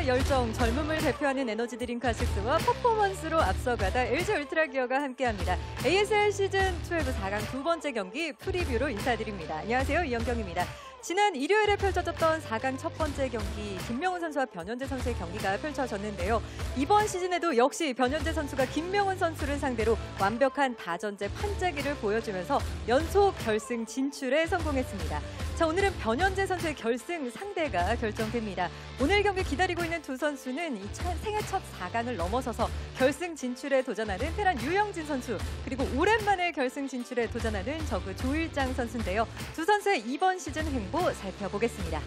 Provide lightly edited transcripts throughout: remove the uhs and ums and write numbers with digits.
열정과 열정, 젊음을 대표하는 에너지 드링크 아식스와 퍼포먼스로 앞서가다 LG 울트라 기어가 함께합니다. ASL 시즌 12 4강 두 번째 경기 프리뷰로 인사드립니다. 안녕하세요, 이영경입니다. 지난 일요일에 펼쳐졌던 4강 첫 번째 경기 김명훈 선수와 변현재 선수의 경기가 펼쳐졌는데요. 이번 시즌에도 역시 변현재 선수가 김명훈 선수를 상대로 완벽한 다전제 판짜기를 보여주면서 연속 결승 진출에 성공했습니다. 자, 오늘은 변현재 선수의 결승 상대가 결정됩니다. 오늘 경기 기다리고 있는 두 선수는 이 생애 첫 4강을 넘어서서 결승 진출에 도전하는 테란 유영진 선수, 그리고 오랜만에 결승 진출에 도전하는 저그 조일장 선수인데요. 두 선수의 이번 시즌 행보 살펴보겠습니다.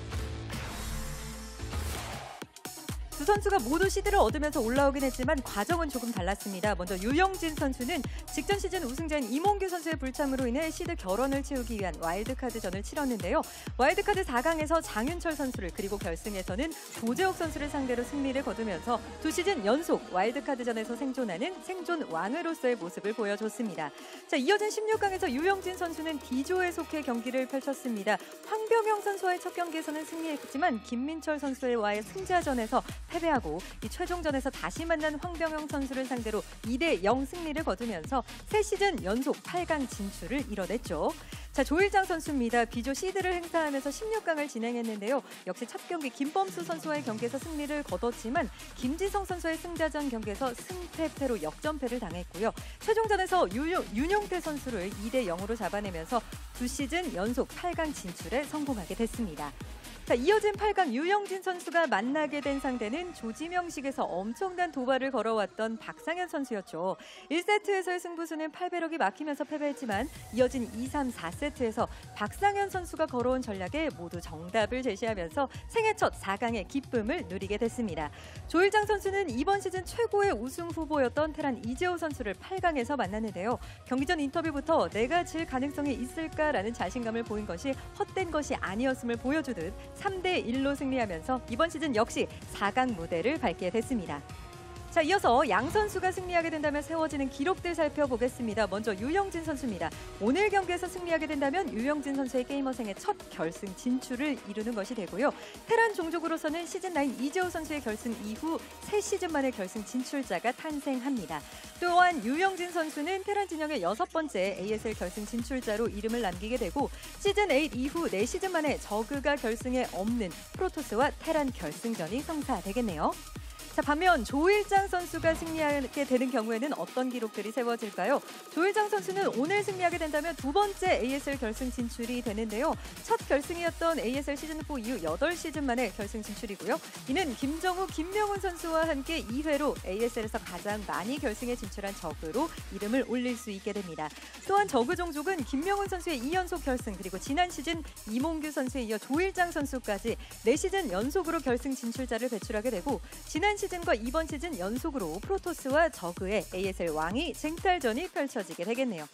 두 선수가 모두 시드를 얻으면서 올라오긴 했지만 과정은 조금 달랐습니다. 먼저 유영진 선수는 직전 시즌 우승자인 이몽규 선수의 불참으로 인해 시드 결원을 채우기 위한 와일드카드전을 치렀는데요. 와일드카드 4강에서 장윤철 선수를, 그리고 결승에서는 조재욱 선수를 상대로 승리를 거두면서 두 시즌 연속 와일드카드전에서 생존하는 생존 왕으로서의 모습을 보여줬습니다. 자, 이어진 16강에서 유영진 선수는 D조에 속해 경기를 펼쳤습니다. 황병영 선수와의 첫 경기에서는 승리했지만 김민철 선수와의 승자전에서 패배하고 이 최종전에서 다시 만난 황병영 선수를 상대로 2대0 승리를 거두면서 새 시즌 연속 8강 진출을 이뤄냈죠. 자, 조일장 선수입니다. B조 시드를 행사하면서 16강을 진행했는데요. 역시 첫 경기 김범수 선수와의 경기에서 승리를 거뒀지만 김지성 선수의 승자전 경기에서 승패로 역전패를 당했고요. 최종전에서 윤용태 선수를 2대0으로 잡아내면서 두 시즌 연속 8강 진출에 성공하게 됐습니다. 자, 이어진 8강 유영진 선수가 만나게 된 상대는 조지명식에서 엄청난 도발을 걸어왔던 박상현 선수였죠. 1세트에서의 승부수는 8배럭이 막히면서 패배했지만 이어진 2, 3, 4세트에서 박상현 선수가 걸어온 전략에 모두 정답을 제시하면서 생애 첫 4강의 기쁨을 누리게 됐습니다. 조일장 선수는 이번 시즌 최고의 우승 후보였던 테란 이재호 선수를 8강에서 만났는데요. 경기 전 인터뷰부터 내가 질 가능성이 있을까라는 자신감을 보인 것이 헛된 것이 아니었음을 보여주듯 3대1로 승리하면서 이번 시즌 역시 4강 무대를 밟게 됐습니다. 자, 이어서 양 선수가 승리하게 된다면 세워지는 기록들 살펴보겠습니다. 먼저 유영진 선수입니다. 오늘 경기에서 승리하게 된다면 유영진 선수의 게이머생의 첫 결승 진출을 이루는 것이 되고요. 테란 종족으로서는 시즌9 이재호 선수의 결승 이후 3시즌 만에 결승 진출자가 탄생합니다. 또한 유영진 선수는 테란 진영의 6번째 ASL 결승 진출자로 이름을 남기게 되고 시즌8 이후 4시즌 만에 저그가 결승에 없는 프로토스와 테란 결승전이 성사되겠네요. 자, 반면 조일장 선수가 승리하게 되는 경우에는 어떤 기록들이 세워질까요? 조일장 선수는 오늘 승리하게 된다면 두 번째 ASL 결승 진출이 되는데요. 첫 결승이었던 ASL 시즌4 이후 8시즌 만에 결승 진출이고요. 이는 김정우, 김명훈 선수와 함께 2회로 ASL에서 가장 많이 결승에 진출한 저그로 이름을 올릴 수 있게 됩니다. 또한 저그 종족은 김명훈 선수의 2연속 결승, 그리고 지난 시즌 이몽규 선수에 이어 조일장 선수까지 4시즌 연속으로 결승 진출자를 배출하게 되고 지난 시즌과 이번 시즌 연속으로 프로토스와 저그의 ASL 왕위 쟁탈전이 펼쳐지게 되겠네요.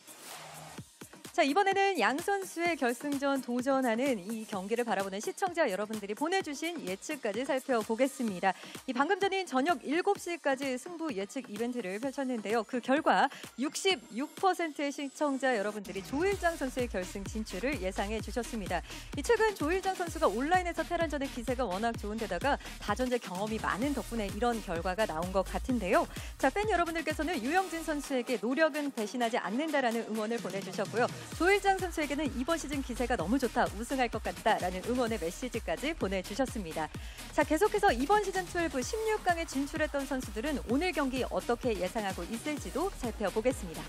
자, 이번에는 양 선수의 결승전 도전하는 이 경기를 바라보는 시청자 여러분들이 보내주신 예측까지 살펴보겠습니다. 이 방금 전인 저녁 7시까지 승부 예측 이벤트를 펼쳤는데요. 그 결과 66%의 시청자 여러분들이 조일장 선수의 결승 진출을 예상해 주셨습니다. 이 최근 조일장 선수가 온라인에서 테란전의 기세가 워낙 좋은 데다가 다전제 경험이 많은 덕분에 이런 결과가 나온 것 같은데요. 자, 팬 여러분들께서는 유영진 선수에게 노력은 배신하지 않는다라는 응원을 보내주셨고요. 조일장 선수에게는 이번 시즌 기세가 너무 좋다, 우승할 것 같다라는 응원의 메시지까지 보내주셨습니다. 자, 계속해서 이번 시즌 12 16강에 진출했던 선수들은 오늘 경기 어떻게 예상하고 있을지도 살펴보겠습니다.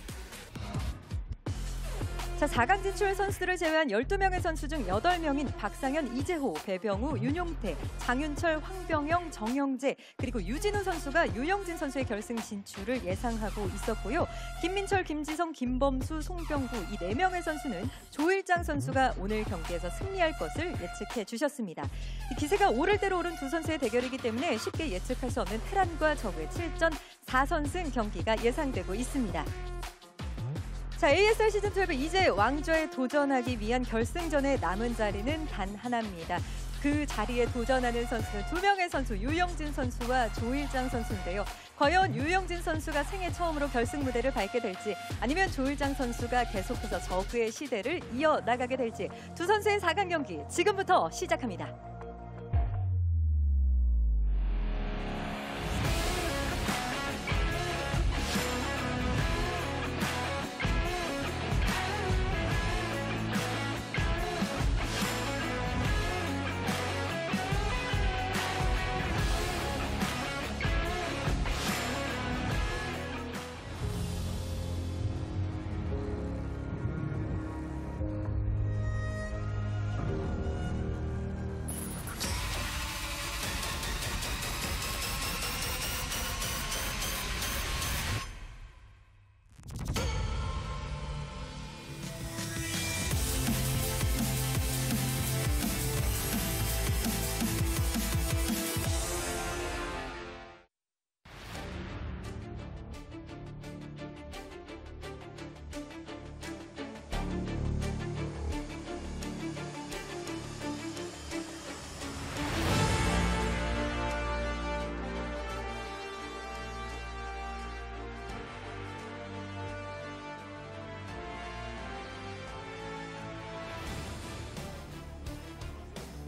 자, 4강 진출 선수들을 제외한 12명의 선수 중 8명인 박상현, 이재호, 배병우, 윤용태, 장윤철, 황병영, 정영재, 그리고 유진우 선수가 유영진 선수의 결승 진출을 예상하고 있었고요. 김민철, 김지성, 김범수, 송병구 이 4명의 선수는 조일장 선수가 오늘 경기에서 승리할 것을 예측해 주셨습니다. 이 기세가 오를 대로 오른 두 선수의 대결이기 때문에 쉽게 예측할 수 없는 테란과 저그의 7전 4선승 경기가 예상되고 있습니다. 자, ASL 시즌12 이제 왕좌에 도전하기 위한 결승전의 남은 자리는 단 하나입니다. 그 자리에 도전하는 선수는 2명의 선수, 유영진 선수와 조일장 선수인데요. 과연 유영진 선수가 생애 처음으로 결승 무대를 밟게 될지, 아니면 조일장 선수가 계속해서 저그의 시대를 이어나가게 될지, 두 선수의 4강 경기 지금부터 시작합니다.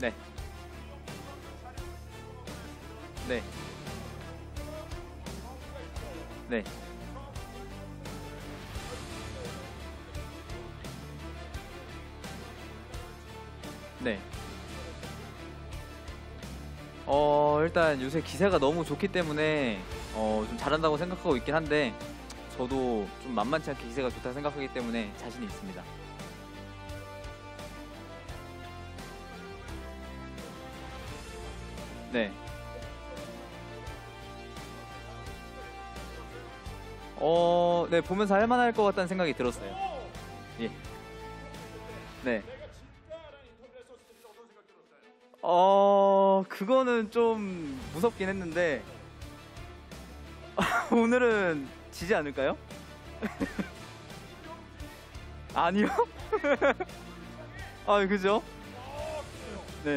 네. 네. 네. 네. 일단 요새 기세가 너무 좋기 때문에 좀 잘한다고 생각하고 있긴 한데 저도 좀 만만치 않게 기세가 좋다 생각하기 때문에 자신이 있습니다. 네. 네, 보면서 할만할 것 같다는 생각이 들었어요. 예. 네. 그거는 좀 무섭긴 했는데 오늘은 지지 않을까요? 아니요? 아, 그죠? 네.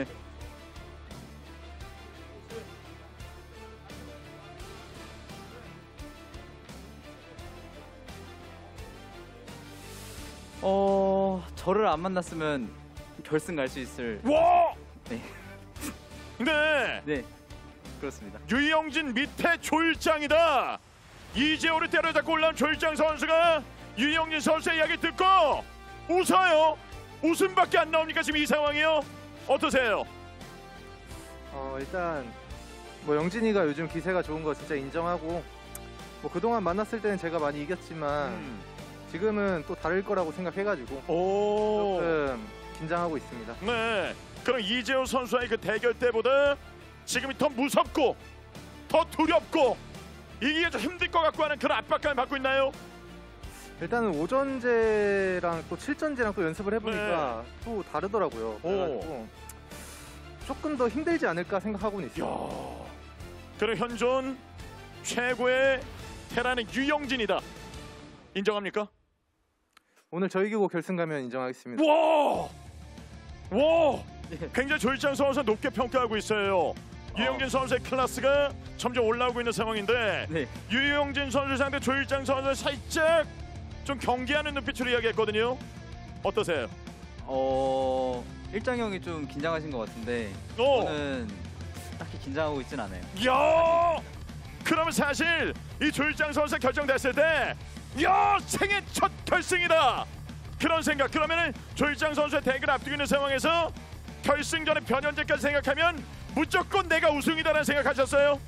저를 안 만났으면 결승 갈 수 있을. 와! 네. 네. 네. 그렇습니다. 유영진 밑에 조일장이다. 이재호를 때려잡고 올라온 조일장 선수가 유영진 선수의 이야기 듣고 웃어요. 웃음밖에 안 나옵니까 지금 이 상황이요? 어떠세요? 일단 뭐 영진이가 요즘 기세가 좋은 거 진짜 인정하고 뭐 그동안 만났을 때는 제가 많이 이겼지만 지금은 또 다를 거라고 생각해가지고 조금 긴장하고 있습니다. 네. 그럼 이재호 선수와의 그 대결 때보다 지금이 더 무섭고 더 두렵고 이게 좀 힘들 것 같고 하는 그런 압박감을 받고 있나요? 일단은 오전제랑 또 7전제랑 또 연습을 해보니까 또 다르더라고요. 그래가지고 조금 더 힘들지 않을까 생각하고는 있어요. 그럼 현존 최고의 테란은 유영진이다. 인정합니까? 오늘 저 이기고 결승 가면 인정하겠습니다. 와! 와! 굉장히 조일장 선수 높게 평가하고 있어요. 유영진 선수의 클래스가 점점 올라오고 있는 상황인데 네. 유영진 선수 상대 조일장 선수 살짝 좀 경계하는 눈빛으로 이야기했거든요. 어떠세요? 일장 형이 좀 긴장하신 것 같은데 오! 저는 딱히 긴장하고 있진 않아요. 야! 그러면 사실 이 조일장 선수 결정됐을 때 야! 생애 첫 결승이다! 그런 생각. 그러면은 조일장 선수의 대결을 앞두고 있는 상황에서 결승전의 변현재까지 생각하면 무조건 내가 우승이다라는 생각하셨어요?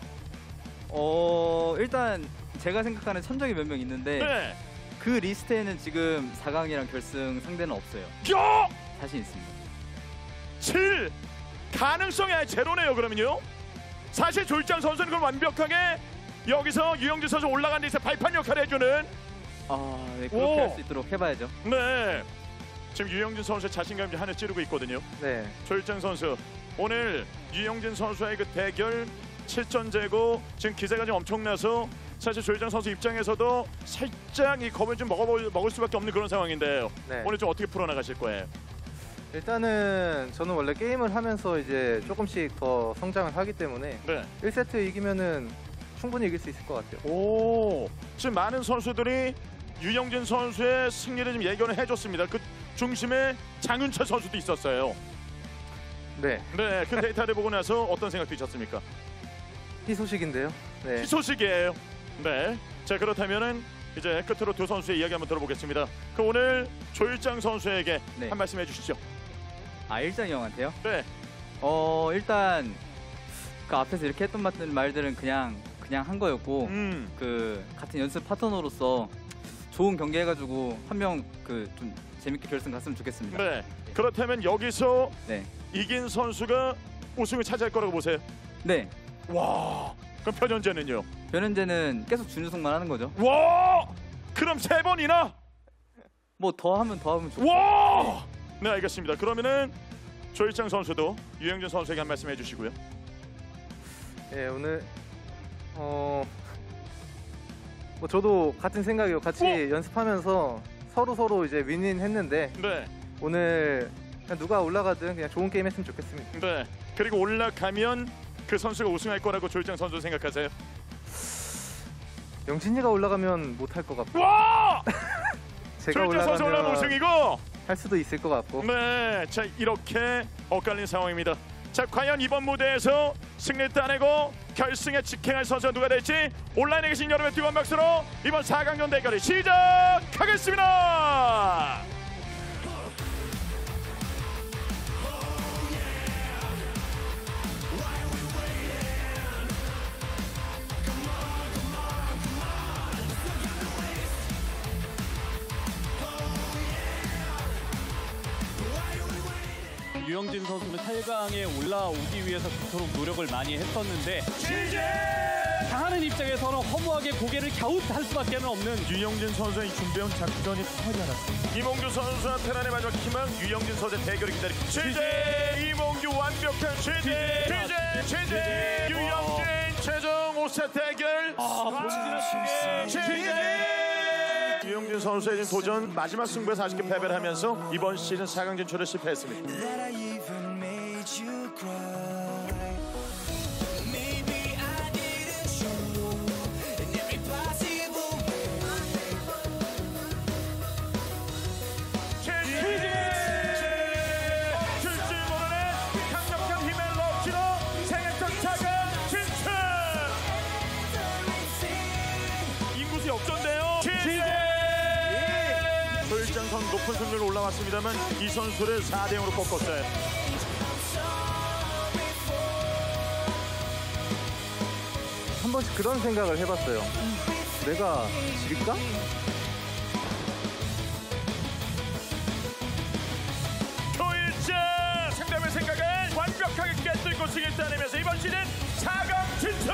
일단 제가 생각하는 천적이 몇 명 있는데 네. 그 리스트에는 지금 4강이랑 결승 상대는 없어요. 야! 자신 있습니다. 7! 가능성이 아예 제로네요. 그러면요. 사실 조일장 선수는 그럼 완벽하게 여기서 유영진 선수 올라간 데 있어 발판 역할을 해주는 네, 그렇게 할 수 있도록 해봐야죠. 네. 지금 유영진 선수의 자신감이 하늘 찌르고 있거든요. 네. 조일장 선수 오늘 유영진 선수와의 그 대결 7전제고 지금 기세가 좀 엄청나서 사실 조일장 선수 입장에서도 살짝 이 겁을 좀 먹을 수밖에 없는 그런 상황인데요. 네. 오늘 좀 어떻게 풀어나가실 거예요? 일단은 저는 원래 게임을 하면서 이제 조금씩 더 성장을 하기 때문에 네. 1세트 이기면은 충분히 이길 수 있을 것 같아요. 오, 지금 많은 선수들이 유영진 선수의 승리를 좀 예견을 해줬습니다. 그 중심에 장윤철 선수도 있었어요. 네. 네, 그 데이터를 보고 나서 어떤 생각 드셨습니까? 희소식인데요. 네. 이 소식이에요. 네. 자, 그렇다면은 이제 끝으로 두 선수의 이야기 한번 들어보겠습니다. 그 오늘 조일장 선수에게 네. 한 말씀 해주시죠. 일장이 형한테요? 네. 일단 그 앞에서 이렇게 했던 말들은 그냥 한 거였고 그 같은 연습 파트너로서 좋은 경기 해가지고 한 명 그 좀 재밌게 결승 갔으면 좋겠습니다. 네. 그렇다면 여기서 네. 이긴 선수가 우승을 차지할 거라고 보세요. 네. 와. 그럼 변현재는요? 변현재는 계속 준우승만 하는 거죠. 와. 그럼 3번이나? 뭐 더 하면 좋죠. 와. 네, 알겠습니다. 그러면은 조일장 선수도 유영진 선수에게 한 말씀 해주시고요. 네, 오늘 뭐 저도 같은 생각이요. 같이 연습하면서 서로 이제 윈윈 했는데 네. 오늘 그냥 누가 올라가든 그냥 좋은 게임 했으면 좋겠습니다. 네. 그리고 올라가면 그 선수가 우승할 거라고 조일장 선수 생각하세요? 영진이가 올라가면 못할 것 같고 와! 제가 조일장 선수 올라가면 우승이고 할 수도 있을 것 같고. 네, 자 이렇게 엇갈린 상황입니다. 자 과연 이번 무대에서 승리 따내고 결승에 직행할 선수가 누가 될지 온라인에 계신 여러분의 뜨거운 박수로 이번 4강전 대결이 시작하겠습니다. 유영진 선수는 8강에 올라오기 위해서 그토록 노력을 많이 했었는데 당하는 입장에서는 허무하게 고개를 갸웃할 수밖에 없는 유영진 선수의 준비한 작전이 통하지 않았습니다. 이몽규 선수와 테란의 마지막 희망 유영진 선수의 대결이 기다리고 최재 이몽규 완벽한 최재 유영진 최종 5세 대결 유영진 선수의 도전 마지막 승부에서 아쉽게 패배를 하면서 이번 시즌 4강 진출에 실패했습니다. 조일장 높은 승률로 올라왔습니다만 이 선수를 4대0으로 꺾었어요. 한 번씩 그런 생각을 해봤어요. 내가 질까? 조일장 상대의 생각을 완벽하게 깨뚫고 승리를 따내면서 이번 시즌 4강 진출!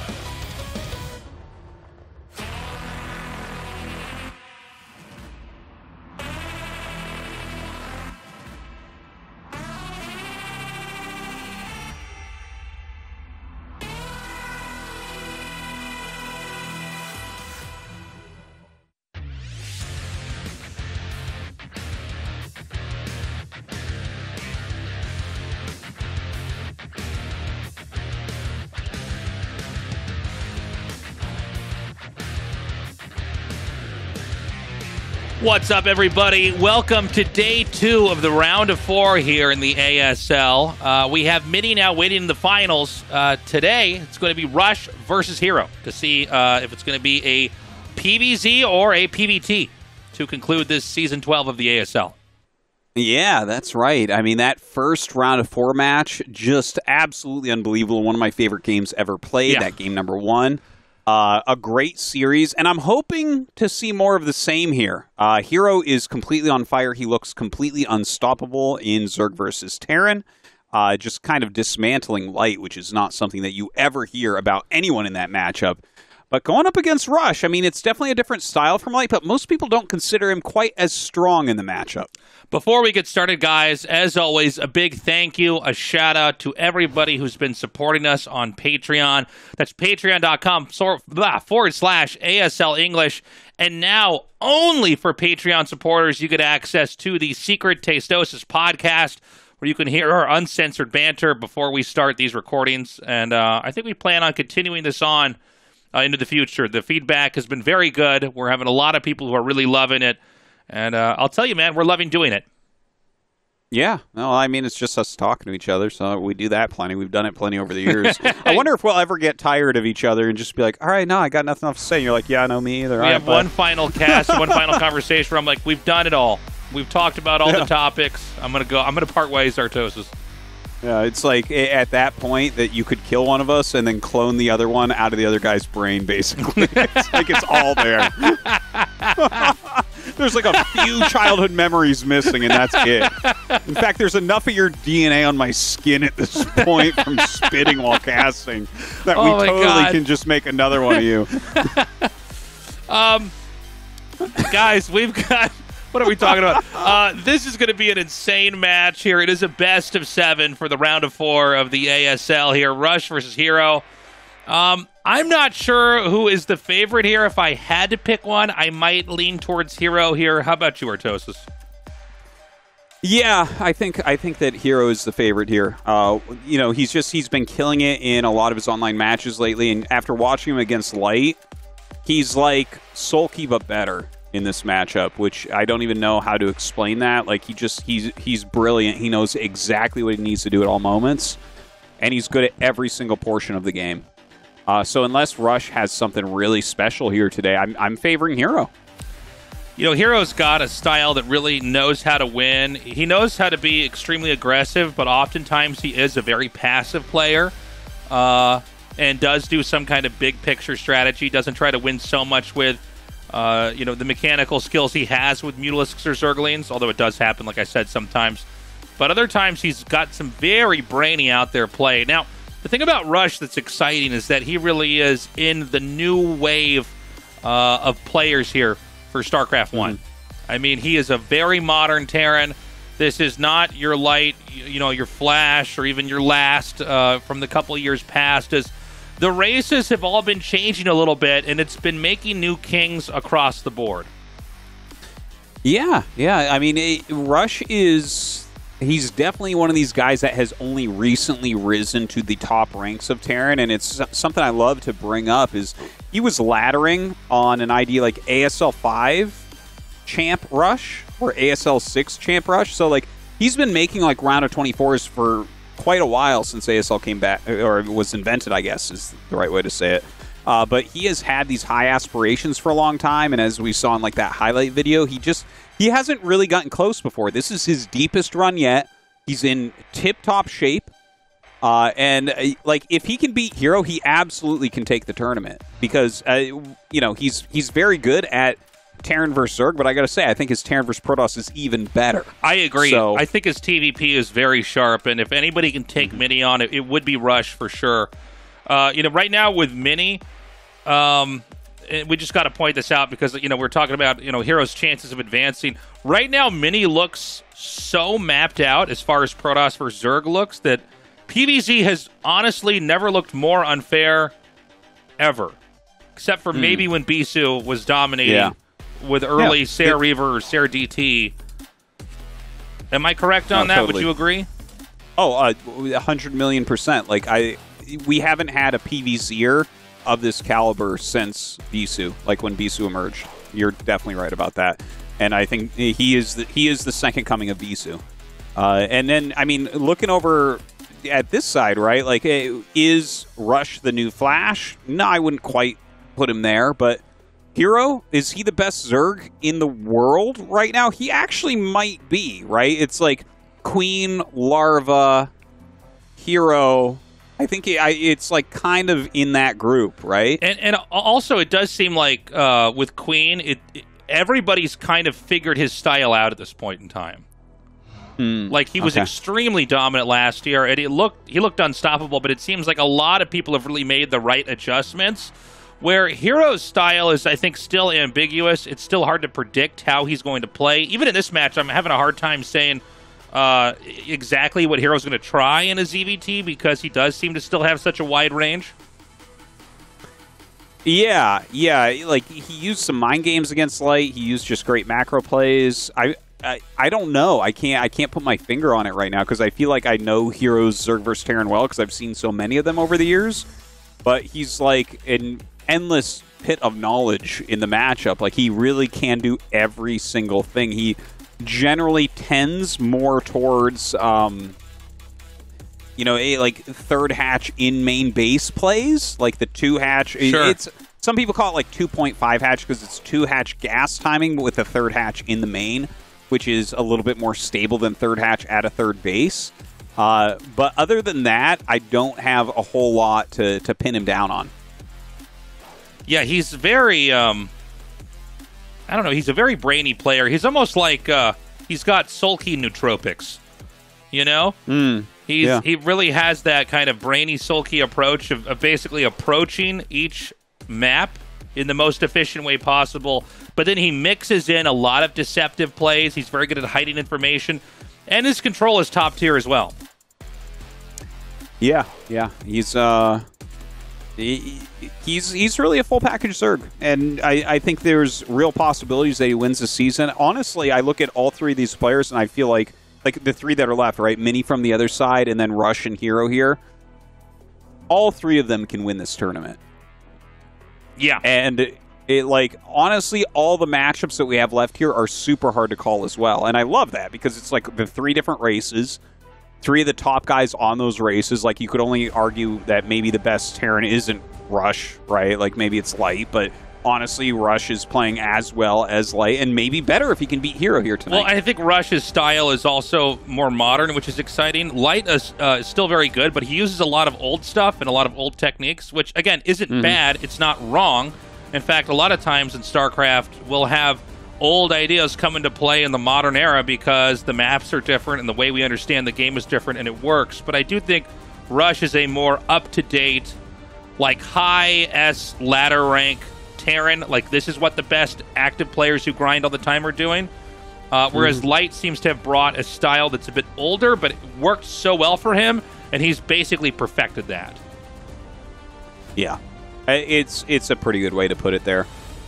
What's up, everybody? Welcome to day 2 of the round of 4 here in the ASL. We have Mini now waiting in the finals. Today, it's going to be Rush versus Hero to see if it's going to be a PVZ or a PVT to conclude this season 12 of the ASL. Yeah, that's right. I mean, that first round of 4 match, just absolutely unbelievable. One of my favorite games ever played, that game number 1. A great series, and I'm hoping to see more of the same here. Hero is completely on fire. He looks completely unstoppable in Zerg versus Terran, just kind of dismantling Light, which is not something that you ever hear about anyone in that matchup. But going up against Rush, I mean, it's definitely a different style from Light, but most people don't consider him quite as strong in the matchup. Before we get started, guys, as always, a big thank you, a shout-out to everybody who's been supporting us on Patreon. That's patreon.com/ASL English. And now, only for Patreon supporters, you get access to the Secret Tastosis podcast, where you can hear our uncensored banter before we start these recordings. And I think we plan on continuing this on into the future. The feedback has been very good. We're having a lot of people who are really loving it. And I'll tell you, man, we're loving doing it. Yeah. No, I mean, it's just us talking to each other, so we do that plenty. We've done it plenty over the years. I wonder if we'll ever get tired of each other and just be like, all right, no, I got nothing else to say. And you're like, yeah, no, me either. We have one final cast, one final conversation where I'm like, we've done it all. We've talked about all the topics. I'm gonna part ways, Artosis. Yeah, it's like at that point that you could kill one of us and then clone the other one out of the other guy's brain, basically. It's like it's all there. There's like a few childhood memories missing, and that's it. In fact, there's enough of your DNA on my skin at this point from spitting while casting that we totally can just make another one of you. Guys, we've got... What are we talking about? This is going to be an insane match here. It is a best of 7 for the round of 4 of the ASL here. Rush versus Hero. I'm not sure who is the favorite here. If I had to pick one, I might lean towards Hero here. How about you, Artosis? Yeah, I think that Hero is the favorite here. You know, he's been killing it in a lot of his online matches lately, and after watching him against Light, he's like sulky but better. in this matchup, which I don't even know how to explain that. Like, he's brilliant. He knows exactly what he needs to do at all moments, and he's good at every single portion of the game. So unless Rush has something really special here today, I'm favoring Hero. You know, Hero's got a style that really knows how to win. He knows how to be extremely aggressive, but oftentimes he is a very passive player and does do some kind of big picture strategy. Doesn't try to win so much with, the mechanical skills he has with Mutalisks or Zerglings, although it does happen, like I said, sometimes. But other times he's got some very brainy out there play. Now, the thing about Rush that's exciting is that he really is in the new wave of players here for StarCraft 1. I mean, he is a very modern Terran. This is not your light, your Flash or even your Last from the couple of years past. As the races have all been changing a little bit, and it's been making new kings across the board. Yeah. I mean, Rush is... He's definitely one of these guys that has only recently risen to the top ranks of Terran, and it's something I love to bring up is he was laddering on an ID like ASL 5 Champ Rush or ASL 6 Champ Rush. So, like, he's been making, like, round of 24s for quite a while since ASL came back, or was invented, I guess is the right way to say it. But he has had these high aspirations for a long time, and as we saw in, like, that highlight video, he hasn't really gotten close before. This is his deepest run yet. He's in tip-top shape. And if he can beat Hero, he absolutely can take the tournament. Because, he's very good at Terran versus Zerg, but I got to say, I think his Terran versus Protoss is even better. I agree. So, I think his TVP is very sharp, and if anybody can take Mini on it, it would be Rush for sure. Right now with Mini... we just got to point this out because, we're talking about, Hero's chances of advancing. Right now, Mini looks so mapped out as far as Protoss versus Zerg looks that PvZ has honestly never looked more unfair ever. Except for maybe when Bisu was dominating with early Ser Reaver or Ser DT. Am I correct on that? Totally. Would you agree? Oh, 100 million %. We haven't had a PvZer of this caliber since Bisu, like when Bisu emerged. You're definitely right about that, and I think he is the second coming of Bisu. And then, I mean, looking over at this side, right? Like, is Rush the new Flash? No, I wouldn't quite put him there. But Hero, is he the best Zerg in the world right now? He actually might be, right? It's like Queen, Larva, Hero. I think it's like kind of in that group, right? And also it does seem like with Queen, everybody's kind of figured his style out at this point in time. Like he was extremely dominant last year, and he looked unstoppable. But it seems like a lot of people have really made the right adjustments. Where Hero's style is, I think, still ambiguous. It's still hard to predict how he's going to play. Even in this match, I'm having a hard time saying exactly what Hero's going to try in a ZVT because he does seem to still have such a wide range. Yeah. Like, he used some mind games against Light. He used just great macro plays. I don't know. I can't put my finger on it right now because I feel like I know Hero's Zerg vs. Terran well because I've seen so many of them over the years. But he's like an endless pit of knowledge in the matchup. Like, he really can do every single thing. He generally tends more towards, like third hatch in main base plays, like the 2-hatch. Sure. Some people call it like 2.5 hatch because it's 2-hatch gas timing with the third hatch in the main, which is a little bit more stable than third hatch at a third base. But other than that, I don't have a whole lot to pin him down on. Yeah, he's very... I don't know, he's a very brainy player. He's almost like he's got sulky nootropics, you know? He really has that kind of brainy, sulky approach of basically approaching each map in the most efficient way possible. But then he mixes in a lot of deceptive plays. He's very good at hiding information. And his control is top tier as well. Yeah. He's really a full package Zerg, and I think there's real possibilities that he wins this season. Honestly, I look at all three of these players, and I feel like the three that are left, right? Mini from the other side, and then Rush and Hero here. All three of them can win this tournament. Yeah. And Honestly, all the matchups that we have left here are super hard to call as well. And I love that because it's like the 3 different races, 3 of the top guys on those races. Like, you could only argue that maybe the best Terran isn't Rush, right? Like, maybe it's Light, but honestly, Rush is playing as well as Light, and maybe better if he can beat Hero here tonight. Well, I think Rush's style is also more modern, which is exciting. Light is still very good, but he uses a lot of old stuff and a lot of old techniques, which, again, isn't bad. It's not wrong. In fact, a lot of times in StarCraft, we'll have old ideas come into play in the modern era because the maps are different and the way we understand the game is different, and it works. But I do think Rush is a more up-to-date, like, high S ladder rank Terran. Like, this is what the best active players who grind all the time are doing. Whereas Light seems to have brought a style that's a bit older, but it worked so well for him, and he's basically perfected that. Yeah. It's a pretty good way to put it there.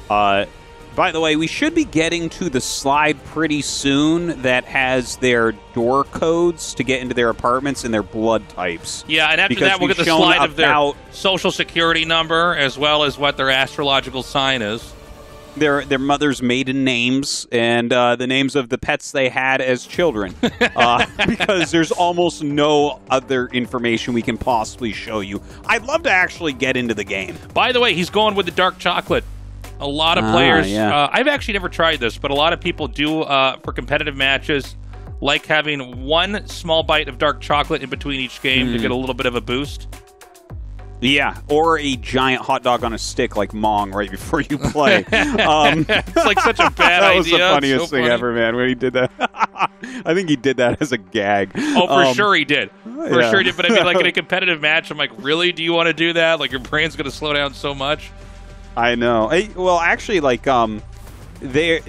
By the way, we should be getting to the slide pretty soon that has their door codes to get into their apartments and their blood types. Yeah, and after that, we'll get the slide of their social security number as well as what their astrological sign is. Their mother's maiden names and the names of the pets they had as children. Because there's almost no other information we can possibly show you. I'd love to actually get into the game. By the way, he's going with the dark chocolate. A lot of players, yeah. I've actually never tried this, but a lot of people do for competitive matches, like having one small bite of dark chocolate in between each game to get a little bit of a boost. Yeah, or a giant hot dog on a stick like Mong right before you play. It's like such a bad idea. That was the funniest thing ever, man, when he did that. I think he did that as a gag. Oh, for sure he did. For sure he did. But I mean, like, in a competitive match, I'm like, really? Do you want to do that? Like, your brain's going to slow down so much? I know. Well, actually, like, this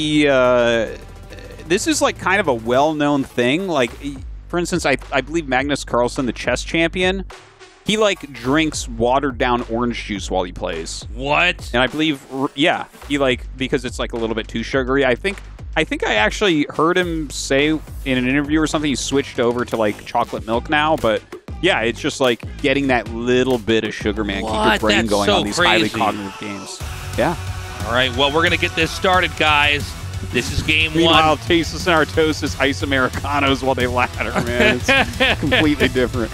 is like kind of a well-known thing. Like, for instance, I believe Magnus Carlsen, the chess champion, he like drinks watered down orange juice while he plays. What? And I believe, yeah, he like, because it's like a little bit too sugary. I think I actually heard him say in an interview or something he switched over to like chocolate milk now, but. Yeah, it's just like getting that little bit of sugar, man. Keep your brain That's going so on these crazy. highly cognitive games. Yeah. All right, well, we're going to get this started, guys. This is game Meanwhile, one. Tasteless and Artosis ice Americanos while they ladder, man. It's completely different.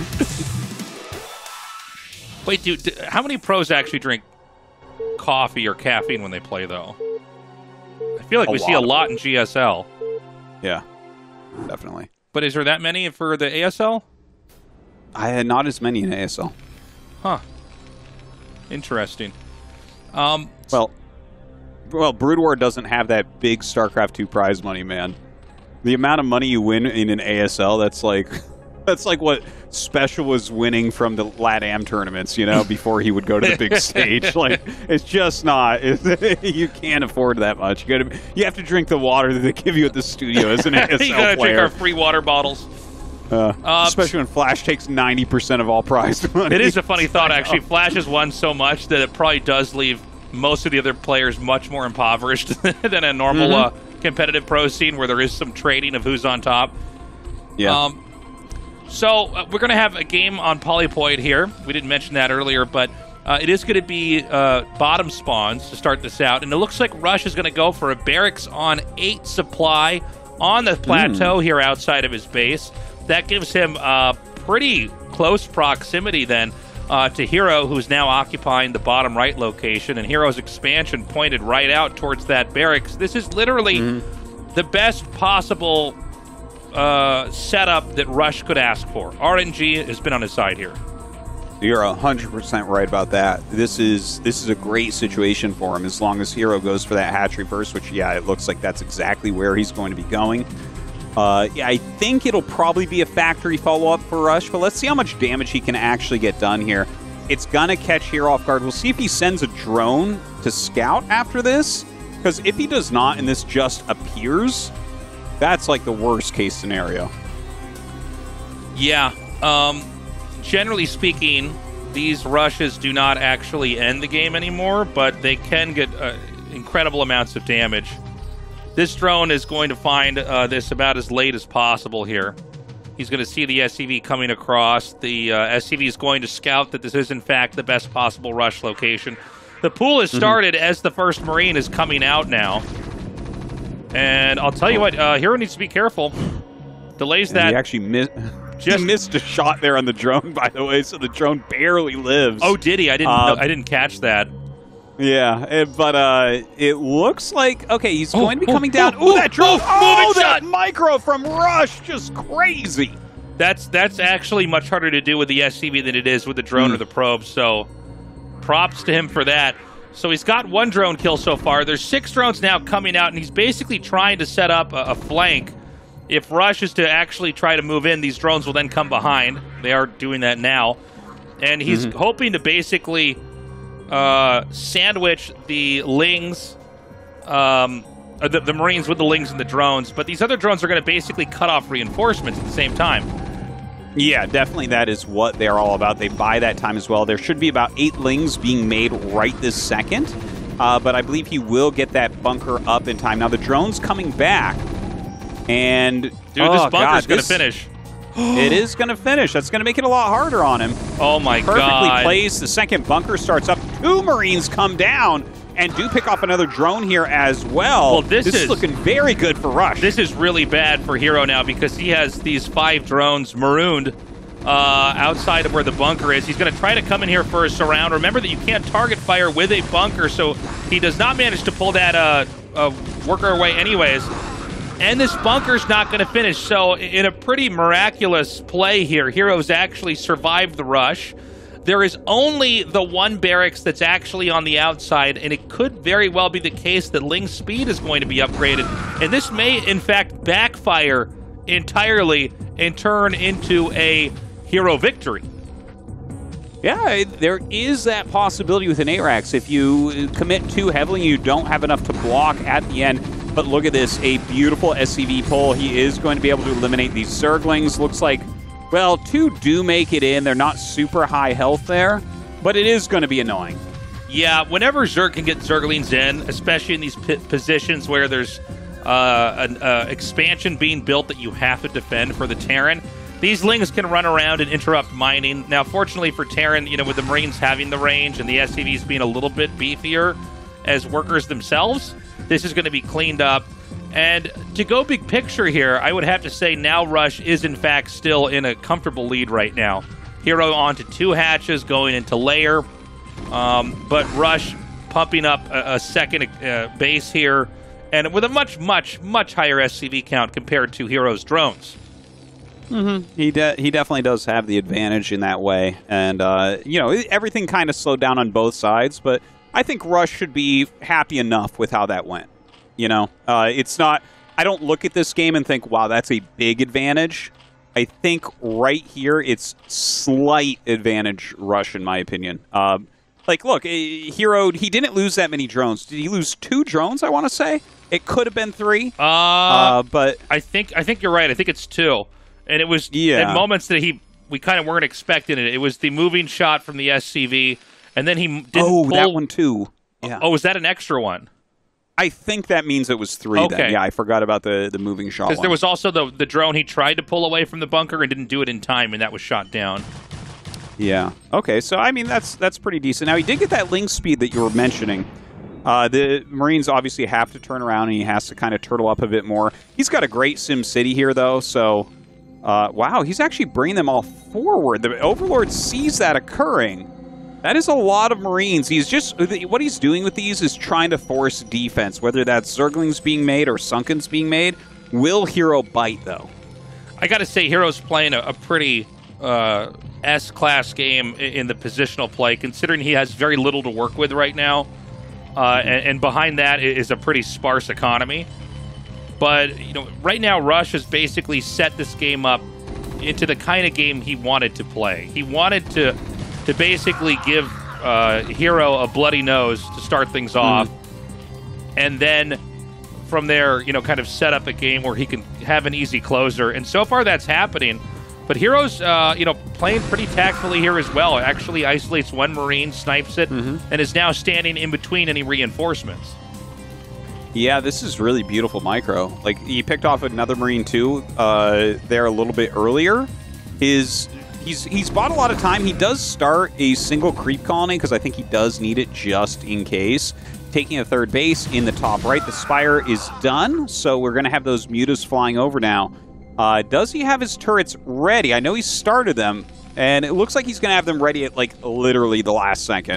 Wait, dude, how many pros actually drink coffee or caffeine when they play, though? I feel like we see a lot in GSL. Yeah, definitely. But is there that many for the ASL? I had not as many in ASL. Huh. Interesting. Well, Brood War doesn't have that big StarCraft 2 prize money, man. The amount of money you win in an ASL, that's like what Special was winning from the LATAM tournaments, you know, before he would go to the big stage. Like, it's just not. You can't afford that much. You have to drink the water that they give you at the studio as an ASL player. You gotta drink our free water bottles. Especially when Flash takes 90% of all prize money. It is a funny thought, actually. Flash has won so much that it probably does leave most of the other players much more impoverished than a normal competitive pro scene where there is some trading of who's on top. Yeah. So we're going to have a game on Polypoid here. We didn't mention that earlier, but it is going to be bottom spawns to start this out. And it looks like Rush is going to go for a barracks on 8 supply on the plateau here outside of his base. That gives him pretty close proximity then to Hero, who's now occupying the bottom right location. And Hero's expansion pointed right out towards that barracks. This is literally the best possible setup that Rush could ask for. RNG has been on his side here. You're 100% right about that. This is a great situation for him as long as Hero goes for that hatchery first, which, yeah, it looks like that's exactly where he's going to be going. Yeah, I think it'll probably be a factory follow-up for Rush, but let's see how much damage he can actually get done here. It's going to catch Hero off guard. We'll see if he sends a drone to scout after this, because if he does not and this just appears, that's like the worst case scenario. Yeah. Generally speaking, these rushes do not actually end the game anymore, but they can get incredible amounts of damage. This drone is going to find this about as late as possible here. He's going to see the SCV coming across. The SCV is going to scout that this is, in fact, the best possible rush location. The pool has started as the first Marine is coming out now. And I'll tell you what, Hero needs to be careful. Delays that. He actually missed a shot there on the drone, by the way, so the drone barely lives. Oh, did he? I didn't catch that. Yeah, but it looks like, okay, he's going to be coming down. Ooh, that drone! Moving that shot! micro from Rush, just crazy. That's actually much harder to do with the SCV than it is with the drone or the probe, so props to him for that. So he's got one drone kill so far. There's 6 drones now coming out, and he's basically trying to set up a flank. If Rush is to actually try to move in, these drones will then come behind. They are doing that now. And he's hoping to basically sandwich the Lings, the Marines with the Lings and the drones. But these other drones are going to basically cut off reinforcements at the same time. Yeah, definitely that is what they're all about. They buy that time as well. There should be about 8 Lings being made right this second. But I believe he will get that bunker up in time. Now the drone's coming back. And, dude, this bunker's going to finish. It is going to finish. That's going to make it a lot harder on him. Oh, my God. Perfectly placed. The second bunker starts up. 2 Marines come down and do pick off another drone here as well. Well, this is looking very good for Rush. This is really bad for Hero now because he has these 5 drones marooned outside of where the bunker is. He's going to try to come in here for a surround. Remember that you can't target fire with a bunker, so he does not manage to pull that worker away anyways. And this bunker's not going to finish. So in a pretty miraculous play here, Hero's actually survived the rush. There is only the one barracks that's actually on the outside, and it could very well be the case that Ling's speed is going to be upgraded. And this may, in fact, backfire entirely and turn into a Hero victory. Yeah, there is that possibility with an ARAX. If you commit too heavily, you don't have enough to block at the end. But look at this, a beautiful SCV pull. He is going to be able to eliminate these Zerglings. Looks like, well, 2 do make it in. They're not super high health there, but it is going to be annoying. Yeah, whenever Zerg can get Zerglings in, especially in these positions where there's an expansion being built that you have to defend for the Terran, these Lings can run around and interrupt mining. Now, fortunately for Terran, you know, with the Marines having the range and the SCVs being a little bit beefier as workers themselves, this is going to be cleaned up. And to go big picture here, I would have to say now Rush is, in fact, still in a comfortable lead right now. Hero onto 2 hatches, going into layer. But Rush pumping up a second base here, and with a much, much, much higher SCV count compared to Hero's drones. He definitely does have the advantage in that way. And, you know, everything kind of slowed down on both sides, but I think Rush should be happy enough with how that went. You know, it's not, I don't look at this game and think, wow, that's a big advantage. I think right here, it's slight advantage Rush, in my opinion. Like, look, Hero, he didn't lose that many drones. Did he lose 2 drones, I want to say? It could have been 3. But I think you're right. I think it's 2. And it was at moments that we kind of weren't expecting it. It was the moving shot from the SCV, and then he didn't pull. That one too. Yeah. Oh, was that an extra one? I think that means it was 3 then. Yeah, I forgot about the moving shot one. Because there was also the drone he tried to pull away from the bunker and didn't do it in time, and that was shot down. Yeah. Okay, so, I mean, that's pretty decent. Now, he did get that Ling speed that you were mentioning. The Marines obviously have to turn around, and he has to kind of turtle up a bit more. He's got a great Sim City here, though, so... wow, he's actually bringing them all forward. The Overlord sees that occurring. That is a lot of Marines. He's just, what he's doing with these is trying to force defense, whether that's Zerglings being made or Sunkens being made. Will Hero bite, though? I got to say, Hero's playing a pretty S-class game in the positional play, considering he has very little to work with right now. And behind that is a pretty sparse economy. But, you know, right now Rush has basically set this game up into the kind of game he wanted to play. He wanted to basically give Hero a bloody nose to start things off. And then from there, you know, kind of set up a game where he can have an easy closer. And so far that's happening. But Hero's, you know, playing pretty tactfully here as well. Actually isolates one Marine, snipes it, and is now standing in between any reinforcements. Yeah, this is really beautiful micro. Like, he picked off another Marine, too, there a little bit earlier. His He's bought a lot of time. He does start a single creep colony because I think he does need it just in case. Taking a third base in the top right. The Spire is done, so we're going to have those mutas flying over now. Does he have his turrets ready? I know he started them, and it looks like he's going to have them ready at, like, literally the last second.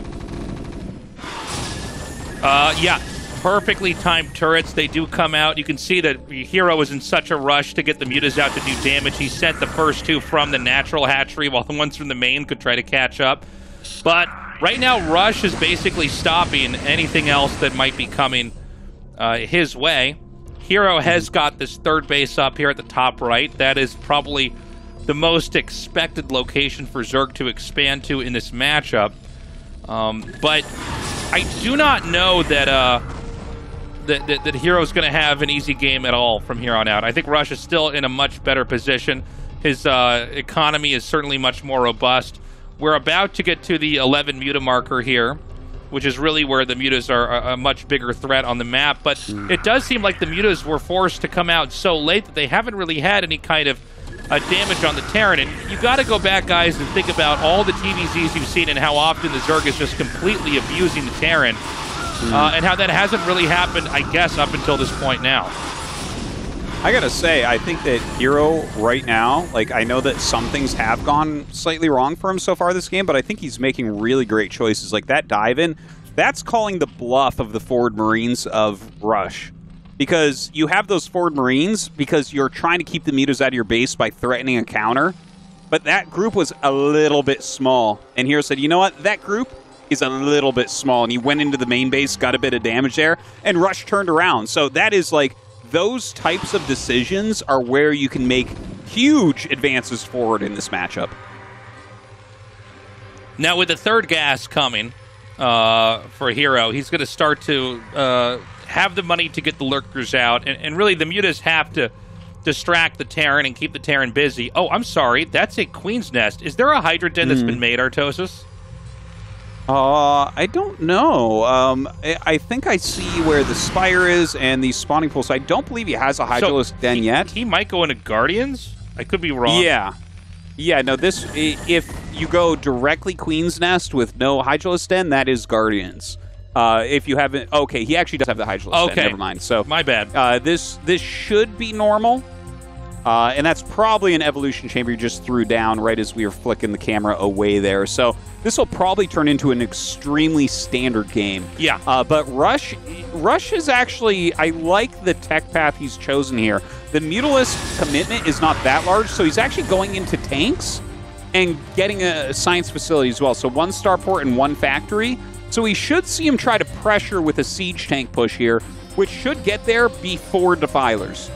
Yeah. Perfectly timed turrets. They do come out. You can see that Hero is in such a rush to get the mutas out to do damage. He sent the first two from the natural hatchery while the ones from the main could try to catch up. But right now, Rush is basically stopping anything else that might be coming his way. Hero has got this third base up here at the top right. That is probably the most expected location for Zerg to expand to in this matchup. But I do not know that that Hero's going to have an easy game at all from here on out. I think Rush is still in a much better position. His economy is certainly much more robust. We're about to get to the 11 muta marker here, which is really where the mutas are a much bigger threat on the map. But it does seem like the mutas were forced to come out so late that they haven't really had any kind of damage on the Terran. And you got to go back, guys, and think about all the TVZs you've seen and how often the Zerg is just completely abusing the Terran. And how that hasn't really happened, I guess, up until this point now. I gotta say, I think that Hero right now, like, I know that some things have gone slightly wrong for him so far this game, but I think he's making really great choices. Like that dive in, that's calling the bluff of the forward Marines of Rush. Because you have those forward Marines because you're trying to keep the mutas out of your base by threatening a counter. But that group was a little bit small. And Hero said, you know what, that group is a little bit small, and he went into the main base, got a bit of damage there, and Rush turned around. So that is like, those types of decisions are where you can make huge advances forward in this matchup. Now with the third gas coming for Hero, he's going to start to have the money to get the lurkers out, and really the mutas have to distract the Terran and keep the Terran busy. Oh, I'm sorry, that's a Queen's Nest. Is there a Hydra Den that's been made, Artosis? I don't know. I think I see where the Spire is and the spawning pool, so I don't believe he has a Hydralisk Den yet. He might go into Guardians? I could be wrong. Yeah. Yeah, no, this, if you go directly Queen's Nest with no Hydralisk Den, that is Guardians. If you haven't, okay, he actually does have the Hydralisk Den, never mind. So, my bad. This should be normal. And that's probably an evolution chamber you just threw down right as we were flicking the camera away there. So this will probably turn into an extremely standard game. Yeah. But Rush is actually, I like the tech path he's chosen here. The Mutalisk commitment is not that large, so he's actually going into tanks and getting a science facility as well. So 1 starport and 1 factory. So we should see him try to pressure with a siege tank push here, which should get there before Defilers.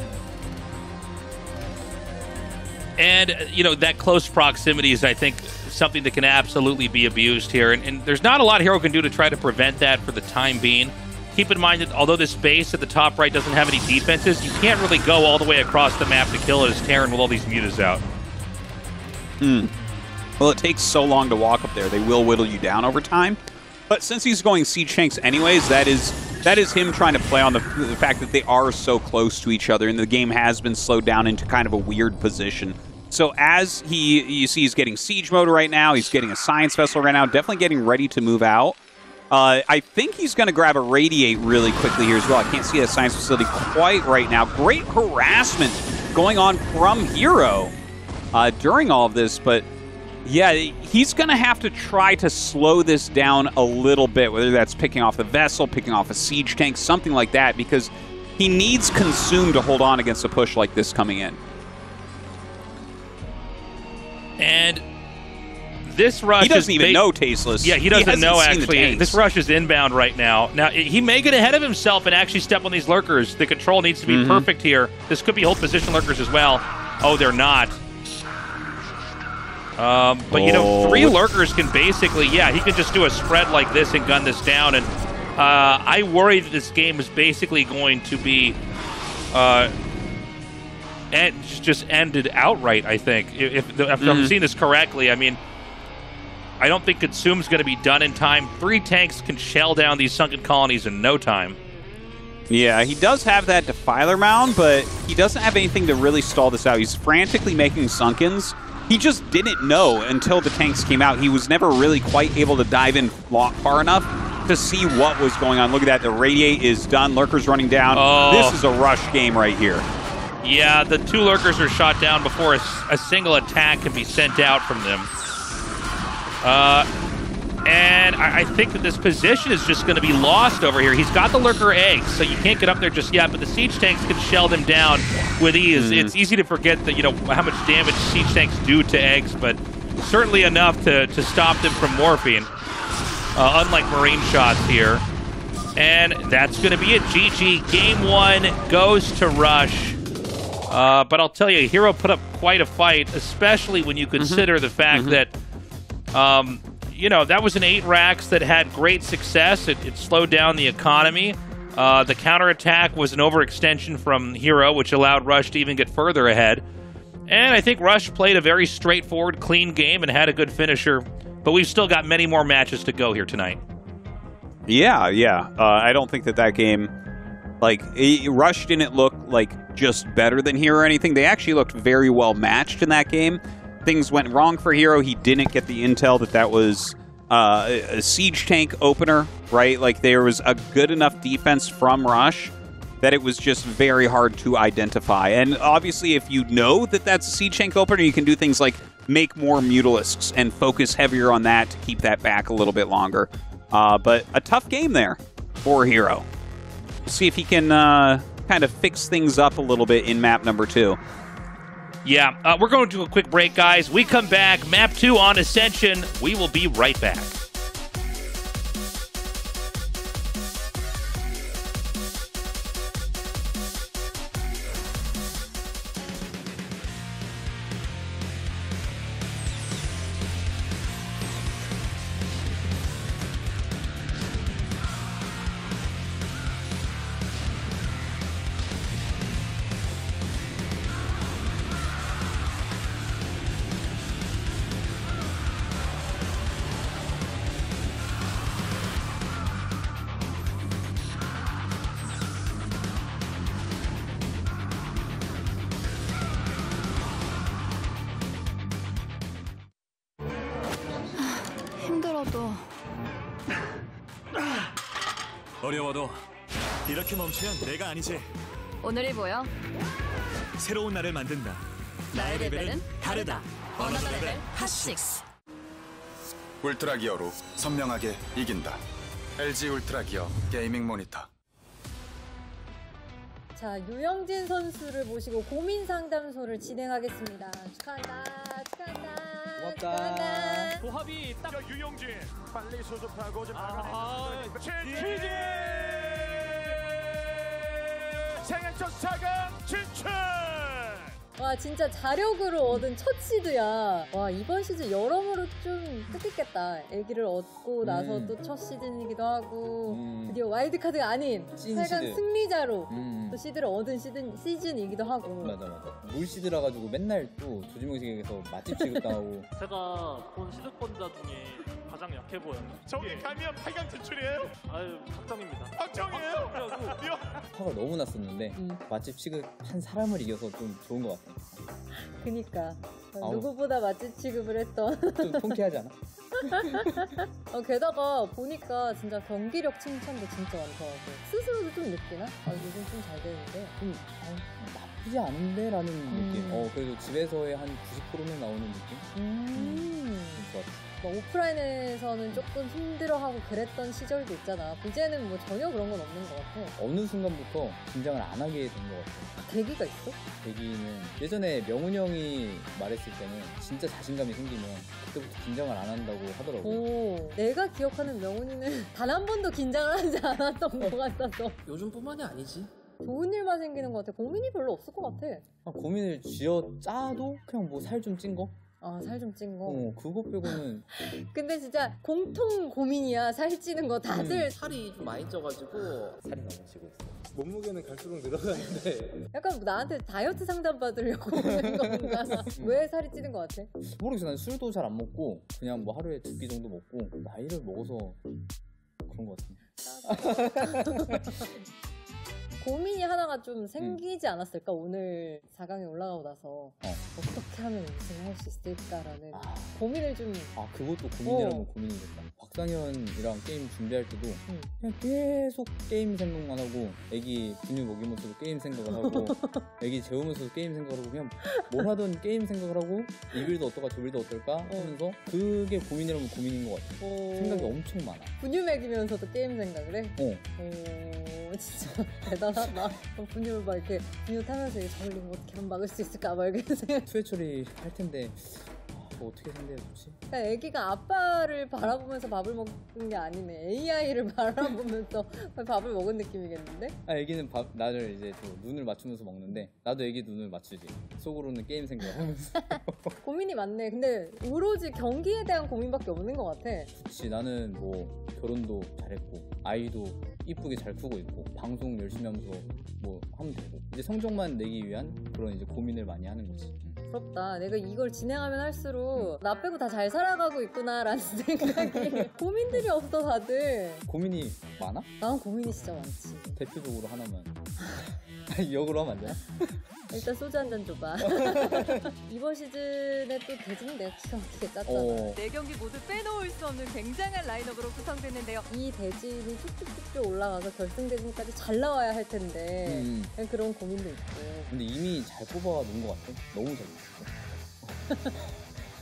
And, you know, that close proximity is, I think, something that can absolutely be abused here. And there's not a lot Hero can do to try to prevent that for the time being. Keep in mind that although this base at the top right doesn't have any defenses, you can't really go all the way across the map to kill it as Terran with all these mutas out. Well, it takes so long to walk up there. They will whittle you down over time. But since he's going siege tanks anyways, that is him trying to play on the fact that they are so close to each other, and the game has been slowed down into kind of a weird position. So as you see he's getting siege mode right now, he's getting a science vessel right now, definitely getting ready to move out. I think he's going to grab a radiate really quickly here as well. I can't see a science facility quite right now. Great harassment going on from Hero during all of this, but yeah, he's going to have to try to slow this down a little bit, whether that's picking off the vessel, picking off a siege tank, something like that, because he needs Consume to hold on against a push like this coming in. And this rush, he doesn't even know Tasteless. Yeah, he doesn't know, actually. This rush is inbound right now. Now, he may get ahead of himself and actually step on these lurkers. The control needs to be perfect here. This could be hold position lurkers as well. Oh, they're not. But, you know, 3 lurkers can basically, yeah, he can just do a spread like this and gun this down. And I worry that this game is basically going to be just ended outright, I think. If I'm seeing this correctly, I mean, I don't think Consume's going to be done in time. 3 tanks can shell down these sunken colonies in no time. Yeah, he does have that Defiler mound, but he doesn't have anything to really stall this out. He's frantically making Sunkens, he just didn't know until the tanks came out. He was never really quite able to dive in far enough to see what was going on. Look at that. The Radiate is done. Lurker's running down. Oh. This is a rush game right here. Yeah, the 2 Lurkers are shot down before a single attack can be sent out from them. And I think that this position is just going to be lost over here. He's got the Lurker eggs, so you can't get up there just yet, but the siege tanks can shell them down with ease. It's easy to forget that, you know, how much damage siege tanks do to eggs, but certainly enough to stop them from morphing, unlike Marine shots here. And that's going to be it. GG. Game 1 goes to Rush. But I'll tell you, Hero put up quite a fight, especially when you consider the fact that, you know, that was an 8 racks that had great success. It slowed down the economy. The counterattack was an overextension from Hero, which allowed Rush to even get further ahead. And I think Rush played a very straightforward, clean game and had a good finisher. But we've still got many more matches to go here tonight. Yeah. I don't think that game, like, Rush didn't look like just better than Hero or anything. They actually looked very well matched in that game. Things went wrong for Hero. He didn't get the intel that was a siege tank opener, right? Like, there was a good enough defense from Rush that it was just very hard to identify. And obviously, if you know that that's a siege tank opener, you can do things like make more Mutalisks and focus heavier on that to keep that back a little bit longer. But a tough game there for Hero. We'll see if he can kind of fix things up a little bit in map number 2. Yeah, we're going to a quick break, guys. We come back, map 2 on Ascension. We will be right back. 힘들어도 어려워도 이렇게 멈추면 내가 아니지. 오늘이 보여. 새로운 나를 만든다. 나의 레벨은 다르다. 어너더 레벨 핫6. 울트라 기어로 선명하게 이긴다. LG 울트라 기어 게이밍 모니터. 자, 유영진 선수를 모시고 고민 상담소를 진행하겠습니다. 축하한다. 고맙다. 조합이 딱 유영진 빨리 수습하고 좀 GG! 생애 첫 4강 진출! 와, 진짜 자력으로 얻은 첫 시드야. 와, 이번 시즌 여러모로 좀 뜻깊겠다. 애기를 얻고 나서 또 첫 시즌이기도 하고 드디어 와일드카드가 아닌 8강 승리자로 또 시드를 얻은 시즌이기도 하고. 맞아. 물 시드라 가지고 맨날 또 조지명식에서 맛집 취급당하고. 제가 본 시드권자 중에 가장 약해 보여요. 저기 가면 8강 진출이에요? 아유, 확정입니다. 확정이에요? 화가 너무 났었는데 맛집 취급한 사람을 이겨서 좀 좋은 것 같아요. 그니까 누구보다 맛집 취급을 했던. 좀 통쾌하지 않아? 게다가 보니까 진짜 경기력 칭찬도 진짜 많더라고. 스스로도 좀 느끼나? 요즘 좀 잘 되는데 좀 나쁘지 않은데? 라는 느낌. 그래도 집에서의 한 90%는 나오는 느낌? 좋았어. 오프라인에서는 조금 힘들어하고 그랬던 시절도 있잖아. 이제는 뭐 전혀 그런 건 없는 것 같아. 어느 순간부터 긴장을 안 하게 된 것 같아. 계기가 있어? 계기는 예전에 명훈 형이 말했을 때는 진짜 자신감이 생기면 그때부터 긴장을 안 한다고 하더라고. 오, 내가 기억하는 명훈이는 단 한 번도 긴장을 하지 않았던 것 같아서. 요즘뿐만이 아니지. 좋은 일만 생기는 것 같아. 고민이 별로 없을 것 같아. 고민을 짜도 그냥 뭐 살 좀 찐 거? 살 좀 찐 거. 그거 빼고는. 근데 진짜 공통 고민이야. 살 찌는 거 다들. 살이 좀 많이 쪄가지고 살이 너무 찌고 있어. 몸무게는 갈수록 늘어가는데. 약간 나한테 다이어트 상담 받으려고 오는 건가? 왜 살이 찌는 것 같아? 모르겠어. 난 술도 잘 안 먹고 그냥 뭐 하루에 2끼 정도 먹고 나이를 먹어서 그런 것 같아. 고민이 하나가 좀 생기지 않았을까? 오늘 4강에 올라가고 나서. 어떻게 하면 우승할 수 있을까라는 고민을 좀. 그것도 고민이라면 고민이겠다. 박상현이랑 게임 준비할 때도 그냥 계속 게임 생각만 하고, 애기 분유 먹이면서도 게임 생각을 하고 애기 재우면서도 게임 생각을 하고, 그냥 뭘 하든 게임 생각을 하고, 이 빌드 어떨까 저 빌드 어떨까 하면서 그게 고민이라면 고민인 것 같아. 생각이 엄청 많아. 분유 먹이면서도 게임 생각을 해? 진짜 대단하다. 분유를 막 이렇게 분유 타면서 저울링 어떻게 하면 막을 수 있을까 막 이렇게 생각. 투회 처리 할 텐데 어떻게 상대해 좋지? 그러니까 애기가 아빠를 바라보면서 밥을 먹는 게 아니네. AI를 바라보면서 밥을 먹은 느낌이겠는데? 애기는 나를 이제 눈을 맞추면서 먹는데, 나도 애기 눈을 맞추지. 속으로는 게임 생각하면서. 고민이 많네. 근데 오로지 경기에 대한 고민밖에 없는 것 같아. 그치, 나는 뭐 결혼도 잘했고, 아이도 이쁘게 잘 크고 있고, 방송 열심히 하면서 뭐 하면 되고, 이제 성적만 내기 위한 그런 이제 고민을 많이 하는 거지. 부럽다. 내가 이걸 진행하면 할수록 나 빼고 다 잘 살아가고 있구나라는 생각이. 고민들이 없어 다들. 고민이 많아? 난 고민이 진짜 많지. 대표적으로 하나만. 역으로 하면 안 되나? 일단 소주 한 잔 줘봐. 이번 시즌에 또 대진이 내가 기가 막히게 짰잖아. 4경기 모두 빼놓을 수 없는 굉장한 라인업으로 구성됐는데요. 이 대진이 쭉쭉쭉쭉 올라가서 결승대진까지 잘 나와야 할 텐데 그런 고민도 있고. 근데 이미 잘 뽑아놓은 것 같아. 너무 잘 뽑았어.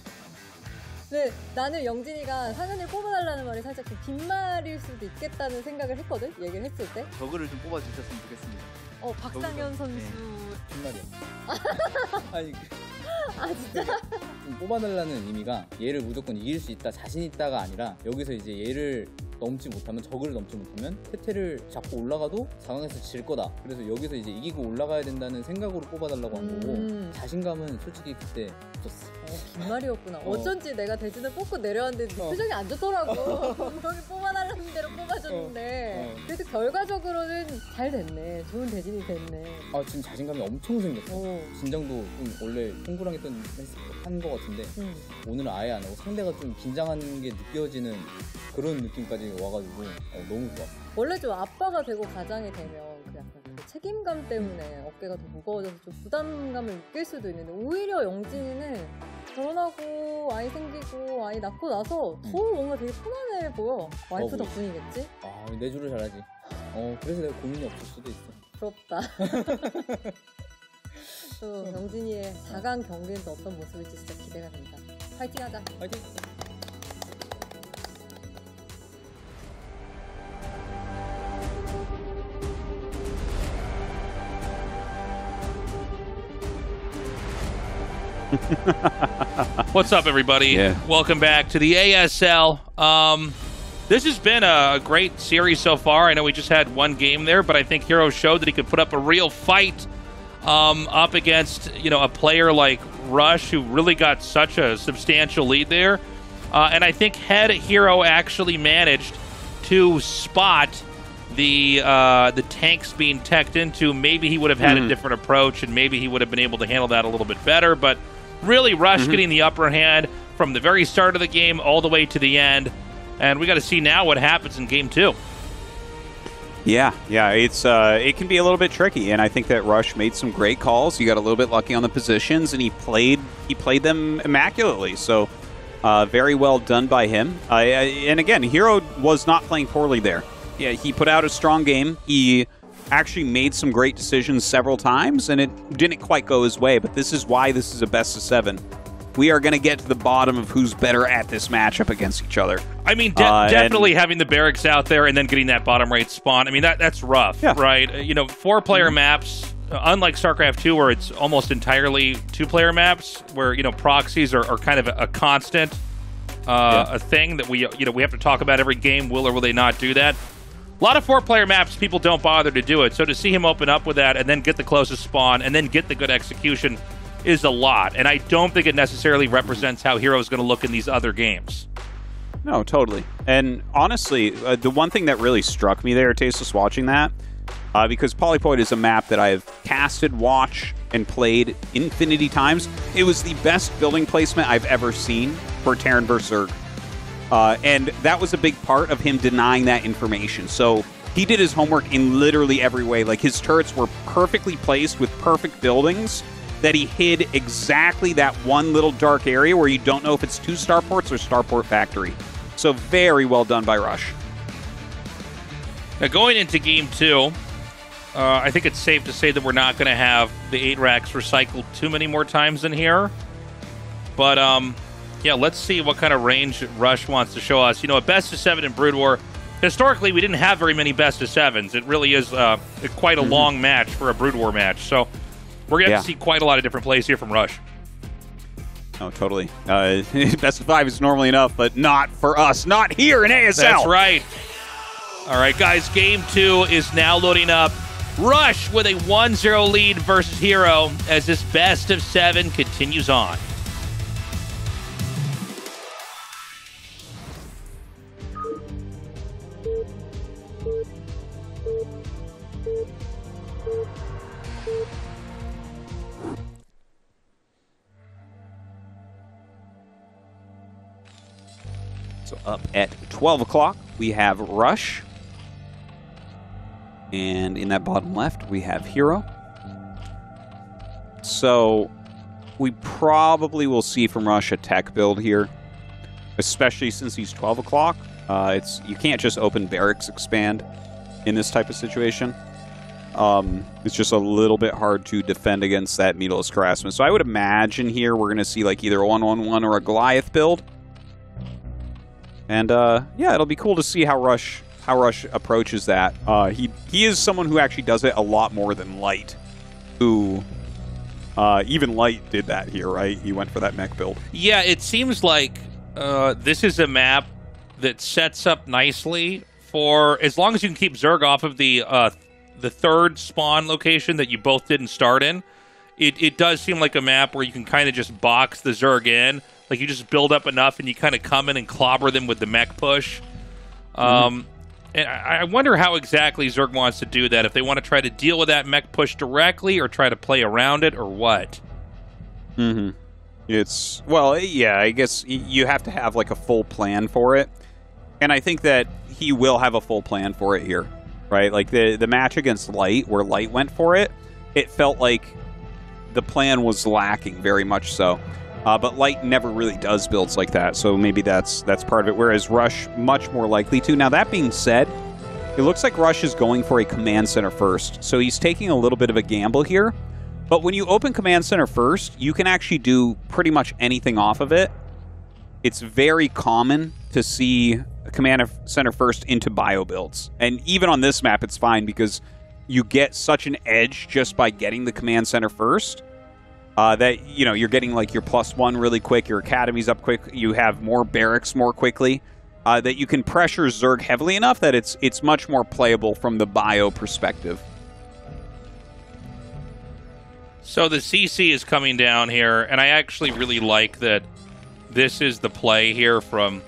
근데 나는 영진이가 상현이를 뽑아달라는 말이 살짝 좀 빈말일 수도 있겠다는 생각을 했거든? 얘기를 했을 때. 저그를 좀 뽑아주셨으면 좋겠습니다. 박상현 선수. 빈말이야. 아니, 진짜? 좀 뽑아달라는 의미가 얘를 무조건 이길 수 있다, 자신 있다가 아니라, 여기서 이제 얘를 넘지 못하면, 적을 넘지 못하면 태태를 잡고 올라가도 4강에서 질 거다. 그래서 여기서 이제 이기고 올라가야 된다는 생각으로 뽑아달라고 한 거고, 자신감은 솔직히 그때 없었어. 빈말이었구나. 어쩐지 내가 대진을 뽑고 내려왔는데 표정이 안 좋더라고. 분명히 뽑아달라는 대로 뽑아줬는데 그래도 결과적으로는 잘 됐네. 좋은 대진이 됐네. 지금 자신감이 엄청 생겼어. 긴장도 좀 원래 동구랑 한 거 같은데 오늘은 아예 안 하고, 상대가 좀 긴장하는 게 느껴지는 그런 느낌까지 와가지고 너무 좋았어. 원래 좀 아빠가 되고 가장이 되면 그 약간 그 책임감 때문에 어깨가 더 무거워져서 좀 부담감을 느낄 수도 있는데, 오히려 영진이는 결혼하고 아이 생기고 아이 낳고 나서 더 뭔가 되게 편안해 보여. 와이프 덕분이겠지? 내조를 잘하지. 그래서 내가 고민이 없을 수도 있어. 부럽다. 또 영진이의 4강 경기는 또 어떤 모습일지 진짜 기대가 된다. 파이팅 하자. 파이팅! What's up, everybody? Welcome back to the ASL. This has been a great series so far. I know we just had one game there, but I think Hero showed that he could put up a real fight up against, a player like Rush, who really got such a substantial lead there. And I think had Hero actually managed to spot the tanks being teched into, maybe he would have had a different approach, and maybe he would have been able to handle that a little bit better. But really, Rush getting the upper hand from the very start of the game all the way to the end. And we got to see now what happens in Game 2. Yeah, it can be a little bit tricky, and I think that Rush made some great calls. He got a little bit lucky on the positions, and he played them immaculately. So very well done by him. And again, Hero was not playing poorly there. Yeah, he put out a strong game. He actually made some great decisions several times, and it didn't quite go his way. But this is why this is a best of 7. We are going to get to the bottom of who's better at this matchup against each other. I mean, definitely having the barracks out there and then getting that bottom right spawn. I mean, that's rough, right? 4-player maps, unlike StarCraft 2, where it's almost entirely 2-player maps, where proxies are kind of a constant a thing that we have to talk about every game. Will or will they not do that? A lot of 4-player maps, people don't bother to do it. So to see him open up with that and then get the closest spawn and then get the good execution is a lot. And I don't think it necessarily represents how Hero is going to look in these other games. No, totally. And honestly, the one thing that really struck me there, Tasteless, watching that, because Polypoid is a map that I've casted, watched, and played infinity times. It was the best building placement I've ever seen for Terran vs. Zerg. And that was a big part of him denying that information. So he did his homework in literally every way. Like, his turrets were perfectly placed with perfect buildings. that he hid exactly that one little dark area where you don't know if it's 2 starports or Starport Factory. So very well done by Rush. Now going into Game 2, I think it's safe to say that we're not going to have the 8 racks recycled too many more times in here. But, yeah, let's see what kind of range Rush wants to show us. You know, a best of 7 in Brood War, historically we didn't have very many best of 7s. It really is quite a long match for a Brood War match. So we're going to have to see quite a lot of different plays here from Rush. Oh, totally. Best of 5 is normally enough, but not for us. Not here in ASL. That's right. All right, guys, Game 2 is now loading up. Rush with a 1-0 lead versus Hero as this best of 7 continues on. So up at 12 o'clock, we have Rush. And in that bottom left, we have Hero. So we probably will see from Rush a tech build here, especially since he's 12 o'clock. You can't just open Barracks Expand in this type of situation. It's just a little bit hard to defend against that Meatless Harassment. So I would imagine here we're going to see like either a 1-1-1 or a Goliath build. And yeah, it'll be cool to see how Rush approaches that. He is someone who actually does it a lot more than Light, who even Light did that here, right? He went for that mech build. Yeah, it seems like this is a map that sets up nicely for, as long as you can keep Zerg off of the third spawn location that you both didn't start in. It does seem like a map where you can kind of just box the Zerg in. Like, you just build up enough and you kind of come in and clobber them with the mech push. And I wonder how exactly Zerg wants to do that. If they want to try to deal with that mech push directly or try to play around it or what. It's, well, yeah, I guess you have to have like a full plan for it. And I think that he will have a full plan for it here, right? Like the match against Light, where Light went for it, it felt like the plan was lacking very much so. But Light never really does builds like that, so maybe that's part of it, whereas Rush much more likely to. Now, that being said, it looks like Rush is going for a Command Center first, so he's taking a little bit of a gamble here. But when you open Command Center first, you can actually do pretty much anything off of it. It's very common to see a Command Center first into bio builds. And even on this map, it's fine because you get such an edge just by getting the Command Center first. That, you know, you're getting like your +1 really quick, your academies up quick, you have more barracks more quickly, that you can pressure Zerg heavily enough that it's much more playable from the bio perspective. So the CC is coming down here, and I actually really like that this is the play here from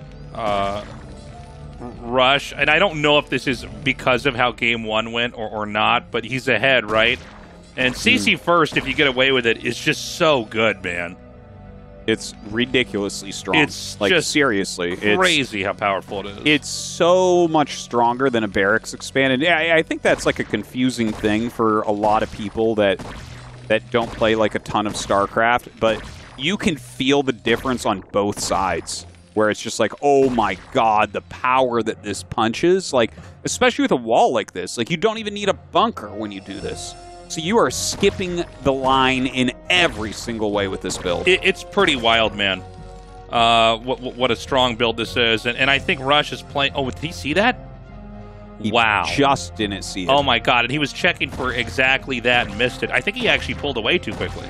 Rush. And I don't know if this is because of how Game 1 went or not, but he's ahead, right? And CC first, if you get away with it, is just so good, man. It's ridiculously strong. It's like, just seriously. Crazy how powerful it is. It's so much stronger than a Barracks Expand. And I think that's like a confusing thing for a lot of people that don't play like a ton of StarCraft. But you can feel the difference on both sides, where it's just like, oh my god, the power that this punches. Like, especially with a wall like this. Like, you don't even need a bunker when you do this. So you are skipping the line in every single way with this build. It's pretty wild, man. What a strong build this is. And I think Rush is playing... Oh, did he see that? He wow. Just didn't see it. Oh, my God. And he was checking for exactly that and missed it. I think he actually pulled away too quickly.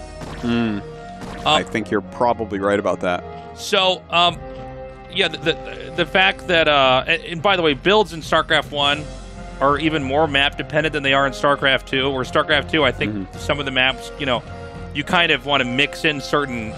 I think you're probably right about that. So, yeah, the fact that... and by the way, builds in StarCraft 1... are even more map dependent than they are in StarCraft 2. Or StarCraft 2, I think some of the maps, you know, you kind of want to mix in certain,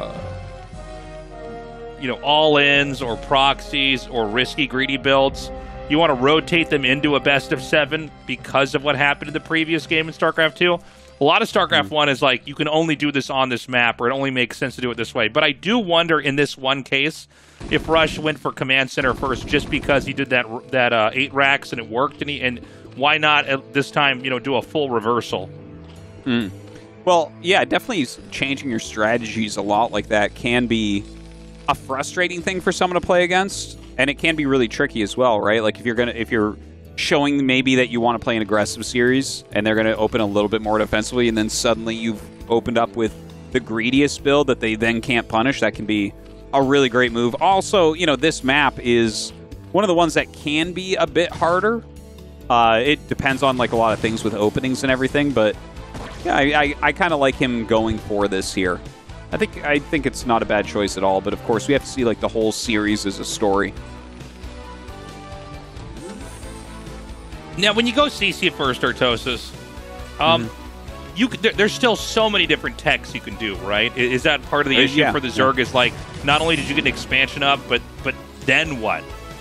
you know, all-ins or proxies or risky, greedy builds. You want to rotate them into a best of 7 because of what happened in the previous game in StarCraft 2. A lot of StarCraft 1 is like, you can only do this on this map, or it only makes sense to do it this way. But I do wonder in this one case if Rush went for Command Center first just because he did that 8 racks and it worked, and why not at this time, you know, do a full reversal? Well, yeah, definitely changing your strategies a lot like that can be a frustrating thing for someone to play against, and it can be really tricky as well, right? Like if you're showing maybe that you want to play an aggressive series and they're going to open a little bit more defensively, and then suddenly you've opened up with the greediest build that they then can't punish, that can be a really great move. Also, you know, this map is one of the ones that can be a bit harder. It depends on like a lot of things with openings and everything, but yeah, I kind of like him going for this here. I think it's not a bad choice at all, but of course we have to see like the whole series as a story. Now, when you go CC first, Artosis, there's still so many different techs you can do, right? Is that part of the issue for the Zerg? Is like, not only did you get an expansion up, but then what?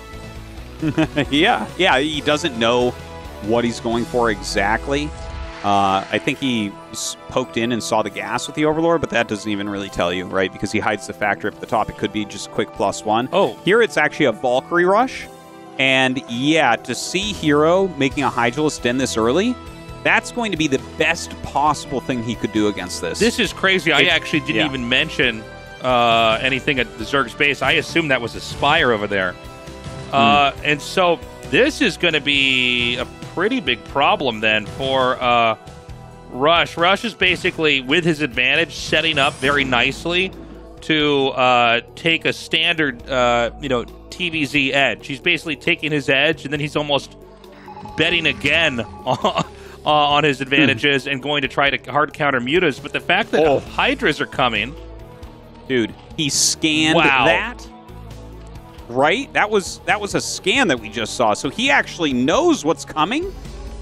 yeah, he doesn't know what he's going for exactly. I think he poked in and saw the gas with the Overlord, but that doesn't even really tell you, right? Because he hides the factor up at the top. It could be just quick +1. Oh. Here it's actually a Valkyrie rush. And yeah, to see Hero making a Hydralisk Den this early, that's going to be the best possible thing he could do against this. This is crazy. I actually didn't even mention anything at the Zerg's base. I assumed that was a Spire over there. And so this is going to be a pretty big problem then for Rush. Rush is basically, with his advantage, setting up very nicely to take a standard, TVZ edge. He's basically taking his edge, and then he's almost betting again on his advantages and going to try to hard counter Mutas. But the fact that Hydras are coming... Dude, he scanned that. Right? That was a scan that we just saw. So he actually knows what's coming?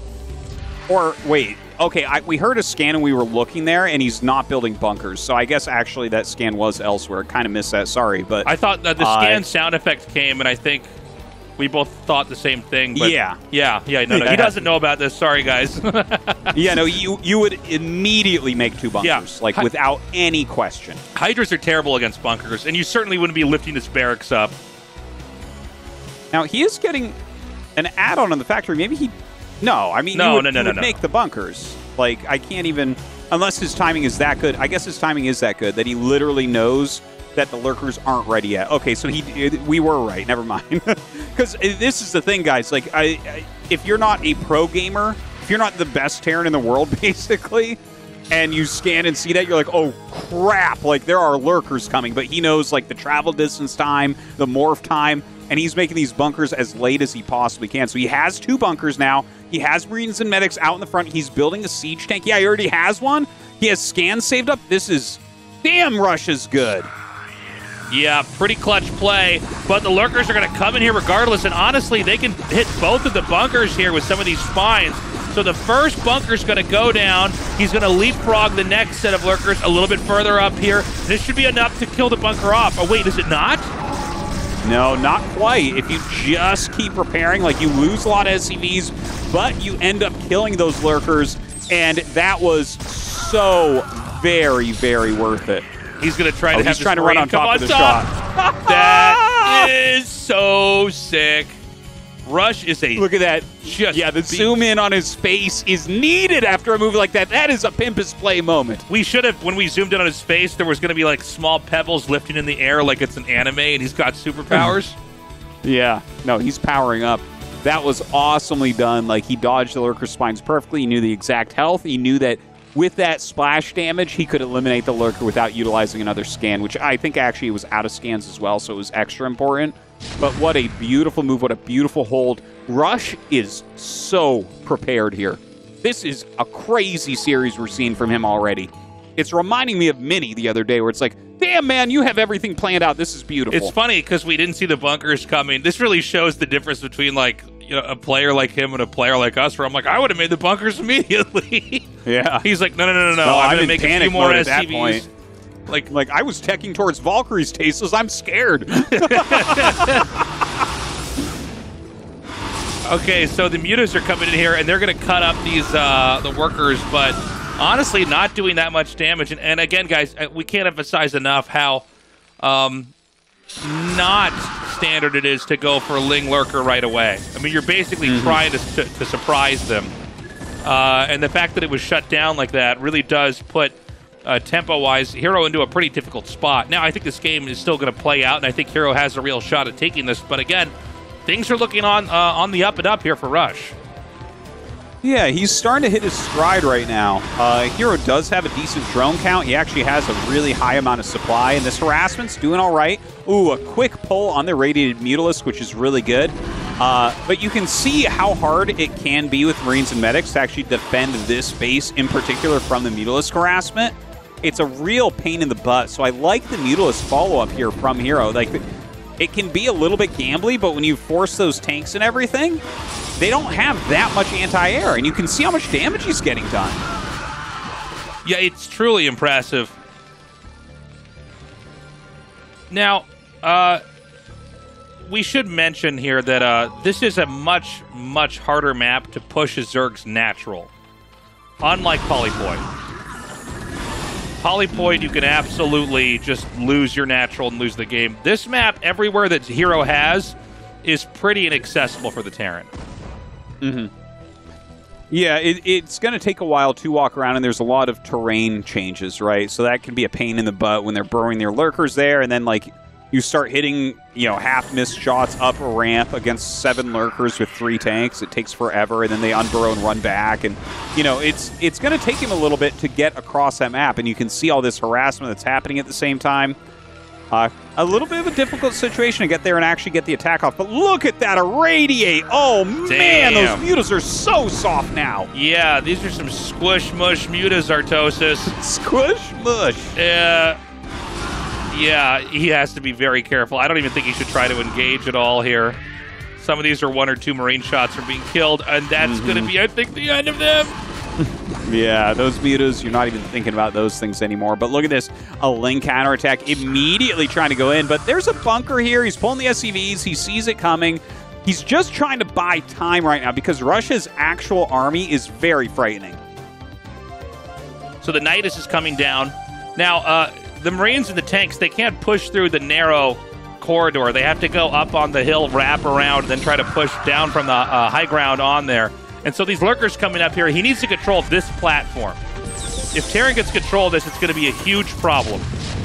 Or, wait. Okay, we heard a scan and we were looking there, and he's not building bunkers. So I guess actually that scan was elsewhere. Kind of missed that. Sorry, but... I thought that the scan sound effect came, and I think we both thought the same thing. But yeah. No, he doesn't know about this. Sorry, guys. Yeah, no, you would immediately make 2 bunkers, without any question. Hydras are terrible against bunkers, and you certainly wouldn't be lifting his barracks up. Now, he is getting an add-on on the factory. Maybe he... No, I mean, no, he would make the bunkers. Like, I can't even... Unless his timing is that good. I guess his timing is that good, that he literally knows that the lurkers aren't ready yet. Okay, so we were right. Never mind. Because this is the thing, guys. Like, if you're not a pro gamer, if you're not the best Terran in the world, basically, and you scan and see that, you're like, oh, crap. Like, there are lurkers coming. But he knows, like, the travel distance time, the morph time, and he's making these bunkers as late as he possibly can. So he has 2 bunkers now. He has Marines and Medics out in the front. He's building a siege tank. Yeah, he already has one. He has scans saved up. This is... Damn, Rush is good. Yeah, pretty clutch play. But the lurkers are going to come in here regardless. And honestly, they can hit both of the bunkers here with some of these spines. So the first bunker's going to go down. He's going to leapfrog the next set of lurkers a little bit further up here. This should be enough to kill the bunker off. Oh, wait, is it not? No, not quite. If you just keep repairing, like you lose a lot of SCVs, but you end up killing those lurkers, and that was so very, very worth it. He's going to try to have trying to run on top of the shot. That is so sick. Rush is a... Look at that. The zoom in on his face is needed after a move like that. That is a Pimpus play moment. We should have, when we zoomed in on his face, there was going to be like small pebbles lifting in the air like it's an anime and he's got superpowers. Yeah. No, he's powering up. That was awesomely done. Like, he dodged the lurker spines perfectly. He knew the exact health. He knew that with that splash damage, he could eliminate the lurker without utilizing another scan, which I think actually was out of scans as well, so it was extra important. But what a beautiful move, what a beautiful hold. Rush is so prepared here. This is a crazy series we're seeing from him already. It's reminding me of Mini the other day, where it's like, damn, man, you have everything planned out. This is beautiful. It's funny because we didn't see the bunkers coming. This really shows the difference between, like, you know, a player like him and a player like us, where I'm like, I would have made the bunkers immediately. Yeah. He's like, no. I'm going to make a few more SCVs. That point. Like I was teching towards Valkyrie's tasteless. I'm scared. Okay, so the Mutas are coming in here, and they're going to cut up these the workers, but honestly, not doing that much damage. And again, guys, we can't emphasize enough how not standard it is to go for Ling Lurker right away. I mean, you're basically trying to surprise them. And the fact that it was shut down like that really does put, tempo-wise, Hero into a pretty difficult spot. Now, I think this game is still going to play out, and I think Hero has a real shot at taking this. But again, things are looking on the up and up here for Rush. Yeah, he's starting to hit his stride right now. Hero does have a decent drone count. He actually has a really high amount of supply, and this harassment's doing all right. Ooh, a quick pull on the Radiated Mutalisk, which is really good. But you can see how hard it can be with Marines and Medics to actually defend this base in particular from the Mutalisk harassment. It's a real pain in the butt, so I like the Mutalisk follow-up here from Hero. Like, it can be a little bit gambly, but when you force those tanks and everything, they don't have that much anti-air, and you can see how much damage he's getting done. Yeah, it's truly impressive. Now, we should mention here that this is a much, much harder map to push a Zerg's natural. Unlike Polypoid. Polypoid, you can absolutely just lose your natural and lose the game. This map, everywhere that Hero has, is pretty inaccessible for the Terran. Mm-hmm. Yeah, it's going to take a while to walk around, and there's a lot of terrain changes, right? So that can be a pain in the butt when they're burrowing their lurkers there, and then, like, you start hitting, you know, half-missed shots up a ramp against 7 lurkers with 3 tanks. It takes forever, and then they unburrow and run back. And, you know, it's going to take him a little bit to get across that map, and you can see all this harassment that's happening at the same time. A little bit of a difficult situation to get there and actually get the attack off. But look at that irradiate. Oh, man, those mutas are so soft now. Yeah, these are some squish-mush mutas, Artosis. Squish-mush. Yeah, he has to be very careful. I don't even think he should try to engage at all here. Some of these are 1 or 2 Marine shots from being killed, and that's going to be, I think, the end of them. Yeah, those mutas, you're not even thinking about those things anymore. But look at this. A Ling counterattack immediately trying to go in. But there's a bunker here. He's pulling the SCVs. He sees it coming. He's just trying to buy time right now because Russia's actual army is very frightening. So the Nidus is coming down. Now, the Marines and the tanks, they can't push through the narrow corridor. They have to go up on the hill, wrap around, and then try to push down from the high ground on there. And so these lurkers coming up here, he needs to control this platform. If Terran gets control of this, it's going to be a huge problem.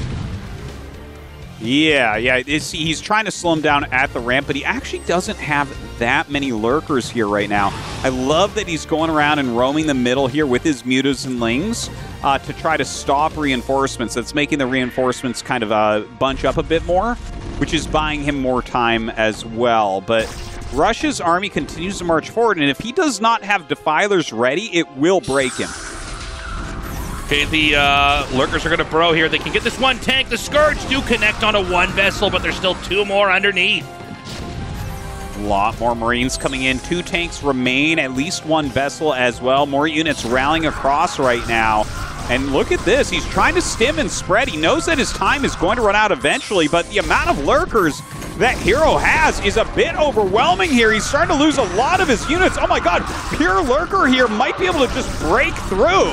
Yeah, he's trying to slow him down at the ramp, but he actually doesn't have that many lurkers here right now. I love that he's going around and roaming the middle here with his mutas and lings to try to stop reinforcements. That's making the reinforcements kind of bunch up a bit more, which is buying him more time as well. But Russia's army continues to march forward, and if he does not have defilers ready, it will break him. Okay, the lurkers are going to burrow here. They can get this 1 tank. The Scourge do connect onto 1 vessel, but there's still 2 more underneath. A lot more Marines coming in. 2 tanks remain, at least 1 vessel as well. More units rallying across right now. And look at this. He's trying to stim and spread. He knows that his time is going to run out eventually, but the amount of lurkers that Hero has is a bit overwhelming here. He's starting to lose a lot of his units. Oh my god, pure lurker here might be able to just break through.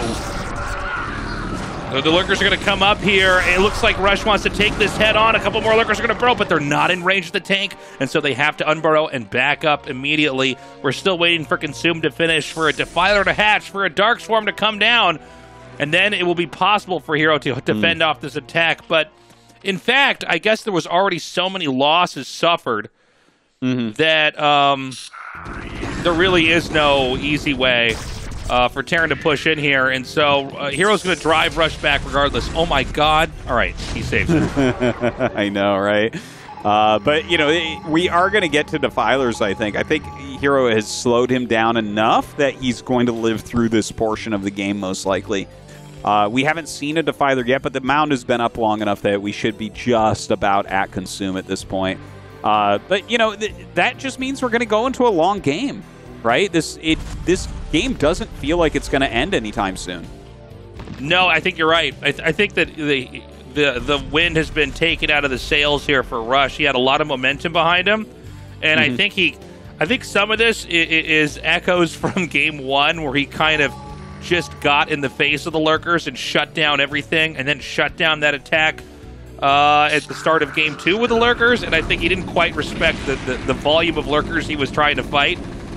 So the lurkers are going to come up here. It looks like Rush wants to take this head on. A couple more lurkers are going to burrow, but they're not in range of the tank, and so they have to unburrow and back up immediately. We're still waiting for Consume to finish, for a Defiler to hatch, for a Dark Swarm to come down, and then it will be possible for Hero to defend off this attack. But in fact, I guess there was already so many losses suffered that there really is no easy way for Terran to push in here. And so Hero's going to drive Rush back regardless. Oh my god. All right, he saves it. I know, right? But, you know, we are going to get to Defilers, I think. I think Hero has slowed him down enough that he's going to live through this portion of the game, most likely. We haven't seen a Defiler yet, but the mound has been up long enough that we should be just about at Consume at this point. But, you know, that just means we're going to go into a long game, right? This game doesn't feel like it's going to end anytime soon. No, I think you're right. I think that the wind has been taken out of the sails here for Rush. He had a lot of momentum behind him, and I think some of this is echoes from Game 1, where he kind of just got in the face of the lurkers and shut down everything, and then shut down that attack at the start of Game 2 with the lurkers, and I think he didn't quite respect the volume of lurkers he was trying to fight.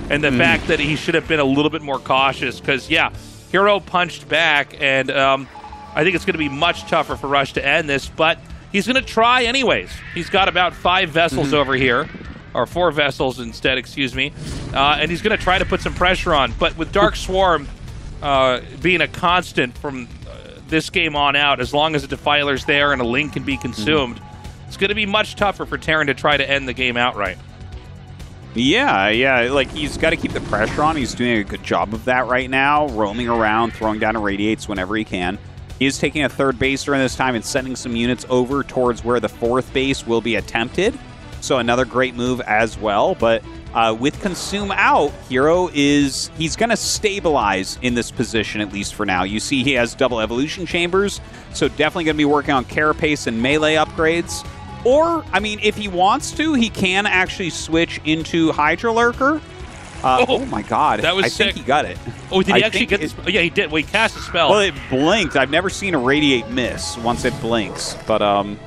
and the fact that he should have been a little bit more cautious because, yeah, Hero punched back, and I think it's going to be much tougher for Rush to end this, but he's going to try anyways. He's got about 5 vessels over here, or 4 vessels instead, excuse me, and he's going to try to put some pressure on. But with Dark Swarm being a constant from this game on out, as long as a Defiler's there and a Link can be consumed, it's going to be much tougher for Terran to try to end the game outright. Yeah, like he's got to keep the pressure on. He's doing a good job of that right now, roaming around, throwing down Irradiates whenever he can. He is taking a 3rd base during this time and sending some units over towards where the 4th base will be attempted. So another great move as well. But with Consume out, Hero he's going to stabilize in this position, at least for now. You see he has double evolution chambers, so definitely going to be working on Carapace and melee upgrades. Or, I mean, if he wants to, he can actually switch into Hydra Lurker. Oh my god, that was I sick. think he got it. Oh, did he actually get this? Yeah, he did. Well, he cast a spell. Well, it blinked. I've never seen a Radiate miss once it blinks, but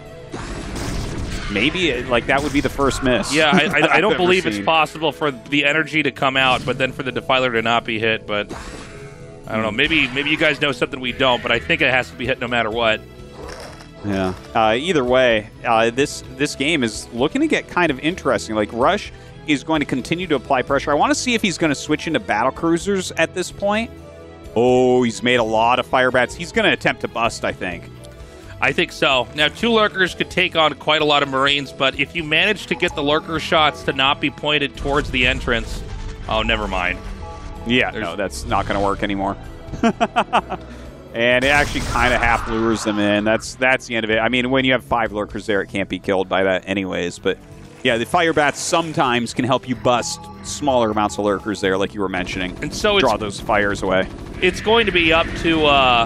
maybe that would be the first miss. Yeah, I don't believe it's possible for the energy to come out, but then for the Defiler to not be hit. But I don't know. Maybe you guys know something we don't, but I think it has to be hit no matter what. Yeah. Either way, this game is looking to get kind of interesting. Like, Rush is going to continue to apply pressure. I want to see if he's going to switch into battle cruisers at this point. Oh, he's made a lot of fire bats. He's going to attempt to bust, I think. I think so. Now, 2 Lurkers could take on quite a lot of Marines, but if you manage to get the Lurker shots to not be pointed towards the entrance, oh, never mind. Yeah, no, that's not going to work anymore. And it actually kind of half lures them in. That's the end of it. I mean, when you have 5 Lurkers there, it can't be killed by that anyways. But yeah, the fire bats sometimes can help you bust smaller amounts of Lurkers there, like you were mentioning. And so draw those fires away. It's going to be up to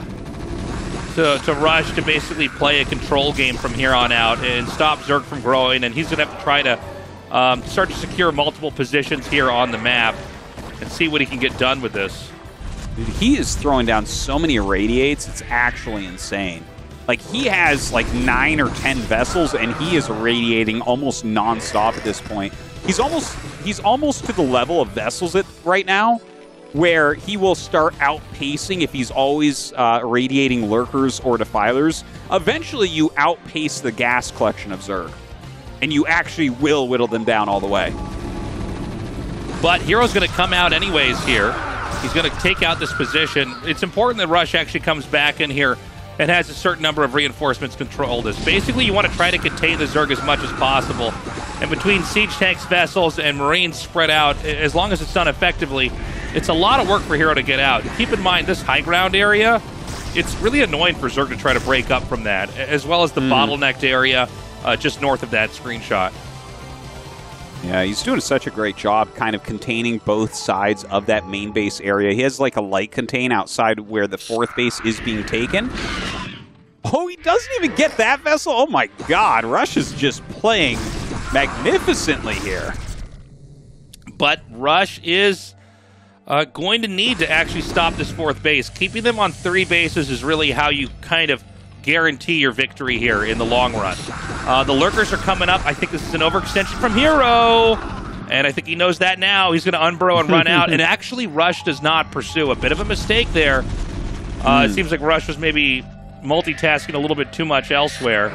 Rush to basically play a control game from here on out and stop Zerg from growing. And he's going to have to try to start to secure multiple positions here on the map and see what he can get done with this. Dude, he is throwing down so many Irradiates, it's actually insane. Like, he has like 9 or 10 vessels, and he is irradiating almost non-stop at this point. He's almost to the level of vessels right now, where he will start outpacing if he's always irradiating Lurkers or Defilers. Eventually, you outpace the gas collection of Zerg, and you actually will whittle them down all the way. But Hero's going to come out anyways here. He's going to take out this position. It's important that Rush actually comes back in here and has a certain number of reinforcements control this. Basically, you want to try to contain the Zerg as much as possible. And between Siege Tanks, Vessels, and Marines spread out, as long as it's done effectively, it's a lot of work for Hero to get out. Keep in mind, this high ground area, it's really annoying for Zerg to try to break up from that, as well as the bottlenecked area just north of that screenshot. Yeah, he's doing such a great job kind of containing both sides of that main base area. He has like a light contain outside where the 4th base is being taken. Oh, he doesn't even get that vessel? Oh my god, Rush is just playing magnificently here. But Rush is going to need to actually stop this 4th base. Keeping them on 3 bases is really how you kind of guarantee your victory here in the long run. The Lurkers are coming up. I think this is an overextension from Hero. And I think he knows that now. He's going to unburrow and run out. And actually, Rush does not pursue. A bit of a mistake there. It seems like Rush was maybe multitasking a little bit too much elsewhere.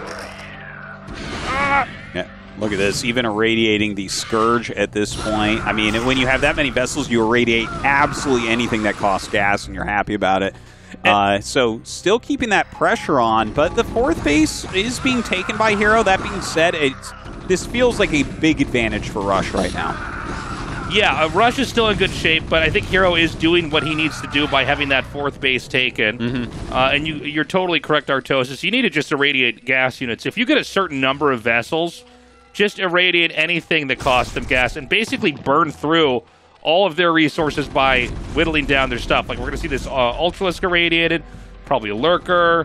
Yeah, look at this. Even irradiating the Scourge at this point. I mean, when you have that many vessels, you irradiate absolutely anything that costs gas, and you're happy about it. So still keeping that pressure on, but the 4th base is being taken by Hero. That being said, this feels like a big advantage for Rush right now. Yeah, Rush is still in good shape, but I think Hero is doing what he needs to do by having that 4th base taken. And you're totally correct, Artosis. You need to just irradiate gas units. If you get a certain number of vessels, just irradiate anything that costs them gas and basically burn through all of their resources by whittling down their stuff. Like, we're going to see this Ultralisk irradiated, probably a Lurker.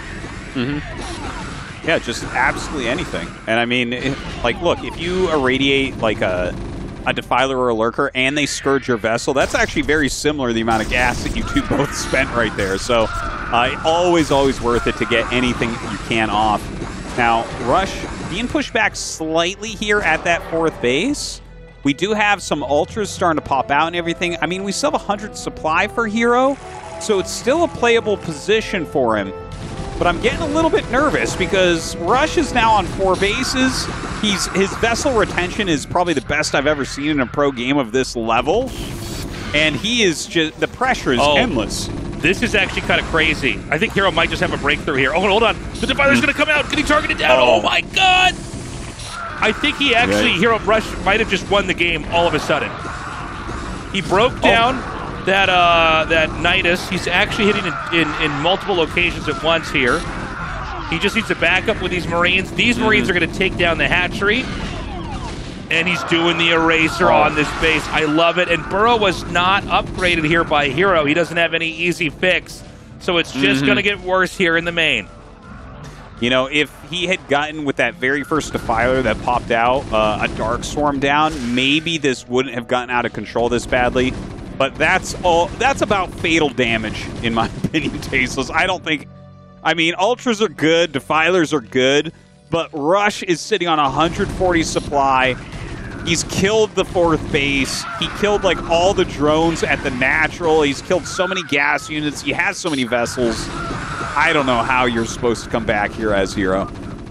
Yeah, just absolutely anything. And I mean, look, if you irradiate like a Defiler or a Lurker and they Scourge your vessel, that's actually very similar to the amount of gas that you two both spent right there. So always worth it to get anything you can off. Now, Rush being pushed back slightly here at that 4th base. We do have some ultras starting to pop out and everything. I mean, we still have 100 supply for Hero, so it's still a playable position for him. But I'm getting a little bit nervous because Rush is now on 4 bases. His vessel retention is probably the best I've ever seen in a pro game of this level. And he is just, the pressure is endless. This is actually kind of crazy. I think Hero might just have a breakthrough here. Oh, hold on. The Defiler's going to come out, getting targeted down. Oh my God. I think he actually, Hero Rush might have just won the game all of a sudden. He broke down that Nidus. He's actually hitting in multiple locations at once here. He just needs to back up with these Marines. These Marines are going to take down the hatchery. And he's doing the eraser on this base. I love it. And Burrow was not upgraded here by Hero. He doesn't have any easy fix. So it's just going to get worse here in the main. You know, if he had gotten with that very first Defiler that popped out, a Dark Swarm down, maybe this wouldn't have gotten out of control this badly. But that's about fatal damage, in my opinion, Tasteless. I don't think... I mean, Ultras are good, Defilers are good, but Rush is sitting on 140 supply. He's killed the 4th base. He killed, like, all the drones at the natural. He's killed so many gas units. He has so many vessels. I don't know how you're supposed to come back here as Hero.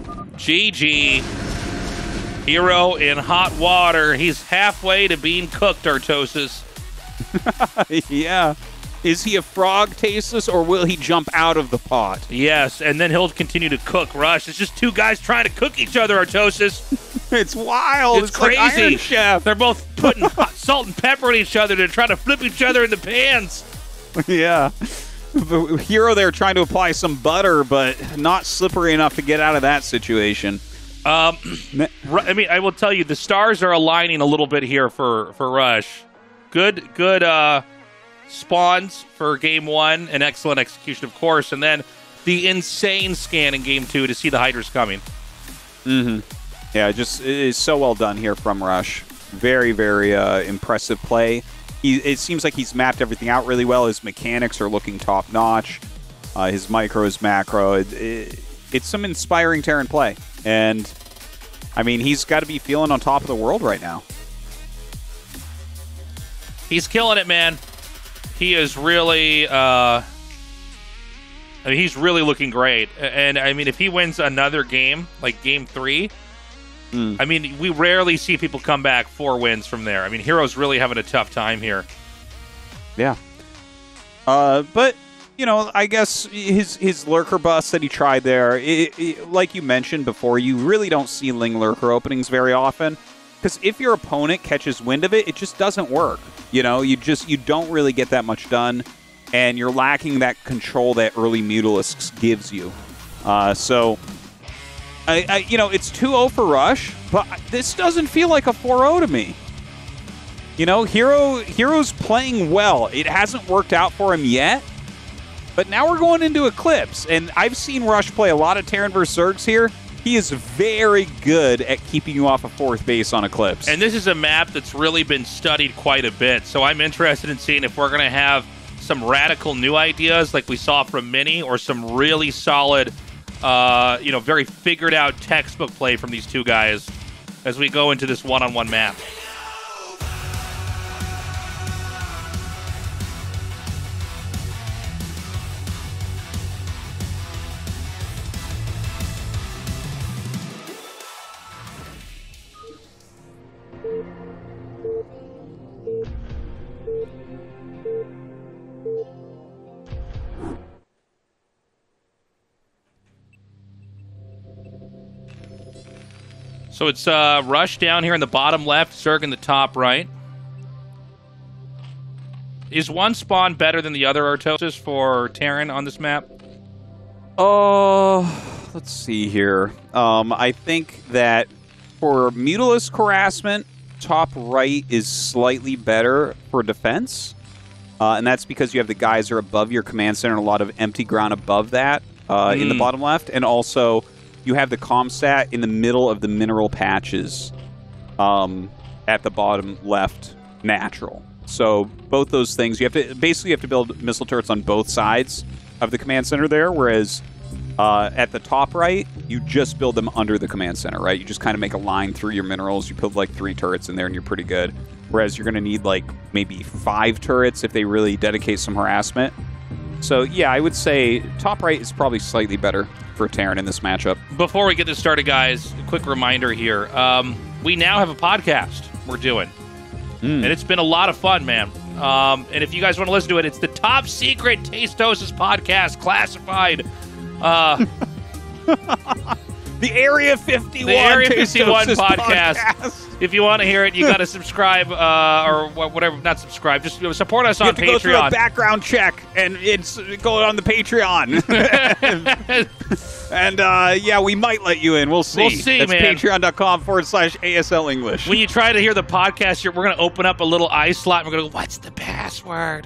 GG. Hero in hot water. He's halfway to being cooked, Artosis. Yeah. Is he a frog, Tasteless, or will he jump out of the pot? Yes, and then he'll continue to cook Rush. It's just 2 guys trying to cook each other, Artosis. It's wild. It's crazy. Like Iron Chef. They're both putting hot salt and pepper on each other to try to flip each other in the pans. Yeah. Hero there trying to apply some butter, but not slippery enough to get out of that situation. I mean, I will tell you, the stars are aligning a little bit here for Rush. Good spawns for Game 1, an excellent execution, of course, and then the insane scan in Game 2 to see the Hydras coming. Yeah, it is so well done here from Rush. Very, very impressive play. It seems like he's mapped everything out really well. His mechanics are looking top-notch. His micro, his macro. It's some inspiring Terran play. And, I mean, he's got to be feeling on top of the world right now. He's killing it, man. He is really... I mean, he's really looking great. And, I mean, if he wins another game, like Game 3... I mean, we rarely see people come back 4 wins from there. I mean, Hero's really having a tough time here. Yeah. But, you know, I guess his Lurker bust that he tried there, like you mentioned before, you really don't see Ling Lurker openings very often. Because if your opponent catches wind of it, it just doesn't work. You know, you don't really get that much done. And you're lacking that control that early Mutalisks gives you. So... you know, it's 2-0 for Rush, but this doesn't feel like a 4-0 to me. You know, Hero's playing well. It hasn't worked out for him yet, but now we're going into Eclipse, and I've seen Rush play a lot of Terran vs. Zergs here. He is very good at keeping you off a 4th base on Eclipse. And this is a map that's really been studied quite a bit, so I'm interested in seeing if we're going to have some radical new ideas like we saw from Mini, or some really solid... you know, very figured out textbook play from these 2 guys as we go into this one-on-one map. So it's Rush down here in the bottom left, Zerg in the top right. Is one spawn better than the other, Artosis, for Terran on this map? Let's see here. I think that for Mutalisk harassment, top right is slightly better for defense. And that's because you have the geyser above your command center and a lot of empty ground above that in the bottom left. And also... you have the Comstat in the middle of the mineral patches at the bottom left natural. So both those things, you have to build missile turrets on both sides of the command center there, whereas at the top right, you just build them under the command center, right? You just kind of make a line through your minerals. You build like 3 turrets in there and you're pretty good. Whereas you're going to need like maybe 5 turrets if they really dedicate some harassment. So yeah, I would say top right is probably slightly better for Terran in this matchup. Before we get this started, guys, a quick reminder here. We now have a podcast we're doing. And it's been a lot of fun, man. And if you guys want to listen to it, it's the Top Secret Tastosis Podcast, classified. The Area 51 The Area 51 podcast. If you want to hear it, you got to subscribe or whatever. Not subscribe. Just support us on Patreon. You have to go through a background check, and it's going on the Patreon. And yeah, we might let you in. We'll see. We'll see, That's man. Patreon.com/ASL English. When you try to hear the podcast, we're going to open up a little ice slot, and we're going to go, what's the password?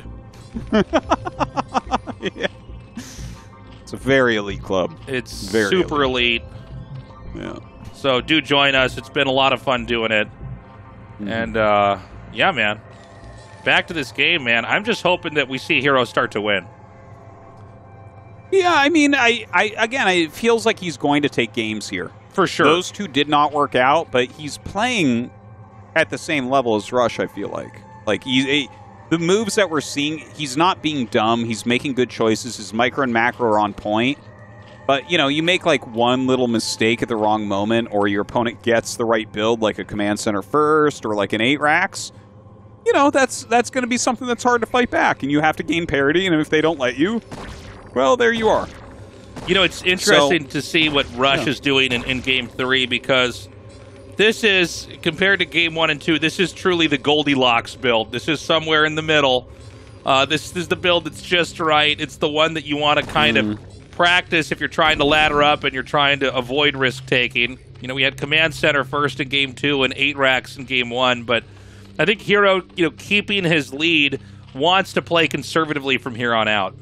Yeah. It's a very elite club. It's very super elite. Yeah. So do join us. It's been a lot of fun doing it. And yeah, man. Back to this game, man. I'm just hoping that we see Hero start to win. Yeah, I mean, again, it feels like he's going to take games here. For sure. Those two did not work out, but he's playing at the same level as Rush, I feel like. Like, the moves that we're seeing, he's not being dumb. He's making good choices. His micro and macro are on point. But, you know, you make, like, one little mistake at the wrong moment, or your opponent gets the right build, like a command center first, or like an 8 racks. You know, that's going to be something that's hard to fight back, and you have to gain parity, and if they don't let you, well, there you are. You know, it's interesting to see what Rush is doing in Game 3, because this is, compared to Game 1 and 2, this is truly the Goldilocks build. This is somewhere in the middle. This is the build that's just right. It's the one that you want to kind of practice if you're trying to ladder up and you're trying to avoid risk-taking. You know, we had Command Center first in Game 2 and 8 racks in Game 1, but I think Hero, you know, keeping his lead, wants to play conservatively from here on out.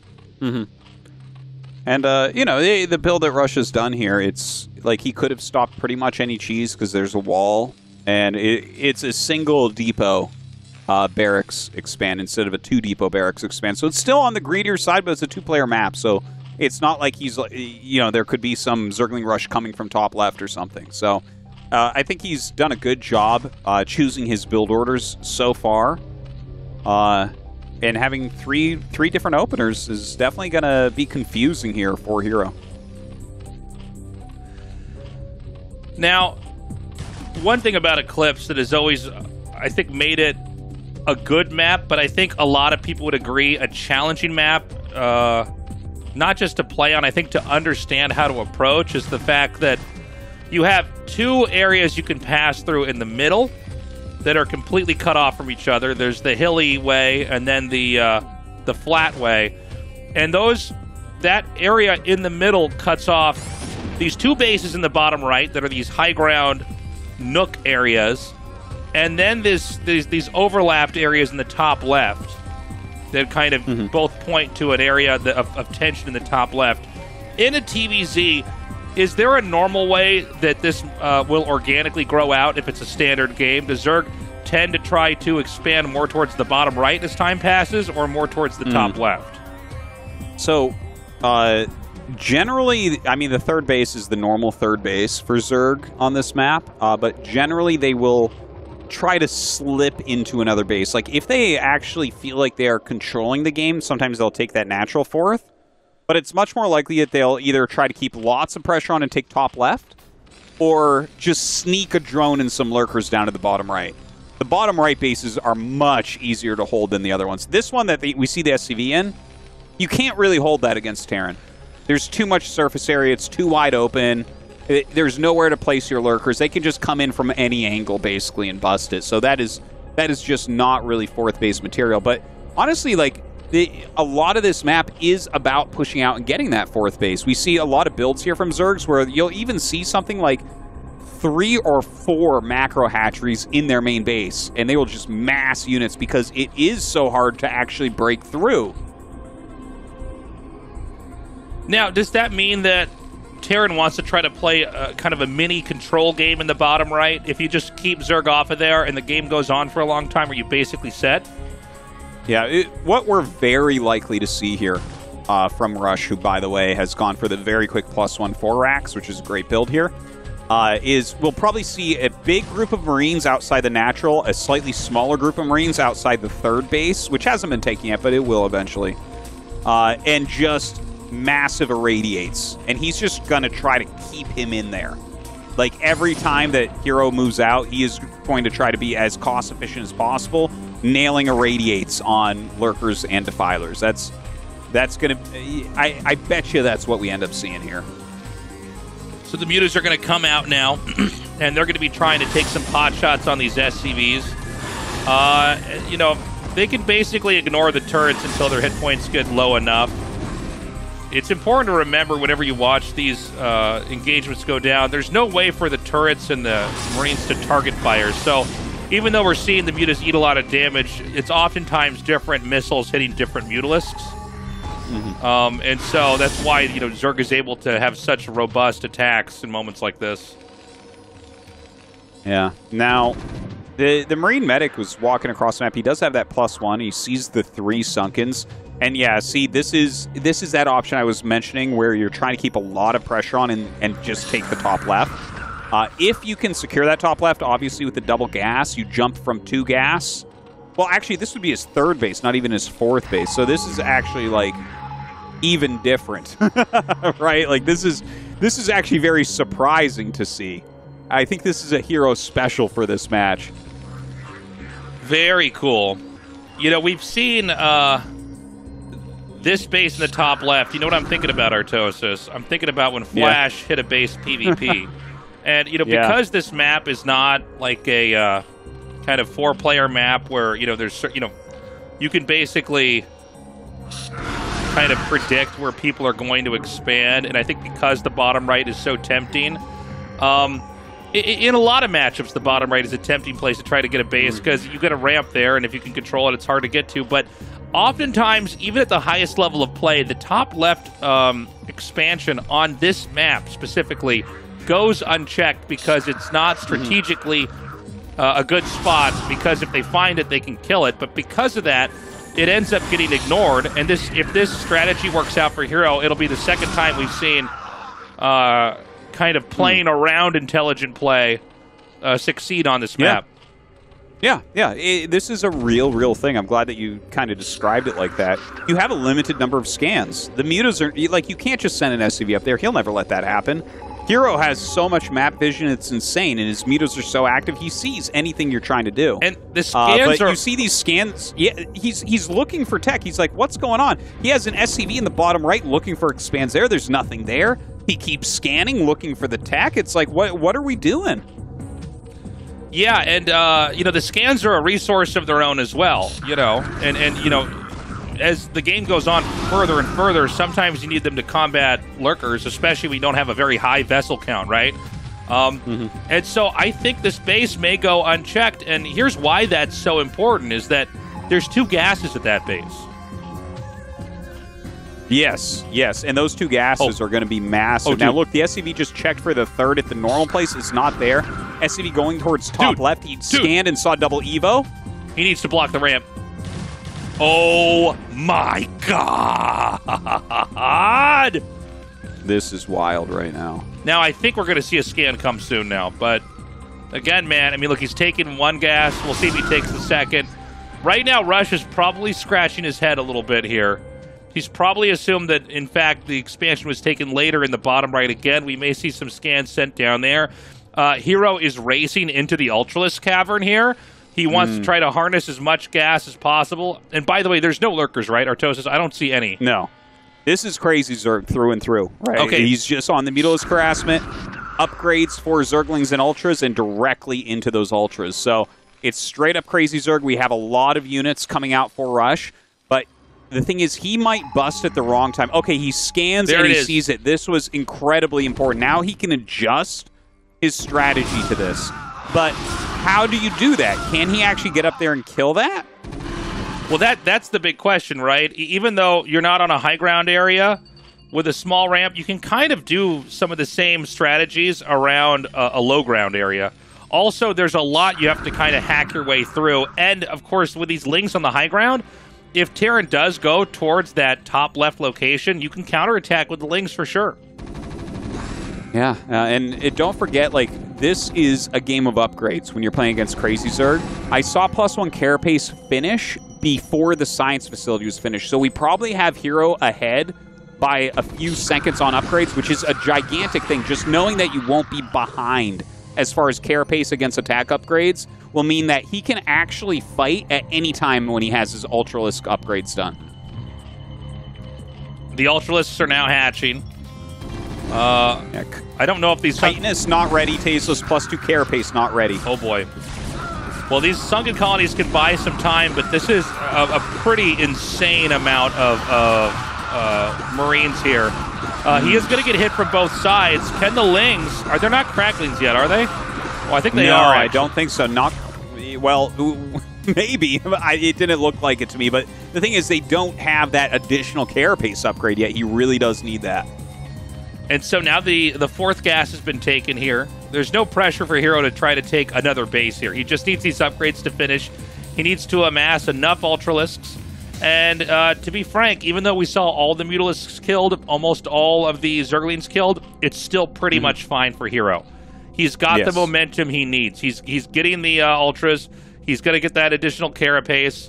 And, you know, the build that Rush has done here, it's like he could have stopped pretty much any cheese because there's a wall, and it's a single depot barracks expand instead of a 2 depot barracks expand. So it's still on the greedier side, but it's a 2-player map, so it's not like he's, you know, there could be some Zergling Rush coming from top left or something. So I think he's done a good job choosing his build orders so far. And having three different openers is definitely going to be confusing here for Hero. Now, one thing about Eclipse that has always, I think, made it a good map, but I think a lot of people would agree a challenging map, not just to play on, I think to understand how to approach, is the fact that you have 2 areas you can pass through in the middle that are completely cut off from each other. There's the hilly way and then the flat way. And that area in the middle cuts off these 2 bases in the bottom right that are these high ground nook areas. And then there's these overlapped areas in the top left that kind of both point to an area of tension in the top left. In a TVZ, is there a normal way that this will organically grow out if it's a standard game? Does Zerg tend to try to expand more towards the bottom right as time passes, or more towards the top left? So, generally, I mean, the third base is the normal third base for Zerg on this map, but generally they will try to slip into another base. Like, if they actually feel like they are controlling the game, sometimes they'll take that natural fourth. But it's much more likely that they'll either try to keep lots of pressure on and take top left, or just sneak a drone and some lurkers down to the bottom right. The bottom right bases are much easier to hold than the other ones. This one that we see the SCV in, you can't really hold that against Terran. There's too much surface area. It's too wide open. There's nowhere to place your lurkers. They can just come in from any angle, basically, and bust it. So that is just not really fourth base material. But honestly, like, a lot of this map is about pushing out and getting that fourth base. We see a lot of builds here from Zergs where you'll even see something like 3 or 4 macro hatcheries in their main base, and they will just mass units because it is so hard to actually break through. Now, does that mean that Terran wants to try to play kind of a mini control game in the bottom right? If you just keep Zerg off of there and the game goes on for a long time, are you basically set? Yeah, what we're very likely to see here from Rush, who, by the way, has gone for the very quick +1 4 racks, which is a great build here, is we'll probably see a big group of Marines outside the natural, a slightly smaller group of Marines outside the third base, which hasn't been taken yet, but it will eventually, and just massive irradiates. And he's just going to try to keep him in there. Like, every time that Hero moves out, he is going to try to be as cost-efficient as possible, nailing irradiates on Lurkers and Defilers. That's going to... I bet you that's what we end up seeing here. So the Mutas are going to come out now, and they're going to be trying to take some pot shots on these SCVs. You know, they can basically ignore the turrets until their hit points get low enough. It's important to remember whenever you watch these engagements go down, there's no way for the turrets and the Marines to target fire. So even though we're seeing the Mutas eat a lot of damage, it's oftentimes different missiles hitting different Mutalisks. And so that's why, you know, Zerg is able to have such robust attacks in moments like this. Yeah. Now, the Marine Medic was walking across the map. He does have that +1. He sees the 3 Sunkens. And yeah, see, this is that option I was mentioning where you're trying to keep a lot of pressure on and just take the top left. If you can secure that top left, obviously with the double gas, you jump from 2 gas. Well, actually, this would be his 3rd base, not even his 4th base. So this is actually, like, even different, right? Like, this is actually very surprising to see. I think this is a Hero special for this match. Very cool. You know, we've seen this base in the top left. You know what I'm thinking about, Artosis? I'm thinking about when Flash hit a base PvP. And, you know, because this map is not like a kind of 4-player map where, you know, there's, you know, you can basically kind of predict where people are going to expand. And I think because the bottom right is so tempting, in a lot of matchups, the bottom right is a tempting place to try to get a base because you get a ramp there, and if you can control it, it's hard to get to. But oftentimes, even at the highest level of play, the top left expansion on this map specifically goes unchecked because it's not strategically a good spot, because if they find it, they can kill it. But because of that, it ends up getting ignored. And if this strategy works out for Hero, it'll be the second time we've seen kind of playing around intelligent play succeed on this map. Yeah, this is a real thing. I'm glad that you kind of described it like that. You have a limited number of scans. The Mutas are, like, you can't just send an SCV up there. He'll never let that happen. Hero has so much map vision, it's insane, and his Mutas are so active, he sees anything you're trying to do. And the scans but you see these scans, he's looking for tech. He's like, what's going on? He has an SCV in the bottom right looking for expands there. There's nothing there. He keeps scanning, looking for the tech. It's like, what are we doing? Yeah, and, you know, the scans are a resource of their own as well, you know, and you know, as the game goes on further and further, sometimes you need them to combat Lurkers, especially when you don't have a very high vessel count, right? And so I think this base may go unchecked, and here's why that's so important, is that there's 2 gases at that base. Yes, and those 2 gases are going to be massive. Now, look, the SCV just checked for the 3rd at the normal place. It's not there. SCV going towards top left. He scanned and saw double Evo. He needs to block the ramp. Oh, my God! This is wild right now. Now, I think we're going to see a scan come soon now, but again, man, I mean, look, he's taking 1 gas. We'll see if he takes the 2nd. Right now, Rush is probably scratching his head a little bit here. He's probably assumed that, in fact, the expansion was taken later in the bottom right again. We may see some scans sent down there. Hero is racing into the Ultralisk Cavern here. He wants to try to harness as much gas as possible. And by the way, there's no Lurkers, right, Artosis? I don't see any. No. This is crazy Zerg through and through, right? Okay. He's just on the Mutalisk harassment, upgrades for Zerglings and Ultras, and directly into those Ultras. So it's straight up crazy Zerg. We have a lot of units coming out for Rush. But the thing is, he might bust at the wrong time. Okay, he scans and he sees it. This was incredibly important. Now he can adjust his strategy to this. But how do you do that? Can he actually get up there and kill that? Well, that's the big question, right? Even though you're not on a high ground area, with a small ramp, you can kind of do some of the same strategies around a low ground area. Also, there's a lot you have to kind of hack your way through. And, of course, with these links on the high ground, if Terran does go towards that top left location, you can counterattack with the Lings for sure. Yeah, and don't forget, like, this is a game of upgrades when you're playing against Crazy Zerg. I saw +1 Carapace finish before the Science Facility was finished, so we probably have Hero ahead by a few seconds on upgrades, which is a gigantic thing. Just knowing that you won't be behind as far as Carapace against attack upgrades will mean that he can actually fight at any time when he has his Ultralisk upgrades done. The Ultralisks are now hatching. I don't know if these... Titanus not ready, Tasteless +2 Carapace not ready. Oh boy. Well, these Sunken Colonies can buy some time, but this is a pretty insane amount of Marines here. He is going to get hit from both sides. Can the Lings... They're not Cracklings yet, are they? Well, I think they are. I don't think so. Not... Well, maybe. It didn't look like it to me, but the thing is they don't have that additional Carapace upgrade yet. He really does need that. And so now the fourth gas has been taken here. There's no pressure for Hero to try to take another base here. He just needs these upgrades to finish. He needs to amass enough Ultralisks. And to be frank, even though we saw all the Mutalisks killed, almost all of the Zerglings killed, it's still pretty much fine for Hero. He's got the momentum he needs. He's getting the Ultras. He's going to get that additional Carapace.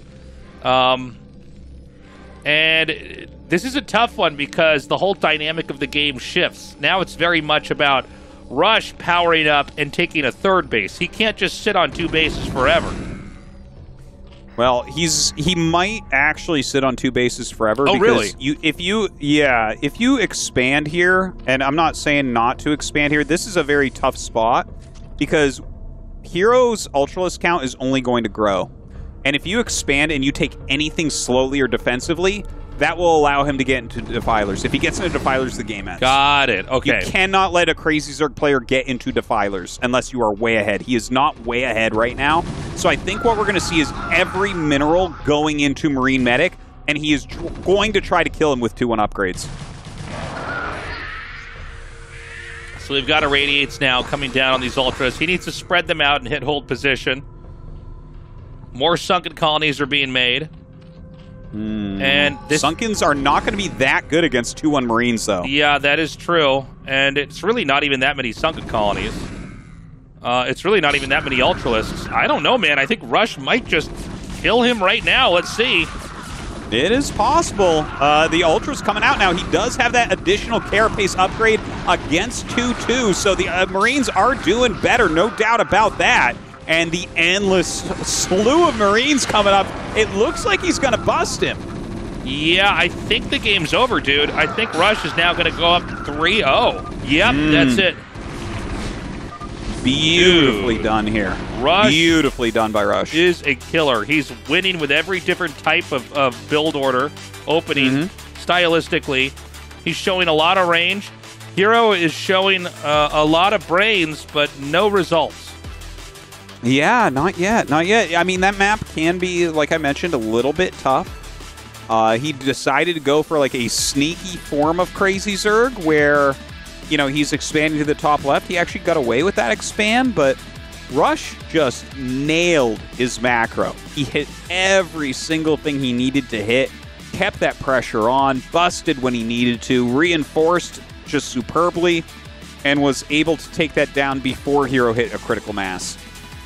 And this is a tough one because the whole dynamic of the game shifts. Now it's very much about Rush powering up and taking a third base. He can't just sit on 2 bases forever. Well, he might actually sit on 2 bases forever. Oh, really? If you expand here, and I'm not saying not to expand here, this is a very tough spot because Hero's Ultralisk count is only going to grow. And if you expand and you take anything slowly or defensively, that will allow him to get into Defilers. If he gets into Defilers, the game ends. Got it. Okay. You cannot let a Crazy Zerg player get into Defilers unless you are way ahead. He is not way ahead right now. So I think what we're going to see is every mineral going into Marine Medic, and he is going to try to kill him with 2-1 upgrades. So we've got Irradiates now coming down on these Ultras. He needs to spread them out and hit hold position. More Sunken Colonies are being made. And Sunkens are not going to be that good against 2-1 Marines, though. Yeah, that is true. And it's really not even that many Sunken Colonies. It's really not even that many Ultralisks. I don't know, man. I think Rush might just kill him right now. Let's see. It is possible. The Ultra's coming out now. He does have that additional Carapace upgrade against 2-2, so the Marines are doing better, no doubt about that. And the endless slew of Marines coming up. It looks like he's going to bust him. Yeah, I think the game's over, dude. I think Rush is now going to go up 3-0. Yep, that's it. Beautifully done here. Rush beautifully done by Rush. Is a killer. He's winning with every different type of build order opening stylistically. He's showing a lot of range. Hero is showing a lot of brains, but no results. Yeah, not yet. Not yet. I mean, that map can be, like I mentioned, a little bit tough. He decided to go for like a sneaky form of Crazy Zerg where, you know, he's expanding to the top left. He actually got away with that expand, but Rush just nailed his macro. He hit every single thing he needed to hit, kept that pressure on, busted when he needed to, reinforced just superbly, and was able to take that down before Hero hit a critical mass.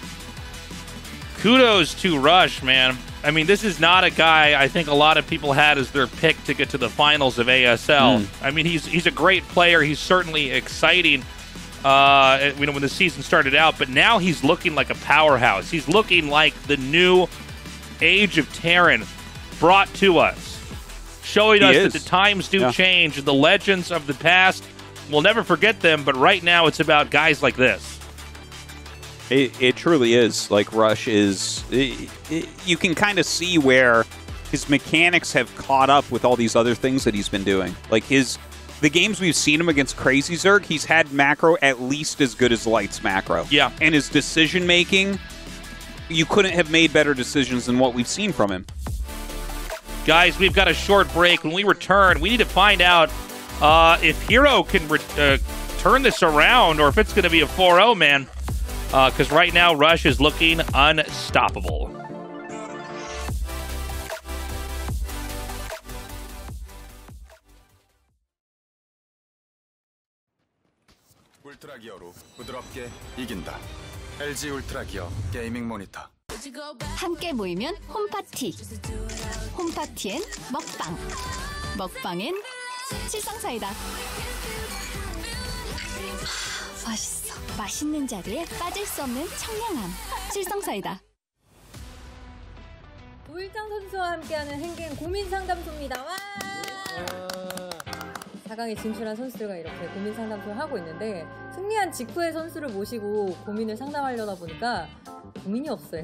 Kudos to Rush, man. I mean, this is not a guy I think a lot of people had as their pick to get to the finals of ASL. I mean, he's a great player. He's certainly exciting, you know, when the season started out. But now he's looking like a powerhouse. He's looking like the new age of Terran brought to us, showing us that the times do change. And the legends of the past, we'll never forget them. But right now, it's about guys like this. It truly is. Like, Rush is... you can kind of see where his mechanics have caught up with all these other things that he's been doing. Like, the games we've seen him against Crazy Zerg, he's had macro at least as good as Light's macro. Yeah. And his decision-making, you couldn't have made better decisions than what we've seen from him. Guys, we've got a short break. When we return, we need to find out if Hero can turn this around or if it's going to be a 4-0, man. Because right now, Rush is looking unstoppable. 울트라 기어로 부드럽게 이긴다. LG 울트라 기어 게이밍 모니터. 함께 모이면 홈파티. 홈파티엔 먹방. 먹방엔 칠성사이다. 맛있어. 맛있는 자리에 빠질 수 없는 청량함. 칠성사이다. 우일장 선수와 함께하는 행갱 고민 상담소입니다. 와! 4강에 진출한 선수들과 이렇게 고민 상담소를 하고 있는데 승리한 직후에 선수를 모시고 고민을 상담하려다 보니까 고민이 없어요.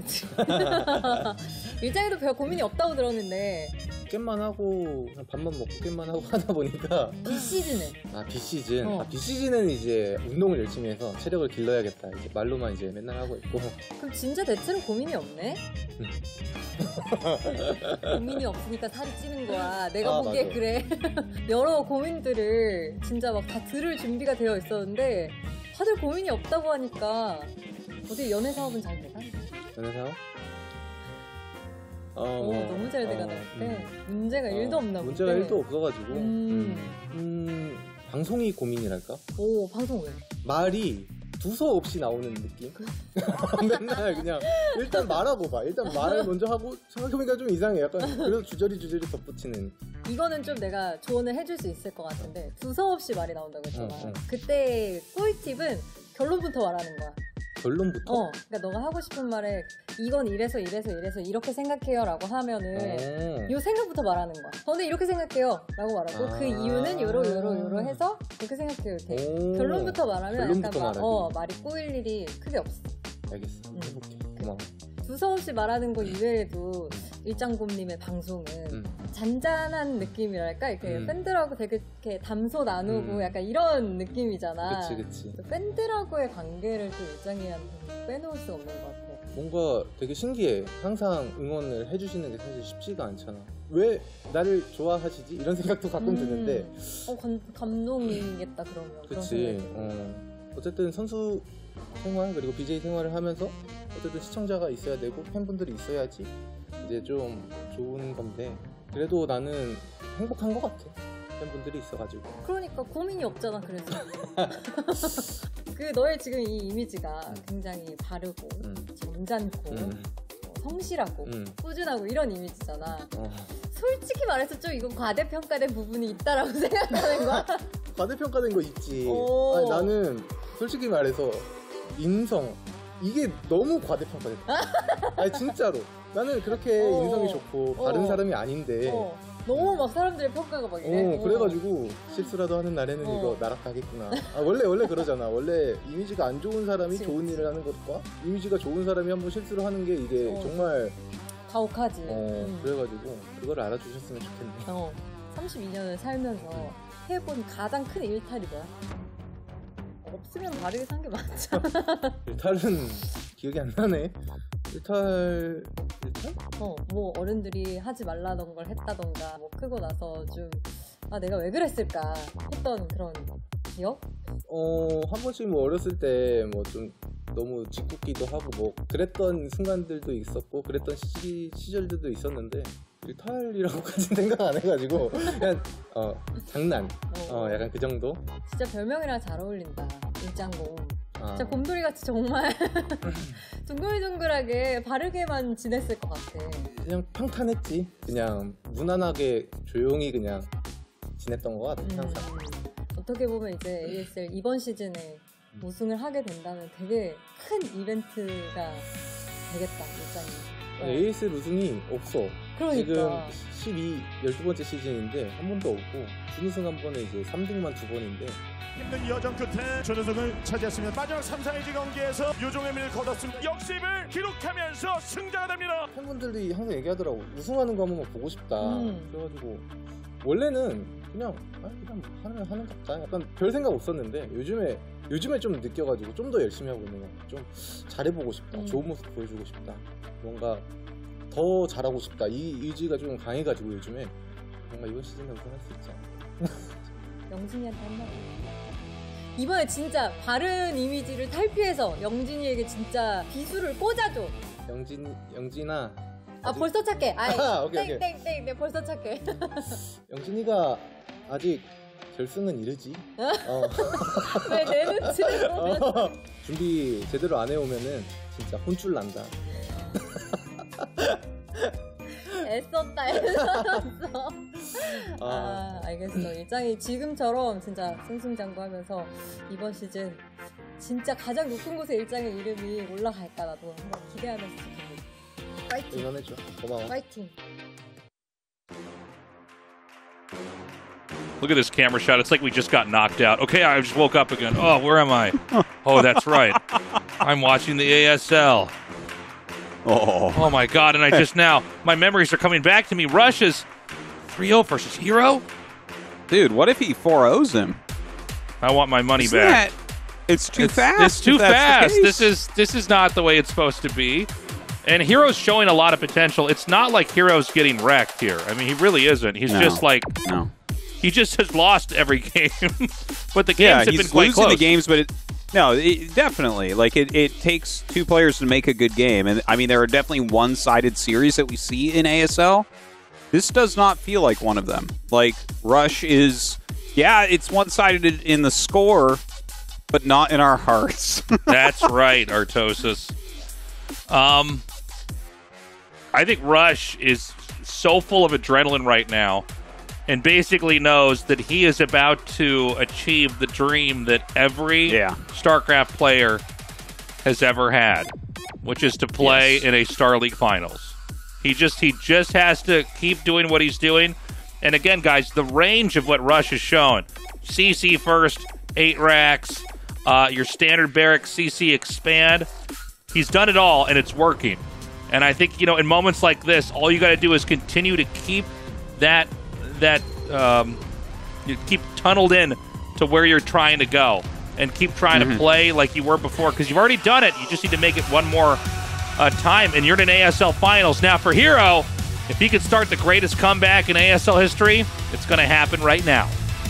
일장에도 별 고민이 없다고 들었는데 게임만 하고 그냥 밥만 먹고 게임만 하고 하다 보니까 비시즌에 비시즌 비시즌은 이제 운동을 열심히 해서 체력을 길러야겠다 이제 말로만 이제 맨날 하고 있고. 그럼 진짜 대체로 고민이 없네? 고민이 없으니까 살이 찌는 거야. 내가 보기에 맞아. 그래. 여러 고민들을 진짜 막 다 들을 준비가 되어 있었는데 다들 고민이 없다고 하니까 어디 연애 사업은 잘 돼가? 연애 사업? 너무 잘 돼가다 같아. 문제가 1도 없나 보네. 문제가 1도 없어가지고 방송이 고민이랄까? 오, 방송 왜? 말이 두서없이 나오는 느낌? 맨날 그냥 일단 말하고 봐. 일단 말을 먼저 하고 생각해보니까 좀 이상해. 약간 그래서 주저리 덧붙이는. 이거는 좀 내가 조언을 해줄 수 있을 것 같은데 두서없이 말이 나온다고 했잖아. 그때 꿀팁은 결론부터 말하는 거야. 결론부터? 그러니까 너가 하고 싶은 말에 이건 이래서 이렇게 생각해요 라고 하면은 요 생각부터 말하는 거야. 저는 이렇게 생각해요 라고 말하고 그 이유는 요로 해서 그렇게 생각해요 이렇게. 결론부터 말하면 약간 말이 꼬일 일이 크게 없어. 알겠어. 해볼게. 고마워. 두서없이 말하는 거 이외에도 일장곰님의 방송은 잔잔한 느낌이랄까? 이렇게 팬들하고 되게 이렇게 담소 나누고 약간 이런 느낌이잖아. 그치. 팬들하고의 관계를 또 일장이한테 빼놓을 수 없는 것 같아. 뭔가 되게 신기해. 항상 응원을 해주시는 게 사실 쉽지가 않잖아. 왜 나를 좋아하시지? 이런 생각도 가끔 드는데. 감동이겠다 그러면. 그치. 어쨌든 선수 생활 그리고 BJ 생활을 하면서 어쨌든 시청자가 있어야 되고 팬분들이 있어야지 이제 좀 좋은 건데 그래도 나는 행복한 것 같아. 팬분들이 있어가지고. 그러니까 고민이 없잖아. 그래서 그 너의 지금 이 이미지가 굉장히 바르고 점잖고 성실하고 꾸준하고 이런 이미지잖아. 솔직히 말해서 좀 이건 과대평가된 부분이 있다라고 생각하는 거야? 과대평가된 거 있지. 아니, 나는 솔직히 말해서 인성 이게 너무 과대평가됐다. 아니 진짜로 나는 그렇게 인성이 좋고 바른 사람이 아닌데 너무 막 사람들의 평가가 막 이래. 그래가지고 실수라도 하는 날에는 이거 나락가겠구나. 원래 그러잖아. 원래 이미지가 안 좋은 사람이 좋은 일을 하는 것과 이미지가 좋은 사람이 한번 실수를 하는 게 이게 정말 가혹하지. 그래가지고 그걸 알아주셨으면 좋겠네. 32년을 살면서 해본 가장 큰 일탈이 뭐야? 없으면 바르게 산 게 많잖아. 일탈은 기억이 안 나네. 일탈? 뭐 어른들이 하지 말라던 걸 했다던가 뭐 크고 나서 좀 내가 왜 그랬을까 했던 그런 기억? 한 번씩 뭐 어렸을 때 뭐 좀 너무 짓궂기도 하고 뭐 그랬던 순간들도 있었고 그랬던 시절들도 있었는데 일탈이라고까지 생각 안 해가지고 그냥 장난 약간 그 정도. 진짜 별명이랑 잘 어울린다. 일장곰. 진짜 곰돌이같이 정말 둥글둥글하게 바르게만 지냈을 것 같아. 그냥 평탄했지. 그냥 무난하게 조용히 그냥 지냈던 것 같아. 항상. 어떻게 보면 이제 ASL 이번 시즌에 우승을 하게 된다면 되게 큰 이벤트가 되겠다. 일장이. ASL 우승이 없어. 그러니까. 지금 12번째 시즌인데 한 번도 없고 준우승 한 번에 이제 3등만 2번인데 힘든 여정 끝에 준우승을 차지했습니다. 마지막 3, 4위지 경기에서 유종의 미를 거뒀습니다. 역습을 기록하면서 승자가 됩니다. 팬분들이 항상 얘기하더라고. 우승하는 거 한번 보고 싶다. 그래가지고 원래는 그냥 하는 것 같다. 약간 별 생각 없었는데 요즘에 좀 느껴가지고 좀 더 열심히 하고 있는 거 같아. 좀 잘해보고 싶다. 좋은 모습 보여주고 싶다. 뭔가 더 잘하고 싶다. 이 의지가 좀 강해가지고 요즘에 뭔가 이번 시즌에 우승할 수 있지 않나. 영진이한테 한마디. 이번에 진짜 바른 이미지를 탈피해서 영진이에게 진짜 비수를 꽂아줘. 영진아. 벌써 착해. 오케이. 땡. 네, 벌써 착해. 영진이가 아직 결승은 이르지. 왜 내 눈치를 보면서. 준비 제대로 안 해오면은 진짜 혼쭐 난다. 애썼다. 알겠어. 일장이 지금처럼 진짜 승승장구하면서 이번 시즌 진짜 가장 높은 곳에 일장의 이름이 올라갈까 나도 한번 기대하면서 지킵니다. 파이팅. 응원해줘. 고마워. 파이팅. Look at this camera shot. It's like we just got knocked out. Okay, I just woke up again. Oh, where am I? Oh, that's right. I'm watching the ASL. Oh my God, and I just now, my memories are coming back to me. Rush is 3-0 versus Hero? Dude, what if he 4-0s him? I want my money back. It's too fast. It's too fast. This is not the way it's supposed to be. And Hero's showing a lot of potential. It's not like Hero's getting wrecked here. I mean, he really isn't. He's just like... No. He just has lost every game. But the games have been quite he's close. losing the games, but definitely. Like, it takes two players to make a good game. And, I mean, there are definitely one-sided series that we see in ASL. This does not feel like one of them. Like, Rush is... Yeah, it's one-sided in the score, but not in our hearts. That's right, Artosis. I think Rush is so full of adrenaline right now and basically knows that he is about to achieve the dream that every StarCraft player has ever had, which is to play in a Star League Finals. He just has to keep doing what he's doing. And again, guys, the range of what Rush has shown. CC first, 8 racks, your standard barracks, CC expand. He's done it all, and it's working. And I think, in moments like this, all you got to do is continue to keep keep tunneled in to where you're trying to go and keep trying to play like you were before, because you've already done it. You just need to make it one more time, and you're in an ASL Finals. Now, for Hero, if he could start the greatest comeback in ASL history, it's going to happen right now.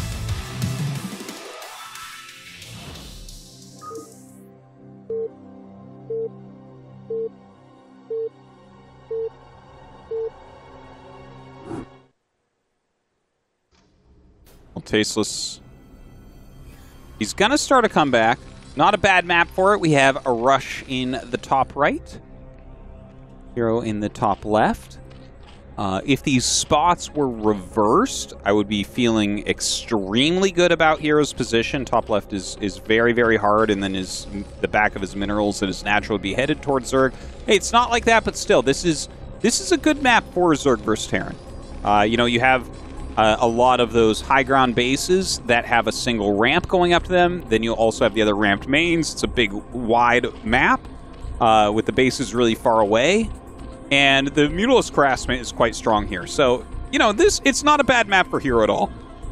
Well, Tasteless. He's going to start a comeback. Not a bad map for it. We have a Rush in the top right. Hero in the top left. If these spots were reversed, I would be feeling extremely good about Hero's position. Top left is very, very hard, and then the back of his minerals and his natural would be headed towards Zerg. Hey, it's not like that, but still, this is a good map for Zerg versus Terran. You have a lot of those high ground bases that have a single ramp going up to them. Then you'll also have the other ramped mains. It's a big, wide map with the bases really far away. And the Mutalisk harassment is quite strong here. So, it's not a bad map for Hero at all.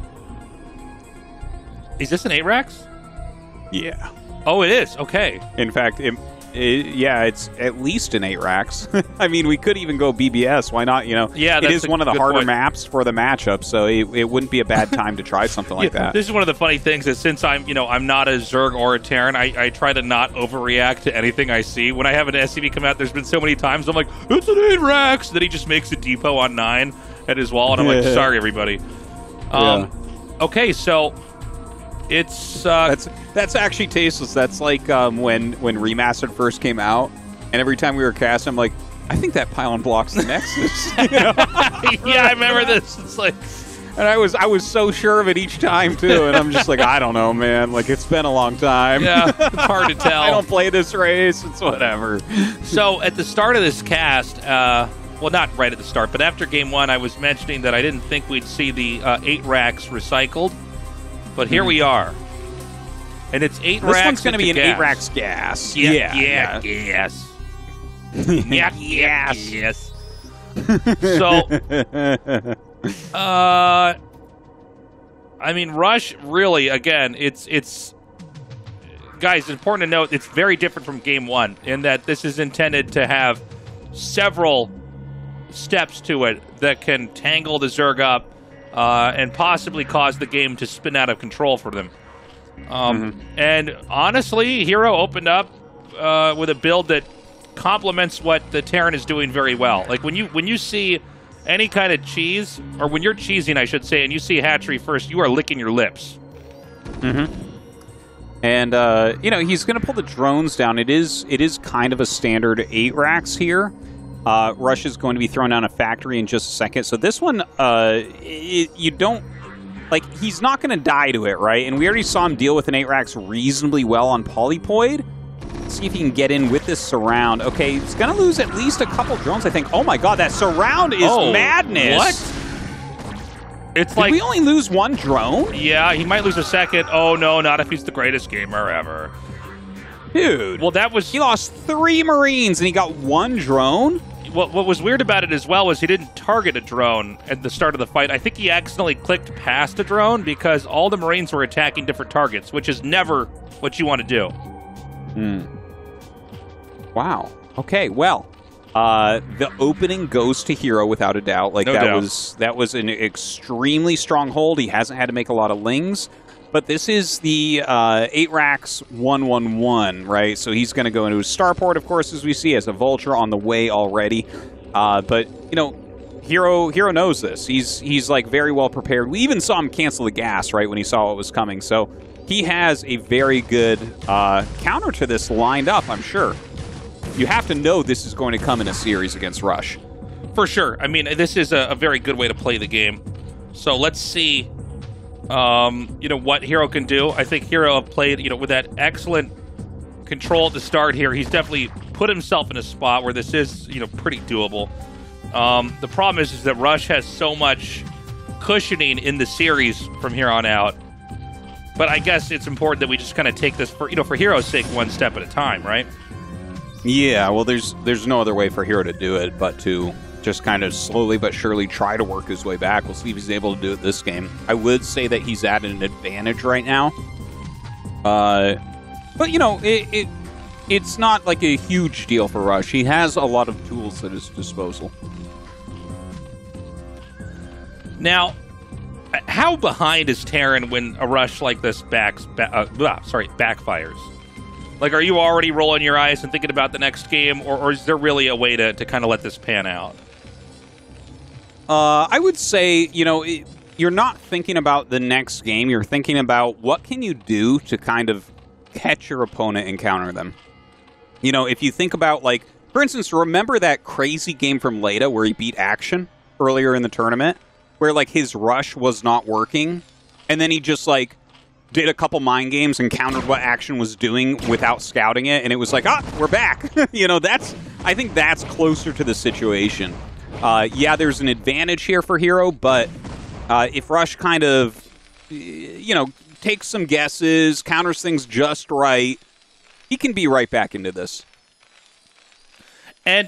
Is this an 8 racks? Yeah. Oh, it is? Okay. In fact, it's at least an 8 racks. I mean, we could even go BBS. Why not? Yeah, it is one of the harder point. maps for the matchup, so it wouldn't be a bad time to try something like that. This is one of the funny things is since I'm not a Zerg or a Terran, I try to not overreact to anything I see. When I have an SCV come out, there's been so many times I'm like, it's an 8 racks. Then he just makes a depot on 9 at his wall, and I'm like, sorry, everybody. Okay, so it's that's actually tasteless. That's like when Remastered first came out, and every time we were casting, I'm like, I think that pylon blocks the Nexus. Yeah, I remember this. It's like, and I was so sure of it each time too, and I'm just like, I don't know, man. Like, it's been a long time. Yeah, it's hard to tell. I don't play this race. It's whatever. So at the start of this cast, well, not right at the start, but after Game 1, I was mentioning that I didn't think we'd see the 8 racks recycled. But here we are. And it's 8 racks. This one's going to be an gas. 8 racks gas. Yeah. Yes. So, I mean, Rush, really, again, it's guys, it's important to note, it's very different from Game 1 in that this is intended to have several steps to it that can tangle the Zerg up and possibly cause the game to spin out of control for them. And honestly, Hero opened up with a build that complements what the Terran is doing very well. Like when you see any kind of cheese, or when you're cheesing, I should say, and you see hatchery first, you are licking your lips. Mm-hmm. And, he's going to pull the drones down. It is kind of a standard 8 racks here. Rush is going to be throwing down a factory in just a second. So this one, you don't... Like, he's not going to die to it, right? And we already saw him deal with an 8 racks reasonably well on Polypoid. Let's see if he can get in with this surround. Okay, he's going to lose at least a couple drones, I think. Oh, my God, that surround is madness. What? It's Did we only lose 1 drone? Yeah, he might lose a second. Oh, no, not if he's the greatest gamer ever. Dude. Well, that was... He lost 3 Marines, and he got 1 drone? What was weird about it as well was he didn't target a drone at the start of the fight. I think he accidentally clicked past a drone because all the Marines were attacking different targets, which is never what you want to do. Wow. Okay, well, the opening goes to Hero without a doubt. Like, that was an extremely strong hold. He hasn't had to make a lot of lings. But this is the 8 racks 1-1-1, right? So he's going to go into his starport, of course, as we see, as a vulture on the way already. But, Hero knows this. He's like very well prepared. We even saw him cancel the gas, right, when he saw what was coming. So he has a very good counter to this lined up, I'm sure. You have to know this is going to come in a series against Rush. For sure. I mean, this is a very good way to play the game. So let's see... what Hero can do. I think Hero played, with that excellent control at the start here. He's definitely put himself in a spot where this is, pretty doable. The problem is that Rush has so much cushioning in the series from here on out. But I guess it's important that we just kind of take this for Hero's sake, one step at a time, right? Yeah, well, there's no other way for Hero to do it but to just kind of slowly but surely try to work his way back. We'll see if he's able to do it this game. I would say that he's at an advantage right now. But, it's not like a huge deal for Rush. He has a lot of tools at his disposal. Now, how behind is Terran when a Rush like this backfires? Like, are you already rolling your eyes and thinking about the next game, or is there really a way to kind of let this pan out? I would say, you're not thinking about the next game. You're thinking about what can you do to kind of catch your opponent and counter them. If you think about, like, for instance, remember that crazy game from Leda where he beat Action earlier in the tournament? Where, like, his rush was not working, and then he just, like, did a couple mind games and countered what Action was doing without scouting it, and it was like, we're back. I think that's closer to the situation. Yeah, there's an advantage here for Hero, but if Rush kind of, takes some guesses, counters things just right, he can be right back into this. And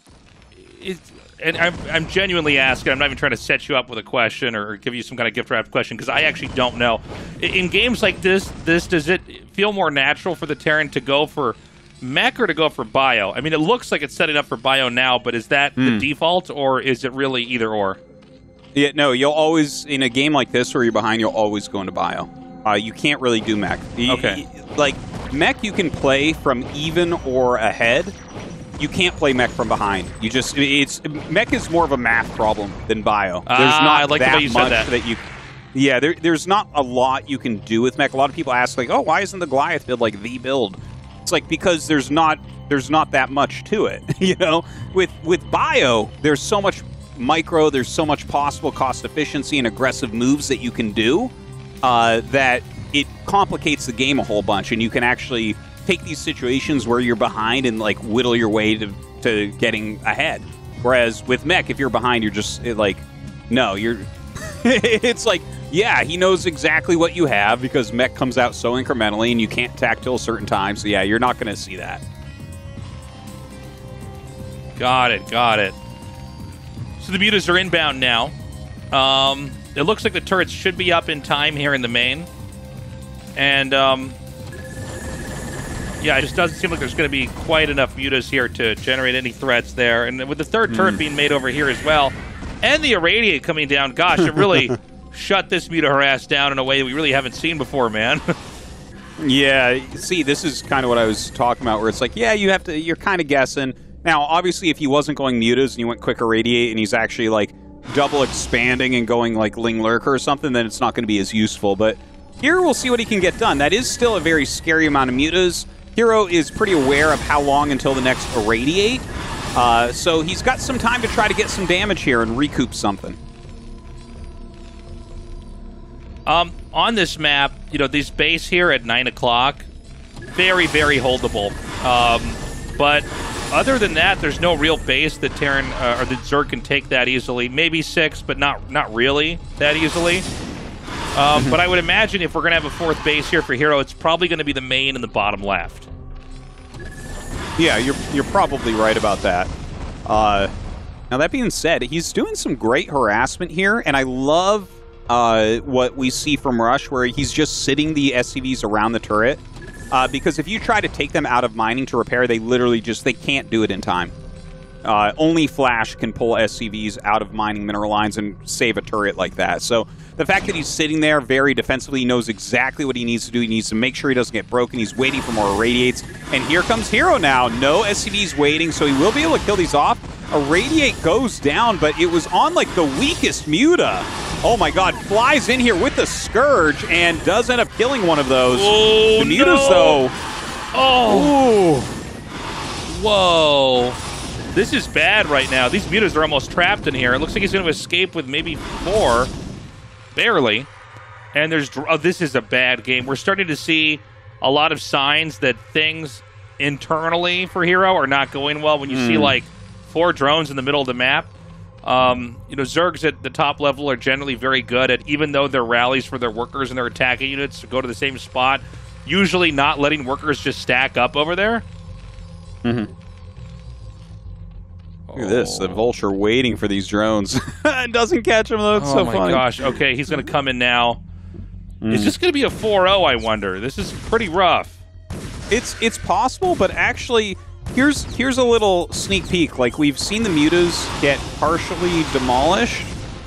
I'm genuinely asking, I'm not even trying to set you up with a question or give you some kind of gift wrap question, because I actually don't know. In games like this, does it feel more natural for the Terran to go for mech or to go for bio? I mean, it looks like it's setting up for bio now, but is that the default, or is it really either or? Yeah, no, you'll always, in a game like this where you're behind, you'll always go into bio. You can't really do mech. Okay. Like, mech you can play from even or ahead. You can't play mech from behind. Mech is more of a math problem than bio. There's not I like that the way you much said that. you. Yeah, there's not a lot you can do with mech. A lot of people ask, like, oh, why isn't the Goliath build like the build? It's like, because there's not that much to it. With bio, there's so much micro, there's so much possible cost efficiency and aggressive moves that you can do that it complicates the game a whole bunch, and you can actually take these situations where you're behind and like whittle your way to getting ahead. Whereas with mech, if you're behind, you're just no, you're. It's like, yeah, he knows exactly what you have because mech comes out so incrementally and you can't attack till a certain time. So yeah, you're not going to see that. Got it. So the mutas are inbound now. It looks like the turrets should be up in time here in the main. And yeah, it just doesn't seem like there's going to be quite enough mutas here to generate any threats there. And with the third turret being made over here as well, and the Irradiate coming down, gosh, it really shut this muta harass down in a way we really haven't seen before, man. Yeah, see, this is kind of what I was talking about, where it's like, yeah, you're kind of guessing. Now, obviously, if he wasn't going mutas and he went quick Irradiate and he's actually, like, double expanding and going like Ling Lurker or something, then it's not going to be as useful. But here we'll see what he can get done. That is still a very scary amount of mutas. Hero is pretty aware of how long until the next Irradiate. So he's got some time to try to get some damage here and recoup something. On this map, these base here at 9 o'clock, very, very holdable. But other than that, there's no real base that Terran or that Zerg can take that easily. Maybe 6, but not really that easily. But I would imagine if we're going to have a 4th base here for Hero, it's probably going to be the main in the bottom left. Yeah, you're probably right about that. Now, that being said, he's doing some great harassment here, and I love what we see from Rush, where he's just sitting the SCVs around the turret. Because if you try to take them out of mining to repair, they literally they can't do it in time. Only Flash can pull SCVs out of mining mineral lines and save a turret like that. So the fact that he's sitting there very defensively, he knows exactly what he needs to do. He needs to make sure he doesn't get broken. He's waiting for more Irradiates. And here comes Hero now. No SCVs waiting, so he will be able to kill these off. Irradiate goes down, but it was on like the weakest Muta. Oh my god, flies in here with the Scourge and does end up killing one of those. Oh, the Mutas, though. Oh. Ooh. Whoa. This is bad right now. These Mutas are almost trapped in here. It looks like he's going to escape with maybe 4. Barely. And there's... Oh, this is a bad game. We're starting to see a lot of signs that things internally for Hero are not going well. When you see, like, 4 drones in the middle of the map. Zergs at the top level are generally very good at, even though their rallies for their workers and their attacking units go to the same spot, usually not letting workers just stack up over there. Look at this, the Vulture waiting for these drones. Doesn't catch them, though. It's so funny. Oh my gosh, okay, he's going to come in now. Is this going to be a 4-0, I wonder? This is pretty rough. It's possible, but actually... Here's a little sneak peek. Like, we've seen the Mutas get partially demolished,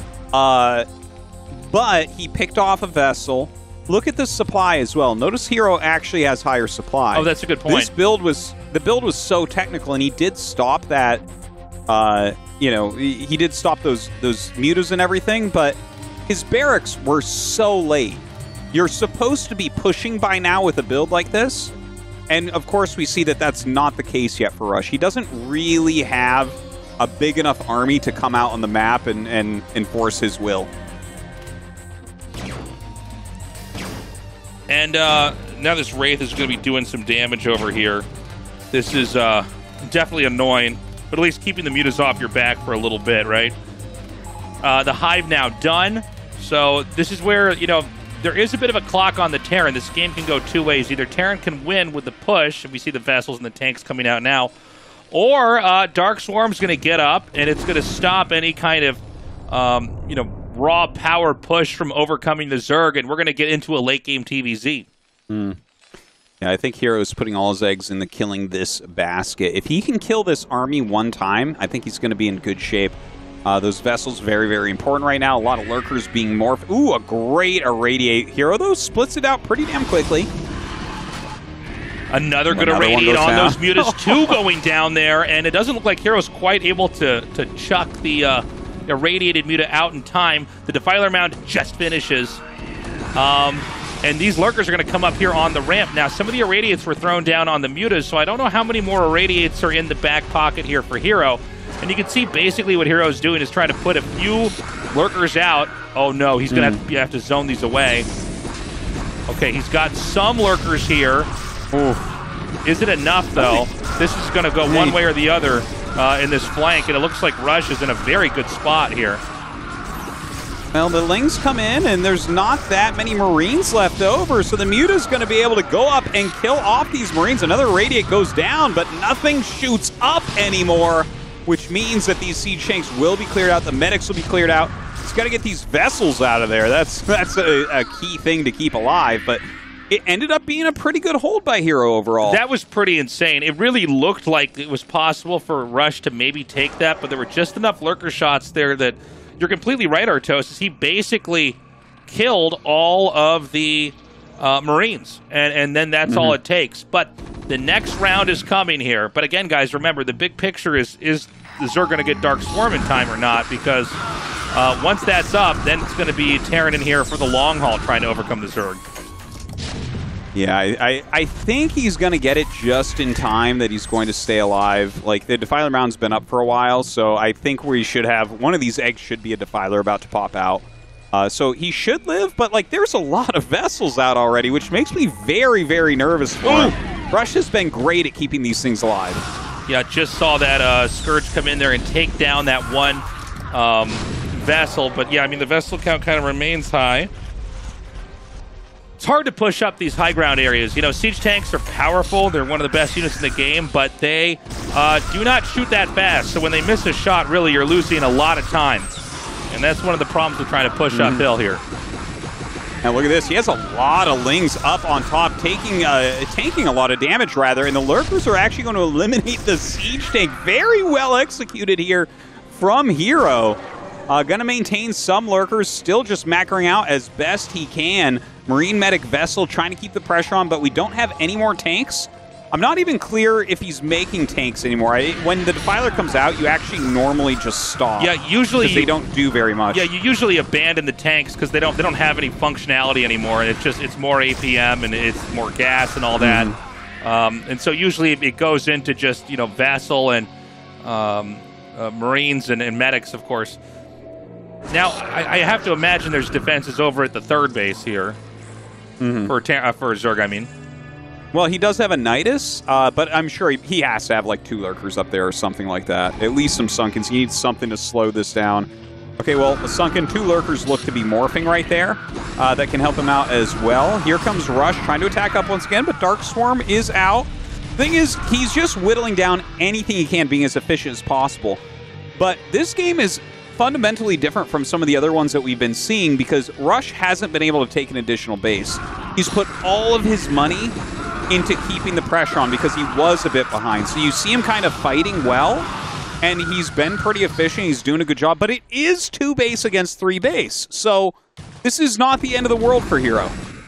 but he picked off a vessel. Look at the supply as well. Notice Hero actually has higher supply. Oh, that's a good point. The build was so technical, and he did stop that. He did stop those Mutas and everything, but his barracks were so late. You're supposed to be pushing by now with a build like this. And, of course, we see that that's not the case yet for Rush. He doesn't really have a big enough army to come out on the map and enforce his will. And now this Wraith is going to be doing some damage over here. This is definitely annoying, but at least keeping the Mutas off your back for a little bit, right? The Hive now done. So this is where, there is a bit of a clock on the Terran. This game can go 2 ways. Either Terran can win with the push, and we see the vessels and the tanks coming out now, or Dark Swarm's going to get up, and it's going to stop any kind of, raw power push from overcoming the Zerg, and we're going to get into a late-game TVZ. Yeah, I think Hero's putting all his eggs in the killing this basket. If he can kill this army one time, I think he's going to be in good shape. Those vessels, very, very important right now. A lot of lurkers being morphed. Ooh, a great Irradiate. Hero, though, splits it out pretty damn quickly. Another good Irradiate on those Mutas. 2 going down there, and it doesn't look like Hero's quite able to chuck the Irradiated Muta out in time. The Defiler Mound just finishes. And these lurkers are going to come up here on the ramp. Now, some of the Irradiates were thrown down on the Mutas, so I don't know how many more Irradiates are in the back pocket here for Hero. And you can see basically what Hero's doing is trying to put a few lurkers out. Oh no, he's going to have to zone these away. Okay, he's got some lurkers here. Oof. Is it enough, though? This is going to go one way or the other in this flank, and it looks like Rush is in a very good spot here. Well, the Lings come in, and there's not that many Marines left over, so the Muta's going to be able to go up and kill off these Marines. Another Radiate goes down, but nothing shoots up anymore, which means that these siege tanks will be cleared out, the medics will be cleared out. It's got to get these vessels out of there. That's a key thing to keep alive, but it ended up being a pretty good hold by Hero overall. That was pretty insane. It really looked like it was possible for Rush to maybe take that, but there were just enough lurker shots there that you're completely right, Artosis. He basically killed all of the Marines, and then that's all it takes. But the next round is coming here. But again, guys, remember, the big picture is the Zerg going to get Dark Swarm in time or not? Because Once that's up, then it's going to be Terran in here for the long haul trying to overcome the Zerg. Yeah, I think he's going to get it just in time that he's going to stay alive. Like, the Defiler Mound's been up for a while, so I think we should have... One of these eggs should be a Defiler about to pop out. So he should live, but, like, there's a lot of vessels out already, which makes me very, very nervous for him. Rush has been great at keeping these things alive. Yeah, just saw that Scourge come in there and take down that one vessel. But, yeah, I mean, the vessel count kind of remains high. It's hard to push up these high ground areas. You know, siege tanks are powerful. They're one of the best units in the game, but they do not shoot that fast. So when they miss a shot, really, you're losing a lot of time. And that's one of the problems with trying to push uphill here. Now look at this. He has a lot of Lings up on top, tanking a lot of damage, rather. And the Lurkers are actually going to eliminate the siege tank. Very well executed here from Hero. Going to maintain some Lurkers, still just macroing out as best he can. Marine Medic Vessel trying to keep the pressure on, but we don't have any more tanks. I'm not even clear if he's making tanks anymore. When the Defiler comes out, you actually normally just stop. Yeah, usually they don't do very much. Yeah, you usually abandon the tanks because they don't have any functionality anymore. It's more APM and it's more gas and all that. And so usually it goes into just Vassal and Marines and medics, of course. Now I have to imagine there's defenses over at the third base here for Zerg. I mean. Well, he does have a Nidus, but I'm sure he has to have like 2 Lurkers up there or something like that. At least some Sunkens. He needs something to slow this down. Okay, well, the Sunken 2 Lurkers look to be morphing right there. That can help him out as well. Here comes Rush trying to attack up once again, but Dark Swarm is out. Thing is, he's just whittling down anything he can, being as efficient as possible. But this game is fundamentally different from some of the other ones that we've been seeing because Rush hasn't been able to take an additional base. He's put all of his money into keeping the pressure on because he was a bit behind. So you see him kind of fighting well, and he's been pretty efficient. He's doing a good job, but it is 2 base against 3 base. So this is not the end of the world for Hero.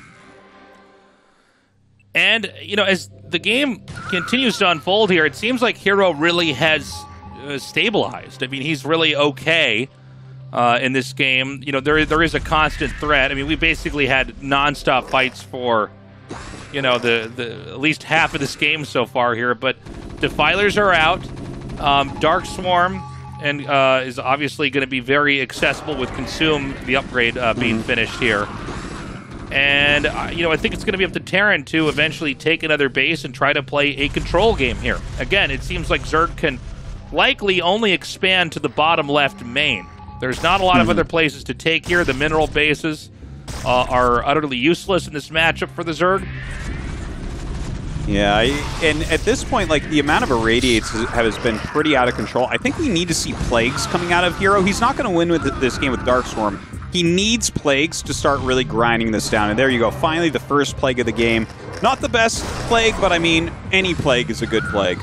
And, as the game continues to unfold here, it seems like Hero really has stabilized. I mean, he's really okay in this game. There is a constant threat. I mean, we basically had nonstop fights for at least half of this game so far here, but Defilers are out. Dark Swarm and is obviously going to be very accessible with Consume, the upgrade being finished here. And, I think it's going to be up to Terran to eventually take another base and try to play a control game here. Again, it seems like Zerg can likely only expand to the bottom left main. There's not a lot of other places to take here. The mineral bases are utterly useless in this matchup for the Zerg. Yeah, and at this point, like, the amount of irradiates has been pretty out of control. I think we need to see Plagues coming out of Hero. He's not going to win with this game with Dark Swarm. He needs Plagues to start really grinding this down. And there you go. Finally, the first Plague of the game. Not the best Plague, but I mean, any Plague is a good Plague.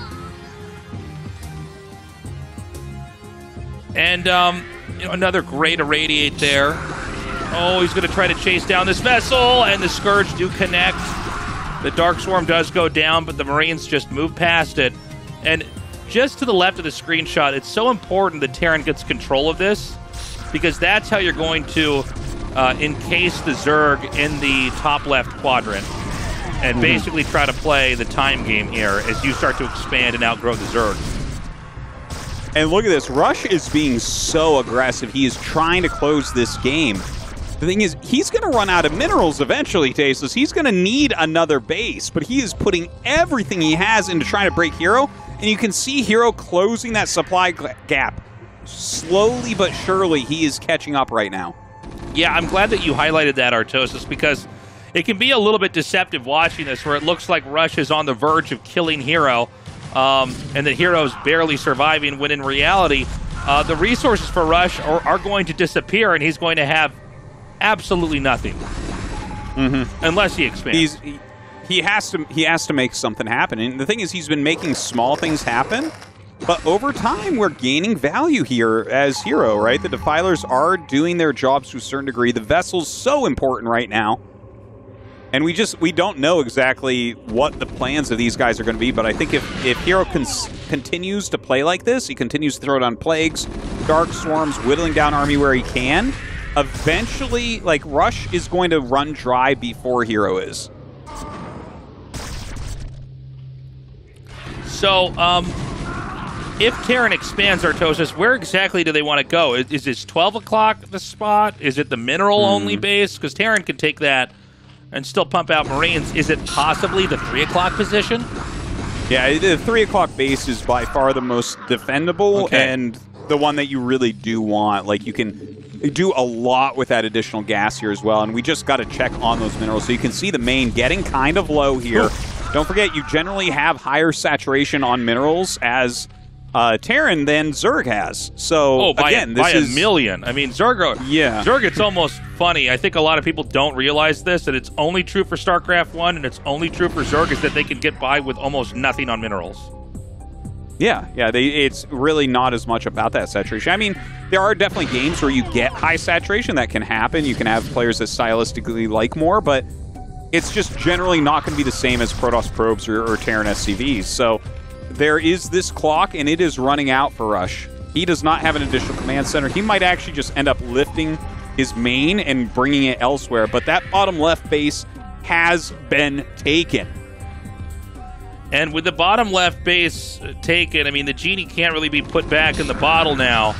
And, another great irradiate there. Oh, he's going to try to chase down this vessel, and the Scourge do connect. The Dark Swarm does go down, but the Marines just move past it. And just to the left of the screenshot, it's so important that Terran gets control of this, because that's how you're going to encase the Zerg in the top left quadrant and basically try to play the time game here as you start to expand and outgrow the Zerg. And look at this. Rush is being so aggressive. He is trying to close this game. The thing is, he's going to run out of minerals eventually, Tasteless. He's going to need another base, but he is putting everything he has into trying to break Hero, and you can see Hero closing that supply gap. Slowly but surely, he is catching up right now. Yeah, I'm glad that you highlighted that, Artosis, because it can be a little bit deceptive watching this, where it looks like Rush is on the verge of killing Hero, and that Hero's barely surviving, when in reality, the resources for Rush are going to disappear, and he's going to have absolutely nothing, unless he expands. He has to make something happen. And the thing is, he's been making small things happen, but over time, we're gaining value here as Hero, right? The Defilers are doing their jobs to a certain degree. The Vessel's so important right now. And we don't know exactly what the plans of these guys are going to be, but I think if Hero continues to play like this, he continues to throw down plagues, dark swarms, whittling down army where he can, eventually, like, Rush is going to run dry before Hero is. So, if Terran expands Artosis, where exactly do they want to go? Is this 12 o'clock the spot? Is it the mineral-only base? Because Terran can take that and still pump out Marines. Is it possibly the 3 o'clock position? Yeah, the 3 o'clock base is by far the most defendable and the one that you really do want. Like, you can do a lot with that additional gas here as well, and we just got to check on those minerals. So you can see the main getting kind of low here. Don't forget, you generally have higher saturation on minerals as Terran than Zerg has. So, again, this is a million. I mean, Zerg, it's almost funny. I think a lot of people don't realize this, that it's only true for StarCraft 1 and it's only true for Zerg, is that they can get by with almost nothing on minerals. Yeah, it's really not as much about that saturation. I mean, there are definitely games where you get high saturation. That can happen. You can have players that stylistically like more, but it's just generally not going to be the same as Protoss probes or Terran SCVs. So there is this clock, and it is running out for Rush. He does not have an additional command center. He might actually just end up lifting his main and bringing it elsewhere, but that bottom left base has been taken. And with the bottom left base taken, I mean, the Genie can't really be put back in the bottle now,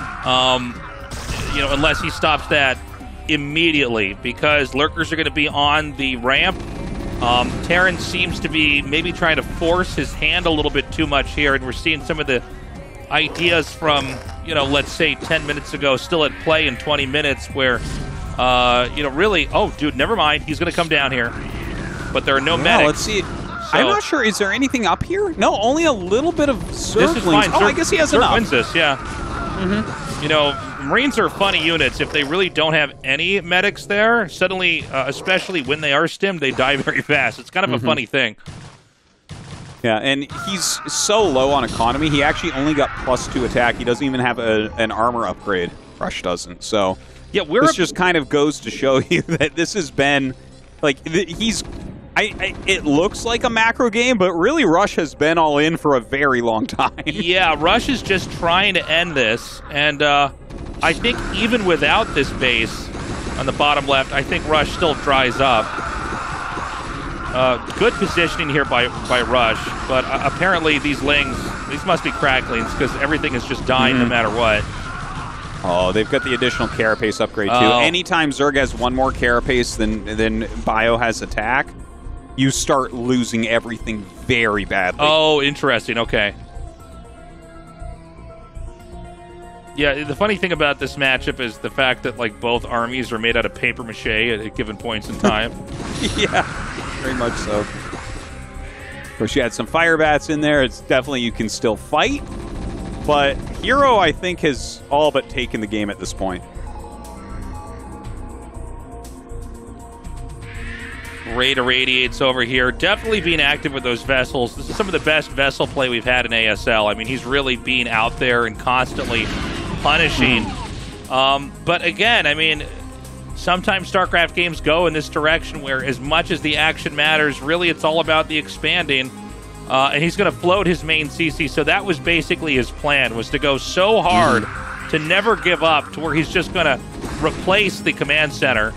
unless he stops that immediately, because Lurkers are going to be on the ramp. Terran seems to be maybe trying to force his hand a little bit too much here, and we're seeing some of the ideas from, let's say 10 minutes ago still at play in 20 minutes where, really, oh, dude, never mind. He's going to come down here, but there are no medics. Let's see. So, I'm not sure. Is there anything up here? No, only a little bit of Zerglings. I guess he has enough. Wins this, yeah. Marines are funny units. If they really don't have any medics there, suddenly, especially when they are stimmed, they die very fast. It's kind of a funny thing. Yeah, and he's so low on economy, he actually only got +2 attack. He doesn't even have an armor upgrade. Rush doesn't. So yeah, this just kind of goes to show you that this has been, like, he's... it looks like a macro game, but really Rush has been all in for a very long time. Yeah, Rush is just trying to end this, and I think even without this base on the bottom left, I think Rush still dries up. Good positioning here by Rush, but apparently these must be cracklings, because everything is just dying no matter what. Oh, they've got the additional carapace upgrade, too. Anytime Zerg has one more carapace than Bio has attack, you start losing everything very badly. Oh, interesting. Okay. Yeah, the funny thing about this matchup is the fact that, like, both armies are made out of paper mache at given points in time. Yeah, very much so. Of course, you had some fire bats in there. It's definitely, you can still fight. But Hero, I think, has all but taken the game at this point. Raid irradiates over here. Definitely being active with those vessels. This is some of the best vessel play we've had in ASL. I mean, he's really being out there and constantly punishing. But again, I mean, sometimes StarCraft games go in this direction where as much as the action matters, really it's all about the expanding. And he's going to float his main CC. So that was basically his plan, was to go so hard to never give up to where he's just going to replace the command center.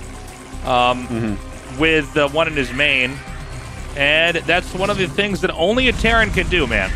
With the one in his main, and that's one of the things that only a Terran can do, man.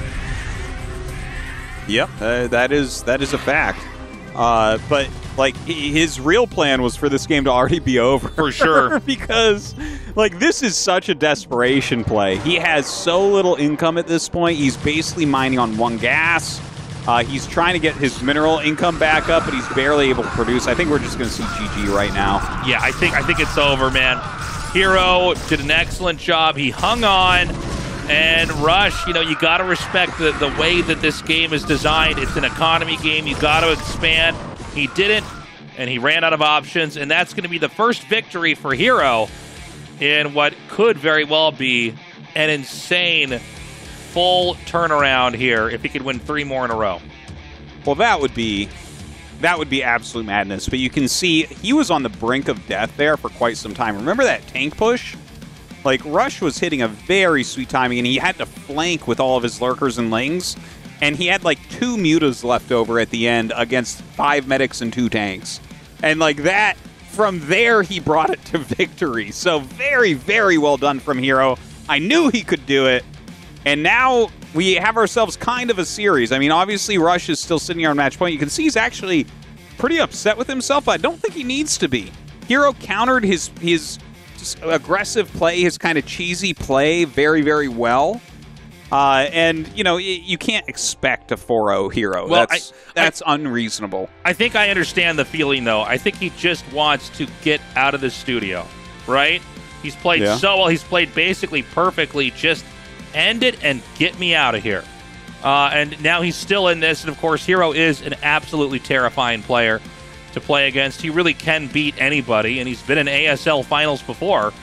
Yep, that is a fact. But like, his real plan was for this game to already be over, for sure, because like, this is such a desperation play. He has so little income at this point. He's basically mining on one gas. He's trying to get his mineral income back up, but he's barely able to produce. I think we're just going to see GG right now. Yeah, I think it's over, man. Hero did an excellent job. He hung on, and Rush, you got to respect the way that this game is designed. It's an economy game. You got to expand. He didn't, and he ran out of options, and that's going to be the first victory for Hero in what could very well be an insane full turnaround here if he could win 3 more in a row. Well, that would be that would be absolute madness. But you can see he was on the brink of death there for quite some time. Remember that tank push? Like, Rush was hitting a very sweet timing, and he had to flank with all of his lurkers and lings. And he had, like, 2 mutas left over at the end against 5 medics and 2 tanks. And, like, that, from there, he brought it to victory. So very, very well done from Hero. I knew he could do it. And now we have ourselves kind of a series. I mean, obviously, Rush is still sitting here on match point. You can see he's actually pretty upset with himself. I don't think he needs to be. Hero countered his just aggressive play, his kind of cheesy play very, very well. And, you know, you can't expect a 4-0 Hero. Well, that's unreasonable. I think I understand the feeling, though. I think he just wants to get out of the studio, right? He's played so well. He's played basically perfectly. Just end it and get me out of here. And now he's still in this. And, of course, Hero is an absolutely terrifying player to play against. He really can beat anybody, and he's been in ASL finals before.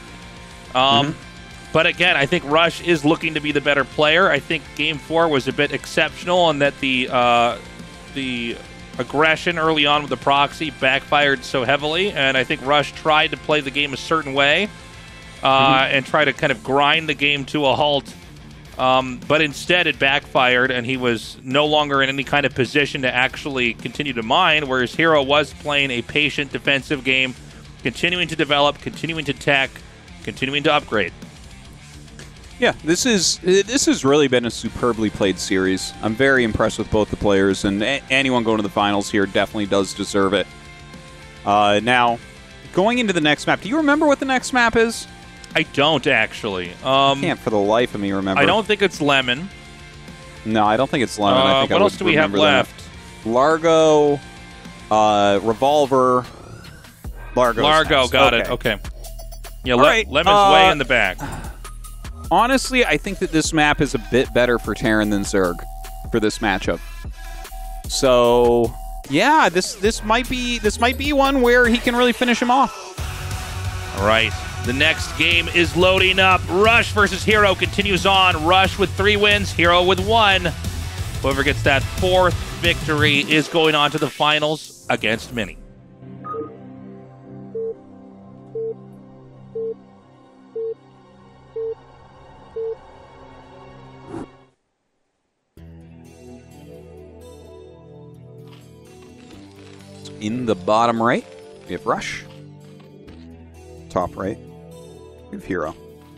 But again, I think Rush is looking to be the better player. I think Game 4 was a bit exceptional in that the aggression early on with the proxy backfired so heavily, and I think Rush tried to play the game a certain way and try to kind of grind the game to a halt. But instead it backfired, and he was no longer in any kind of position to actually continue to mine, whereas Hero was playing a patient defensive game, continuing to develop, continuing to tech, continuing to upgrade. Yeah, this has really been a superbly played series. I'm very impressed with both the players, and anyone going to the finals here definitely does deserve it. Now, going into the next map, do you remember what the next map is? I don't, actually. I can't for the life of me remember. I don't think it's Lemon. No, I don't think it's Lemon. I think what else do we have left? Largo, Revolver, Largo, got it. Okay. Yeah, Lemon's way in the back. Honestly, I think that this map is a bit better for Terran than Zerg for this matchup. So, yeah, this might be one where he can really finish him off. All right. The next game is loading up. Rush versus Hero continues on. Rush with 3 wins, Hero with 1. Whoever gets that 4th victory is going on to the finals against Mini. In the bottom right, we have Rush. Top right, we have Hero.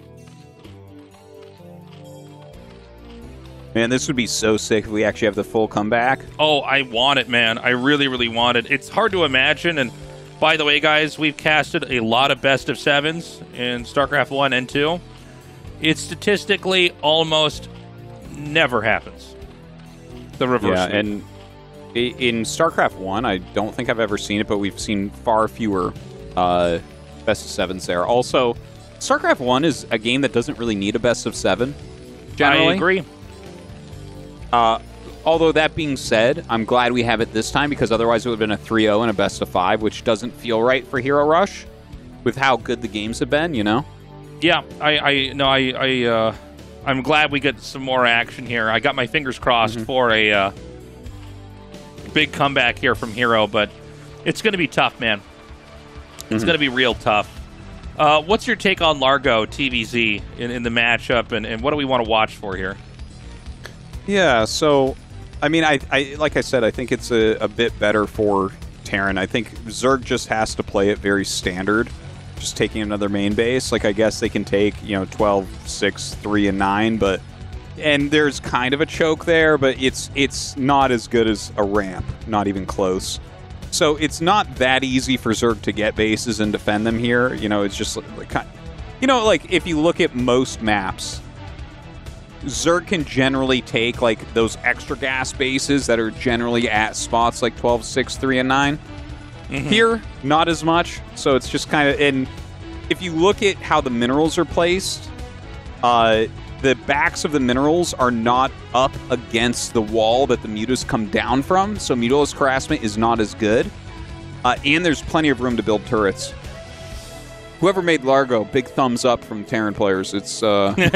Man, this would be so sick if we actually have the full comeback. Oh, I want it, man. I really, really want it. It's hard to imagine. And by the way, guys, we've casted a lot of best of 7s in StarCraft 1 and 2. It statistically almost never happens. The reverse. Yeah, and in StarCraft 1, I don't think I've ever seen it, but we've seen far fewer best of 7s there. Also, StarCraft 1 is a game that doesn't really need a best of 7, generally. I agree. Although, that being said, I'm glad we have it this time, because otherwise it would have been a 3-0 and a best of 5, which doesn't feel right for Hero Rush, with how good the games have been, you know? Yeah, I'm glad we get some more action here. I got my fingers crossed for a big comeback here from Hero, but it's going to be tough, man. It's going to be real tough. What's your take on Largo TVZ in the matchup, and what do we want to watch for here? Yeah, so, I mean, I like I said, I think it's a bit better for Terran. I think Zerg just has to play it very standard, just taking another main base. Like, I guess they can take, 12, 6, 3, and 9, and there's kind of a choke there, but it's not as good as a ramp, not even close. So it's not that easy for Zerg to get bases and defend them here. It's just like if you look at most maps, Zerg can generally take like those extra gas bases that are generally at spots like 12, 6, 3, and 9. Here, not as much. So it's just kind of, and if you look at how the minerals are placed, the backs of the minerals are not up against the wall that the mutas come down from, so Mutalisk harassment is not as good. And there's plenty of room to build turrets. Whoever made Largo, big thumbs up from Terran players. It's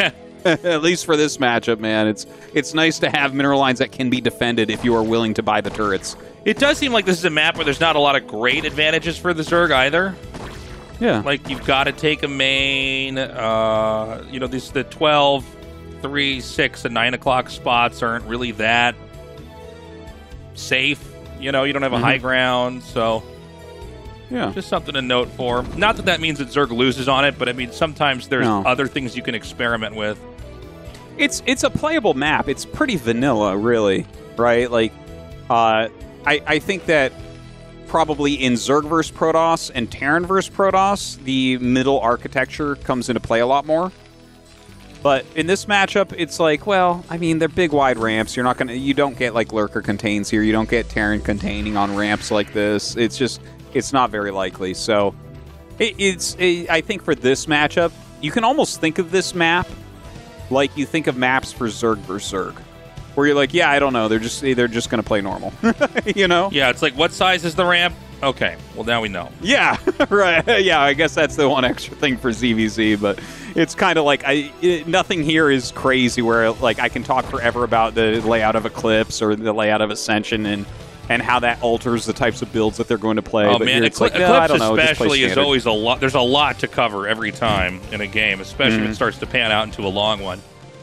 At least for this matchup, man. It's nice to have mineral lines that can be defended if you are willing to buy the turrets. It does seem like this is a map where there's not a lot of great advantages for the Zerg either. Yeah. Like, you've got to take a main. The 12, 3, 6, and 9 o'clock spots aren't really that safe. You don't have a high ground, so... Yeah. Just something to note for. Not that means that Zerg loses on it, but I mean, sometimes there's other things you can experiment with. It's a playable map. It's pretty vanilla, really, right? Like, I think that probably in Zerg vs. Protoss and Terran vs. Protoss, the middle architecture comes into play a lot more. But in this matchup, it's like, well, I mean, they're big, wide ramps. You don't get, like, Lurker contains here. You don't get Terran containing on ramps like this. It's not very likely. So I think for this matchup, you can almost think of this map like you think of maps for Zerg vs. Zerg, where you're like, yeah, I don't know. They're just going to play normal, Yeah, it's like, what size is the ramp? Okay, well, now we know. Yeah, right. Yeah, I guess that's the one extra thing for ZVZ, but it's kind of like nothing here is crazy where like I can talk forever about the layout of Eclipse or the layout of Ascension and how that alters the types of builds that they're going to play. Oh, but man, Eclipse I don't know, especially is always a lot. There's a lot to cover every time in a game, especially if it starts to pan out into a long one.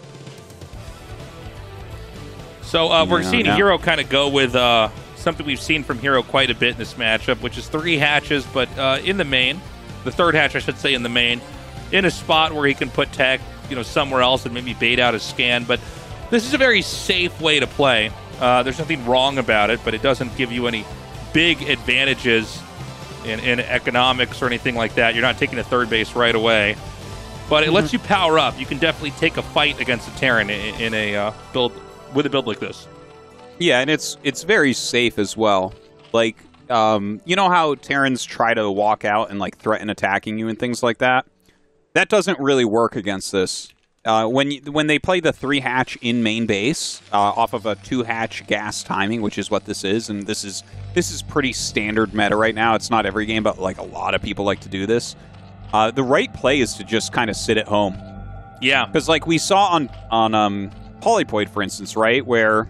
So we're seeing Hero kind of go with something we've seen from Hero quite a bit in this matchup, which is 3 hatches, but in the main, the 3rd hatch, I should say, in the main, in a spot where he can put tech, somewhere else and maybe bait out a scan. But this is a very safe way to play. There's nothing wrong about it, but it doesn't give you any big advantages in economics or anything like that. You're not taking a 3rd base right away. But it lets you power up. You can definitely take a fight against a Terran in a build with a build like this. Yeah, and it's very safe as well. Like, you know how Terrans try to walk out and like threaten attacking you and things like that? That doesn't really work against this. When they play the 3 hatch in main base off of a 2 hatch gas timing, which is what this is, and this is pretty standard meta right now. It's not every game, but like a lot of people like to do this. The right play is to just kind of sit at home. Yeah, because like we saw on Polypoid, for instance, right, where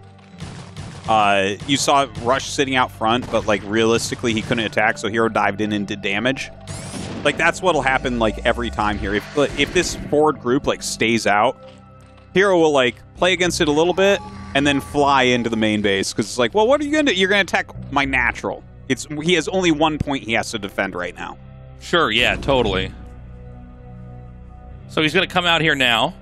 you saw Rush sitting out front, but like realistically he couldn't attack, so Hero dived in and did damage. Like, that's what'll happen, like, every time here. If this forward group, like, stays out, Hero will, like, play against it a little bit and then fly into the main base. Because it's like, well, what are you going to do? You're going to attack my natural. He has only 1 point he has to defend right now. Sure, yeah, totally. So he's going to come out here now.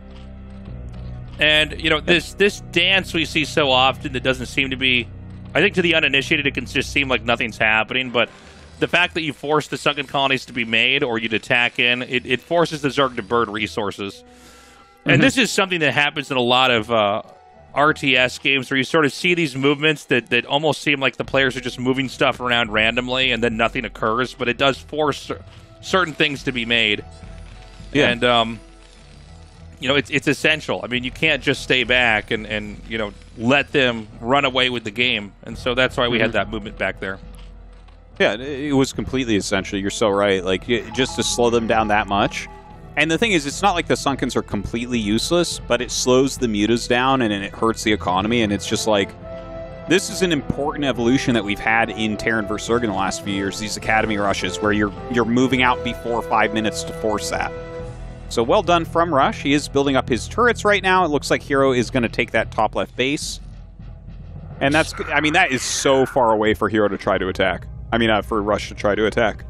And, this dance we see so often that doesn't seem to be... I think to the uninitiated, it can just seem like nothing's happening, but... The fact that you force the sunken colonies to be made or you'd attack in, it forces the Zerg to burn resources. And this is something that happens in a lot of RTS games where you sort of see these movements that almost seem like the players are just moving stuff around randomly and then nothing occurs, but it does force certain things to be made. Yeah. And, it's essential. I mean, you can't just stay back and let them run away with the game. And so that's why we had that movement back there. Yeah, it was completely essential. You're so right. Like, just to slow them down that much. And the thing is, it's not like the Sunkens are completely useless, but it slows the mutas down and it hurts the economy. And it's just like, this is an important evolution that we've had in Terran vs. Zerg in the last few years. These Academy rushes where you're moving out before 5 minutes to force that. So well done from Rush. He is building up his turrets right now. It looks like Hero is going to take that top left base. And that is so far away for Hero to try to attack. For Rush to try to attack.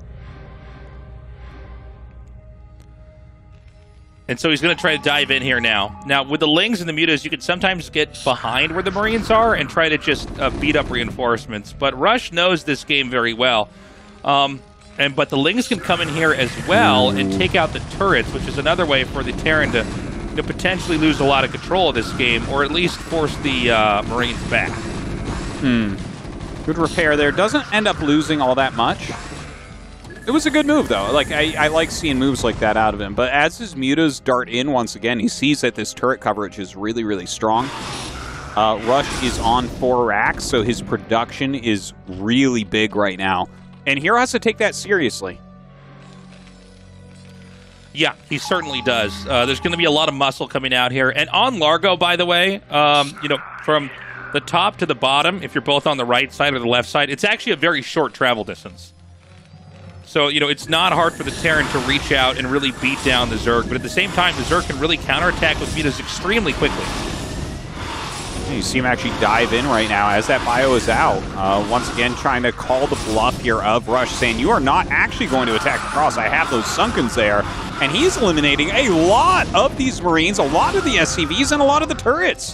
And so he's going to try to dive in here now. Now, with the Lings and the Mutas, you can sometimes get behind where the Marines are and try to just beat up reinforcements. But Rush knows this game very well. But the Lings can come in here as well and take out the turrets, which is another way for the Terran to potentially lose a lot of control of this game, or at least force the Marines back. Good repair there. Doesn't end up losing all that much. It was a good move, though. Like, I like seeing moves like that out of him. But as his mutas dart in once again, he sees that this turret coverage is really, really strong. Rush is on 4 racks, so his production is really big right now. And Hero has to take that seriously. Yeah, he certainly does. There's going to be a lot of muscle coming out here. And on Largo, by the way, from the top to the bottom, if you're both on the right side or the left side, it's actually a very short travel distance. So, it's not hard for the Terran to reach out and really beat down the Zerg. But at the same time, the Zerg can really counterattack with Mutas extremely quickly. You see him actually dive in right now as that bio is out. Once again, trying to call the bluff here of Rush, saying, you are not actually going to attack across. I have those Sunkens there. And he's eliminating a lot of these Marines, a lot of the SCVs, and a lot of the turrets.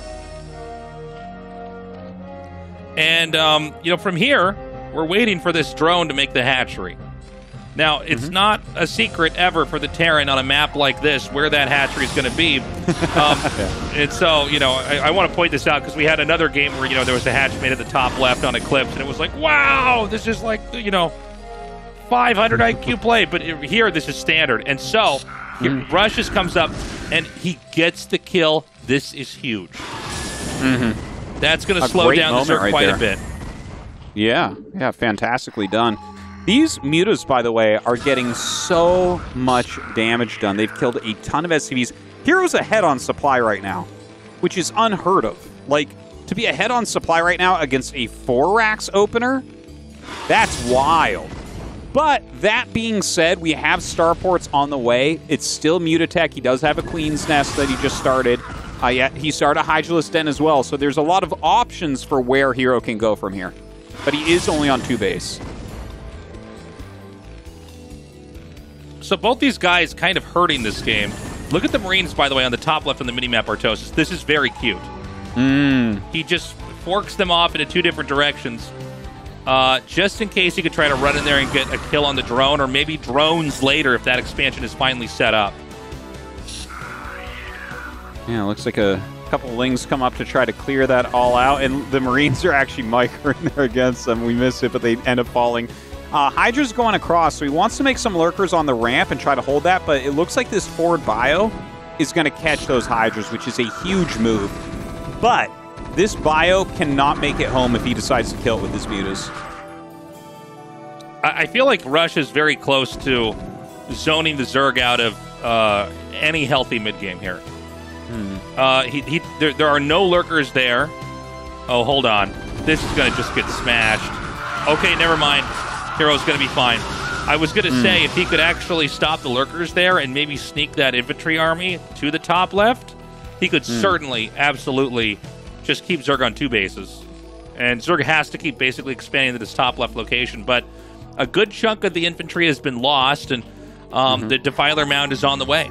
And, from here, we're waiting for this drone to make the hatchery. Now, it's not a secret ever for the Terran on a map like this where that hatchery is going to be. And so, I want to point this out because we had another game where, there was a hatch made at the top left on Eclipse, and it was like, wow, this is like, 500 IQ play. But here, this is standard. And so, Rush just comes up, and he gets the kill. This is huge. That's going to slow down the Zerg quite a bit. Yeah, fantastically done. These Mutas, by the way, are getting so much damage done. They've killed a ton of SCVs. Hero's ahead on supply right now, which is unheard of. Like, to be ahead on supply right now against a 4-Rax opener, that's wild. But that being said, we have starports on the way. It's still Mutatech. He does have a Queen's Nest that he just started. He started a Hydralisk Den as well, so there's a lot of options for where Hero can go from here. But he is only on 2 base. So both these guys kind of hurting this game. Look at the Marines, by the way, on the top left on the minimap, Artosis. This is very cute. He just forks them off into 2 different directions. Just in case he could try to run in there and get a kill on the drone, or maybe drones later if that expansion is finally set up. Yeah, it looks like a couple of Lings come up to try to clear that all out, and the Marines are actually microing there against them. We missed it, but they end up falling. Hydra's going across, so he wants to make some lurkers on the ramp and try to hold that, but it looks like this forward bio is going to catch those Hydras, which is a huge move. But this bio cannot make it home if he decides to kill it with his Mutas. I feel like Rush is very close to zoning the Zerg out of any healthy mid-game here. There are no lurkers there. Oh, hold on. This is going to just get smashed. Okay, never mind. Hero's going to be fine. I was going to say, if he could actually stop the lurkers there and maybe sneak that infantry army to the top left, he could certainly, absolutely just keep Zerg on 2 bases. And Zerg has to keep basically expanding to this top left location. But a good chunk of the infantry has been lost, and the Defiler Mound is on the way.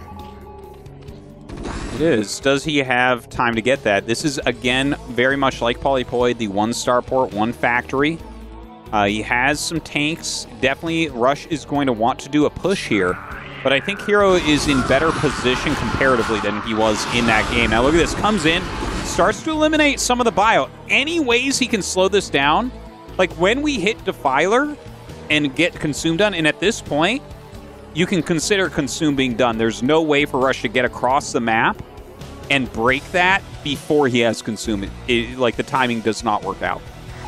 It is. Does he have time to get that? This is, again, very much like Polypoid, the 1 starport, 1 factory. He has some tanks. Definitely, Rush is going to want to do a push here. But I think Hero is in better position comparatively than he was in that game. Now, look at this. Comes in, starts to eliminate some of the bio. Any ways he can slow this down? Like, when we hit Defiler and get Consume done, and at this point, you can consider Consume being done. There's no way for Rush to get across the map and break that before he has Consume. Like, the timing does not work out.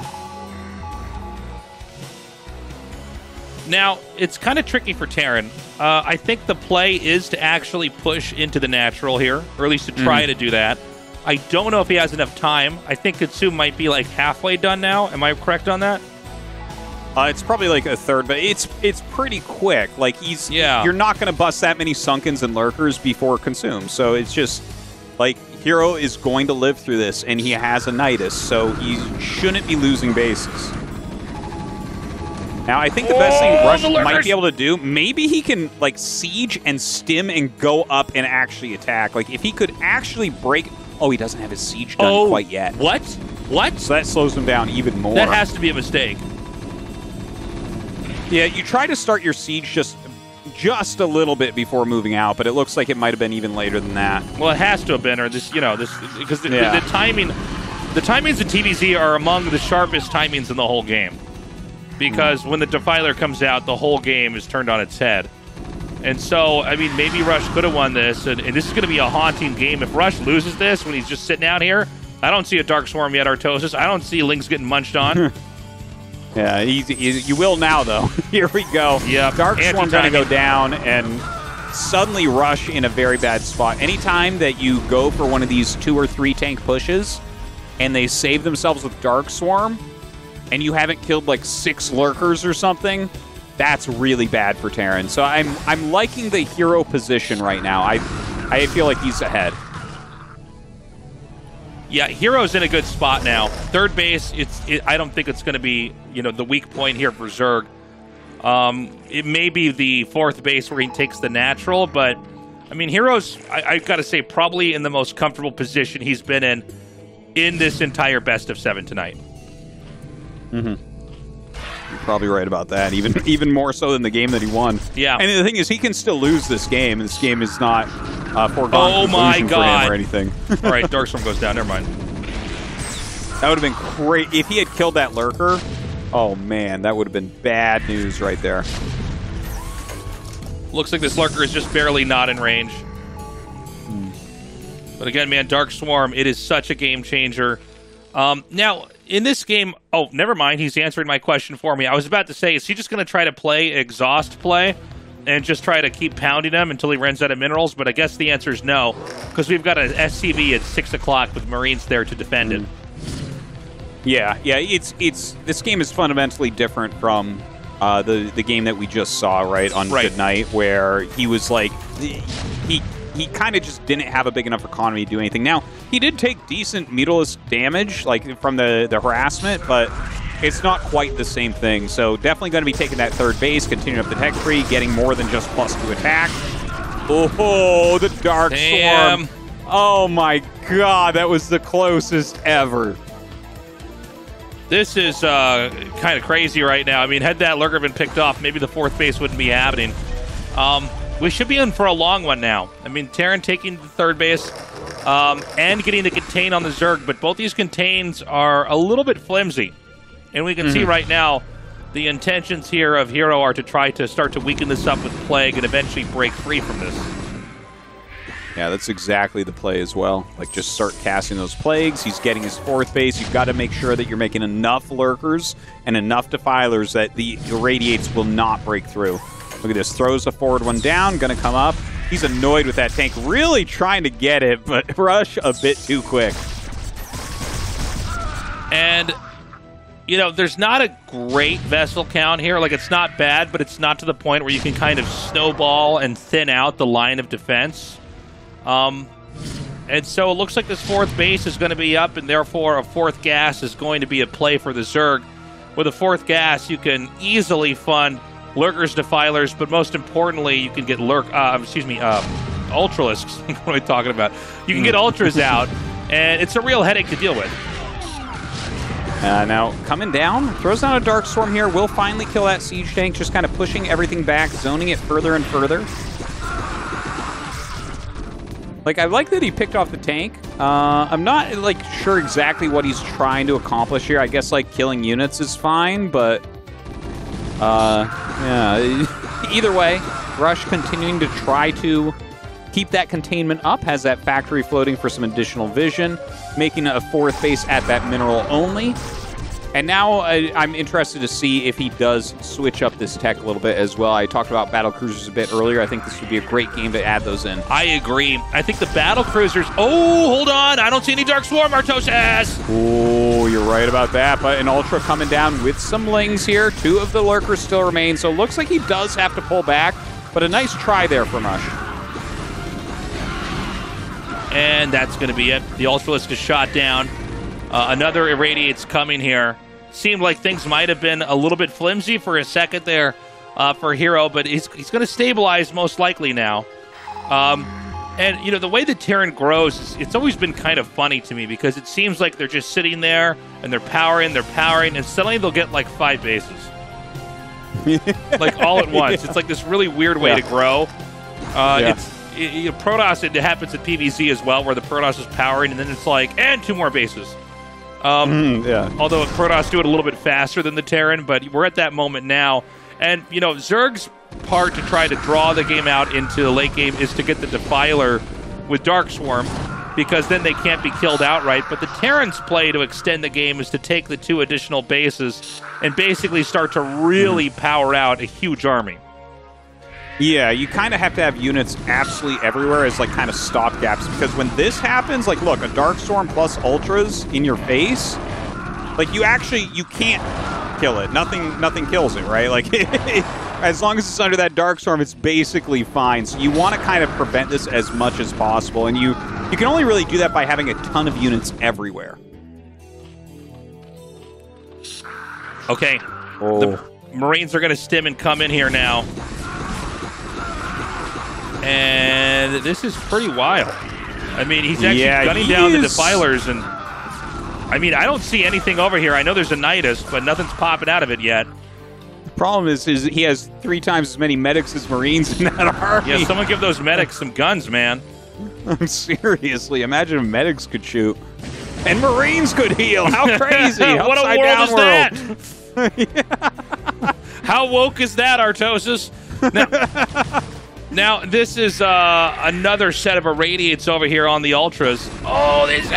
Now, it's kind of tricky for Terran. I think the play is to actually push into the natural here, or at least to try to do that. I don't know if he has enough time. I think Consume might be like halfway done now. Am I correct on that? It's probably like a third, but it's pretty quick. Like, you're not going to bust that many Sunkens and Lurkers before Consume. So it's just, like, Hero is going to live through this, and he has a Nidus, so he shouldn't be losing bases. Now, I think the best thing Rush might be able to do, maybe he can, like, siege and stim and go up and actually attack. Like, if he could actually break... Oh, he doesn't have his siege done quite yet. What? What? So that slows him down even more. That has to be a mistake. Yeah, you try to start your siege just a little bit before moving out, but it looks like it might have been even later than that. Well, it has to have been, or this, because the timing, the timings in TVZ are among the sharpest timings in the whole game. Because when the Defiler comes out, the whole game is turned on its head. And so, I mean, maybe Rush could have won this, and this is going to be a haunting game. If Rush loses this when he's just sitting out here, I don't see a Dark Swarm yet, Artosis. I don't see Lings getting munched on. Yeah, you will now, though. Here we go. Yep. Dark Swarm going to go down, and suddenly Rush in a very bad spot. Anytime that you go for one of these 2 or 3 tank pushes and they save themselves with Dark Swarm and you haven't killed like 6 lurkers or something, that's really bad for Terran. So I'm liking the hero position right now. I feel like he's ahead. Yeah, Hero's in a good spot now. Third base, I don't think it's going to be, the weak point here for Zerg. It may be the fourth base where he takes the natural, but I mean, Hero's, I've got to say, probably in the most comfortable position he's been in this entire best of 7 tonight. Mm-hmm. You're probably right about that. Even more so than the game that he won. Yeah. And the thing is, he can still lose this game. This game is not foregone conclusion for him or anything. All right, Darkstorm goes down. Never mind. That would have been great if he had killed that lurker. Oh man, that would have been bad news right there. Looks like this lurker is just barely not in range. But again, man, Dark Swarm, it is such a game changer. Now, in this game, oh, never mind. He's answering my question for me. I was about to say, is he just going to try to play exhaust play and just try to keep pounding him until he runs out of minerals? But I guess the answer is no, because we've got an SCV at 6 o'clock with Marines there to defend it. Yeah. This game is fundamentally different from the game that we just saw, right, on Good Night, where he was like, he kind of just didn't have a big enough economy to do anything. Now, he did take decent meterless damage, like from the harassment, but it's not quite the same thing. So definitely going to be taking that third base, continuing up the tech tree, getting more than just +2 attack. Oh, the Dark Swarm. Oh my god, that was the closest ever. This is kind of crazy right now. I mean, had that lurker been picked off, maybe the fourth base wouldn't be happening. We should be in for a long one now. I mean, Terran taking the third base and getting the contain on the Zerg, but both these contains are a little bit flimsy. And we can see right now the intentions here of Hero are to try to start to weaken this up with Plague and eventually break free from this. Yeah, that's exactly the play as well. Like, just start casting those Plagues. He's getting his fourth base. You've got to make sure that you're making enough Lurkers and enough Defilers that the Irradiates will not break through. Look at this. Throws a forward one down. Going to come up. He's annoyed with that tank. Really trying to get it, but Rush a bit too quick. And, you know, there's not a great vessel count here. Like, it's not bad, but it's not to the point where you can kind of snowball and thin out the line of defense. And so it looks like this fourth base is going to be up, and therefore a fourth gas is going to be a play for the Zerg. With a fourth gas, you can easily fund Lurkers, Defilers, but most importantly, you can get Ultralisks. What am I talking about? You can get Ultras out, and it's a real headache to deal with. Now, coming down, throws down a Dark Storm here, will finally kill that Siege tank, just kind of pushing everything back, zoning it further and further. Like, I like that he picked off the tank. I'm not, like, sure exactly what he's trying to accomplish here. I guess, like, killing units is fine, but... yeah. Either way, Rush continuing to try to keep that containment up, has that factory floating for some additional vision, making a fourth base at that mineral only. And now I'm interested to see if he does switch up this tech a little bit as well. I talked about battle cruisers a bit earlier. I think this would be a great game to add those in. I agree. I think the battle cruisers... Oh, hold on. I don't see any Dark Swarm, Artosis. Oh, you're right about that. But an Ultra coming down with some Lings here. 2 of the Lurkers still remain. So it looks like he does have to pull back. But a nice try there from Rush. And that's going to be it. The Ultralisk is shot down. Another Irradiate's coming here. Seemed like things might have been a little bit flimsy for a second there for Hero, but he's going to stabilize most likely now. And, you know, the way that Terran grows, it's always been kind of funny to me because it seems like they're just sitting there and they're powering, and suddenly they'll get like 5 bases. Like all at once. Yeah. It's like this really weird way to grow. Protoss, it happens at PvZ as well, where the Protoss is powering, and then it's like, and 2 more bases. Although Protoss do it a little bit faster than the Terran, but we're at that moment now. And, you know, Zerg's part to try to draw the game out into the late game is to get the Defiler with Dark Swarm, because then they can't be killed outright. But the Terran's play to extend the game is to take the 2 additional bases and basically start to really power out a huge army. Yeah, you kind of have to have units absolutely everywhere as like kind of stopgaps, because when this happens, like look, a Darkstorm plus Ultras in your face, like you can't kill it. Nothing kills it, right? Like as long as it's under that Darkstorm, it's basically fine. So you want to kind of prevent this as much as possible, and you can only really do that by having a ton of units everywhere. Okay, the Marines are going to stim and come in here now. And this is pretty wild. I mean, he's actually gunning down the Defilers, and I mean, I don't see anything over here. I know there's a Nidus, but nothing's popping out of it yet. The problem is he has 3 times as many medics as Marines in that army. Yeah, someone give those medics some guns, man. Seriously, imagine if medics could shoot. And Marines could heal. How crazy. What a world is that? How woke is that, Artosis? Now, this is another set of irradiates over here on the Ultras. Oh, this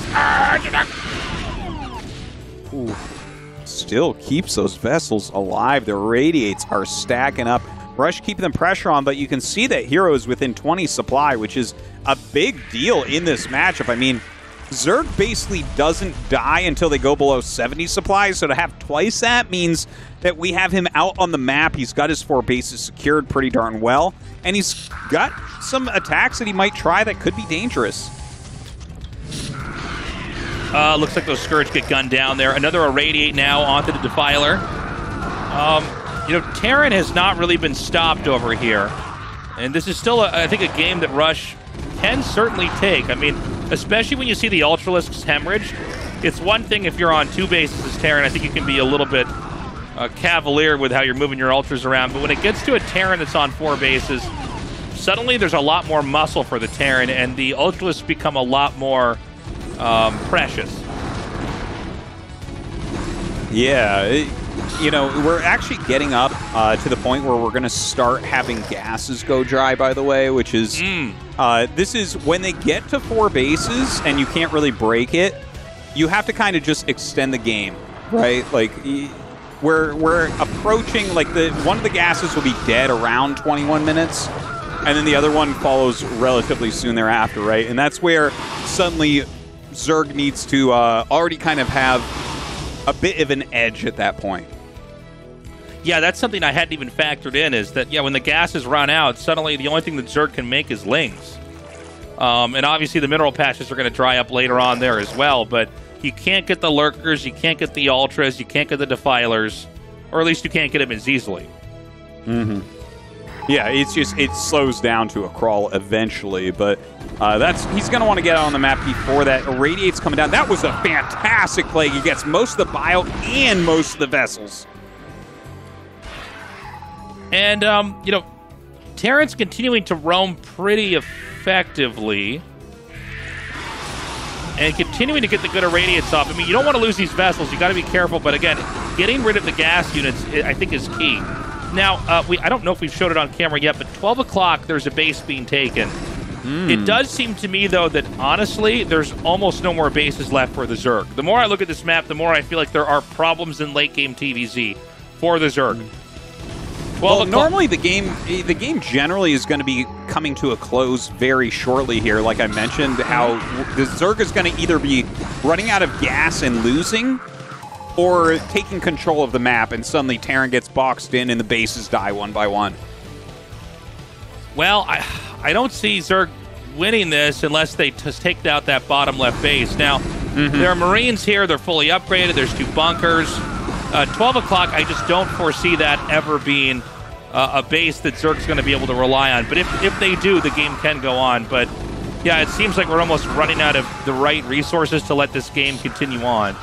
is... Still keeps those vessels alive. The irradiates are stacking up. Rush keeping them pressure on, but you can see that Hero is within 20 supply, which is a big deal in this matchup. I mean, Zerg basically doesn't die until they go below 70 supplies, so to have twice that means that we have him out on the map. He's got his 4 bases secured pretty darn well, and he's got some attacks that he might try that could be dangerous. Looks like those Scourge get gunned down there. Another Irradiate now onto the Defiler. You know, Terran has not really been stopped over here, and this is still, I think, a game that Rush can certainly take. I mean, especially when you see the Ultralisks hemorrhage. It's one thing if you're on 2 bases as Terran. I think you can be a little bit cavalier with how you're moving your Ultras around. But when it gets to a Terran that's on 4 bases, suddenly there's a lot more muscle for the Terran, and the Ultralisks become a lot more precious. Yeah, you know, we're actually getting up to the point where we're going to start having gases go dry, by the way, which is... this is when they get to 4 bases and you can't really break it, you have to kind of just extend the game, right? Like, we're approaching, like, one of the gases will be dead around 21 minutes, and then the other one follows relatively soon thereafter, right? And that's where suddenly Zerg needs to already kind of have a bit of an edge at that point. Yeah, that's something I hadn't even factored in, is that, yeah, when the gases run out, suddenly the only thing that Zerg can make is Lings. And obviously the mineral patches are going to dry up later on there as well, but you can't get the Lurkers, you can't get the Ultras, you can't get the Defilers, or at least you can't get them as easily. Mm-hmm. Yeah, it's just, it slows down to a crawl eventually, but he's going to want to get out on the map before that. Irradiate's coming down. That was a fantastic play. He gets most of the bio and most of the vessels. And, you know, Terran's continuing to roam pretty effectively. And continuing to get the good irradiates off. I mean, you don't want to lose these vessels. You got to be careful. But again, getting rid of the gas units, I think, is key. Now, I don't know if we've showed it on camera yet, but 12 o'clock, there's a base being taken. It does seem to me, though, that honestly, there's almost no more bases left for the Zerg. The more I look at this map, the more I feel like there are problems in late-game TVZ for the Zerg. Well, normally the game generally is going to be coming to a close very shortly here. Like I mentioned, how the Zerg is going to either be running out of gas and losing, or taking control of the map, and suddenly Terran gets boxed in and the bases die one by one. Well, I don't see Zerg winning this unless they just take out that bottom left base. Now, there are Marines here. They're fully upgraded. There's 2 bunkers. 12 o'clock, I just don't foresee that ever being a base that Zerg's going to be able to rely on. But if they do, the game can go on. But, yeah, it seems like we're almost running out of the right resources to let this game continue on.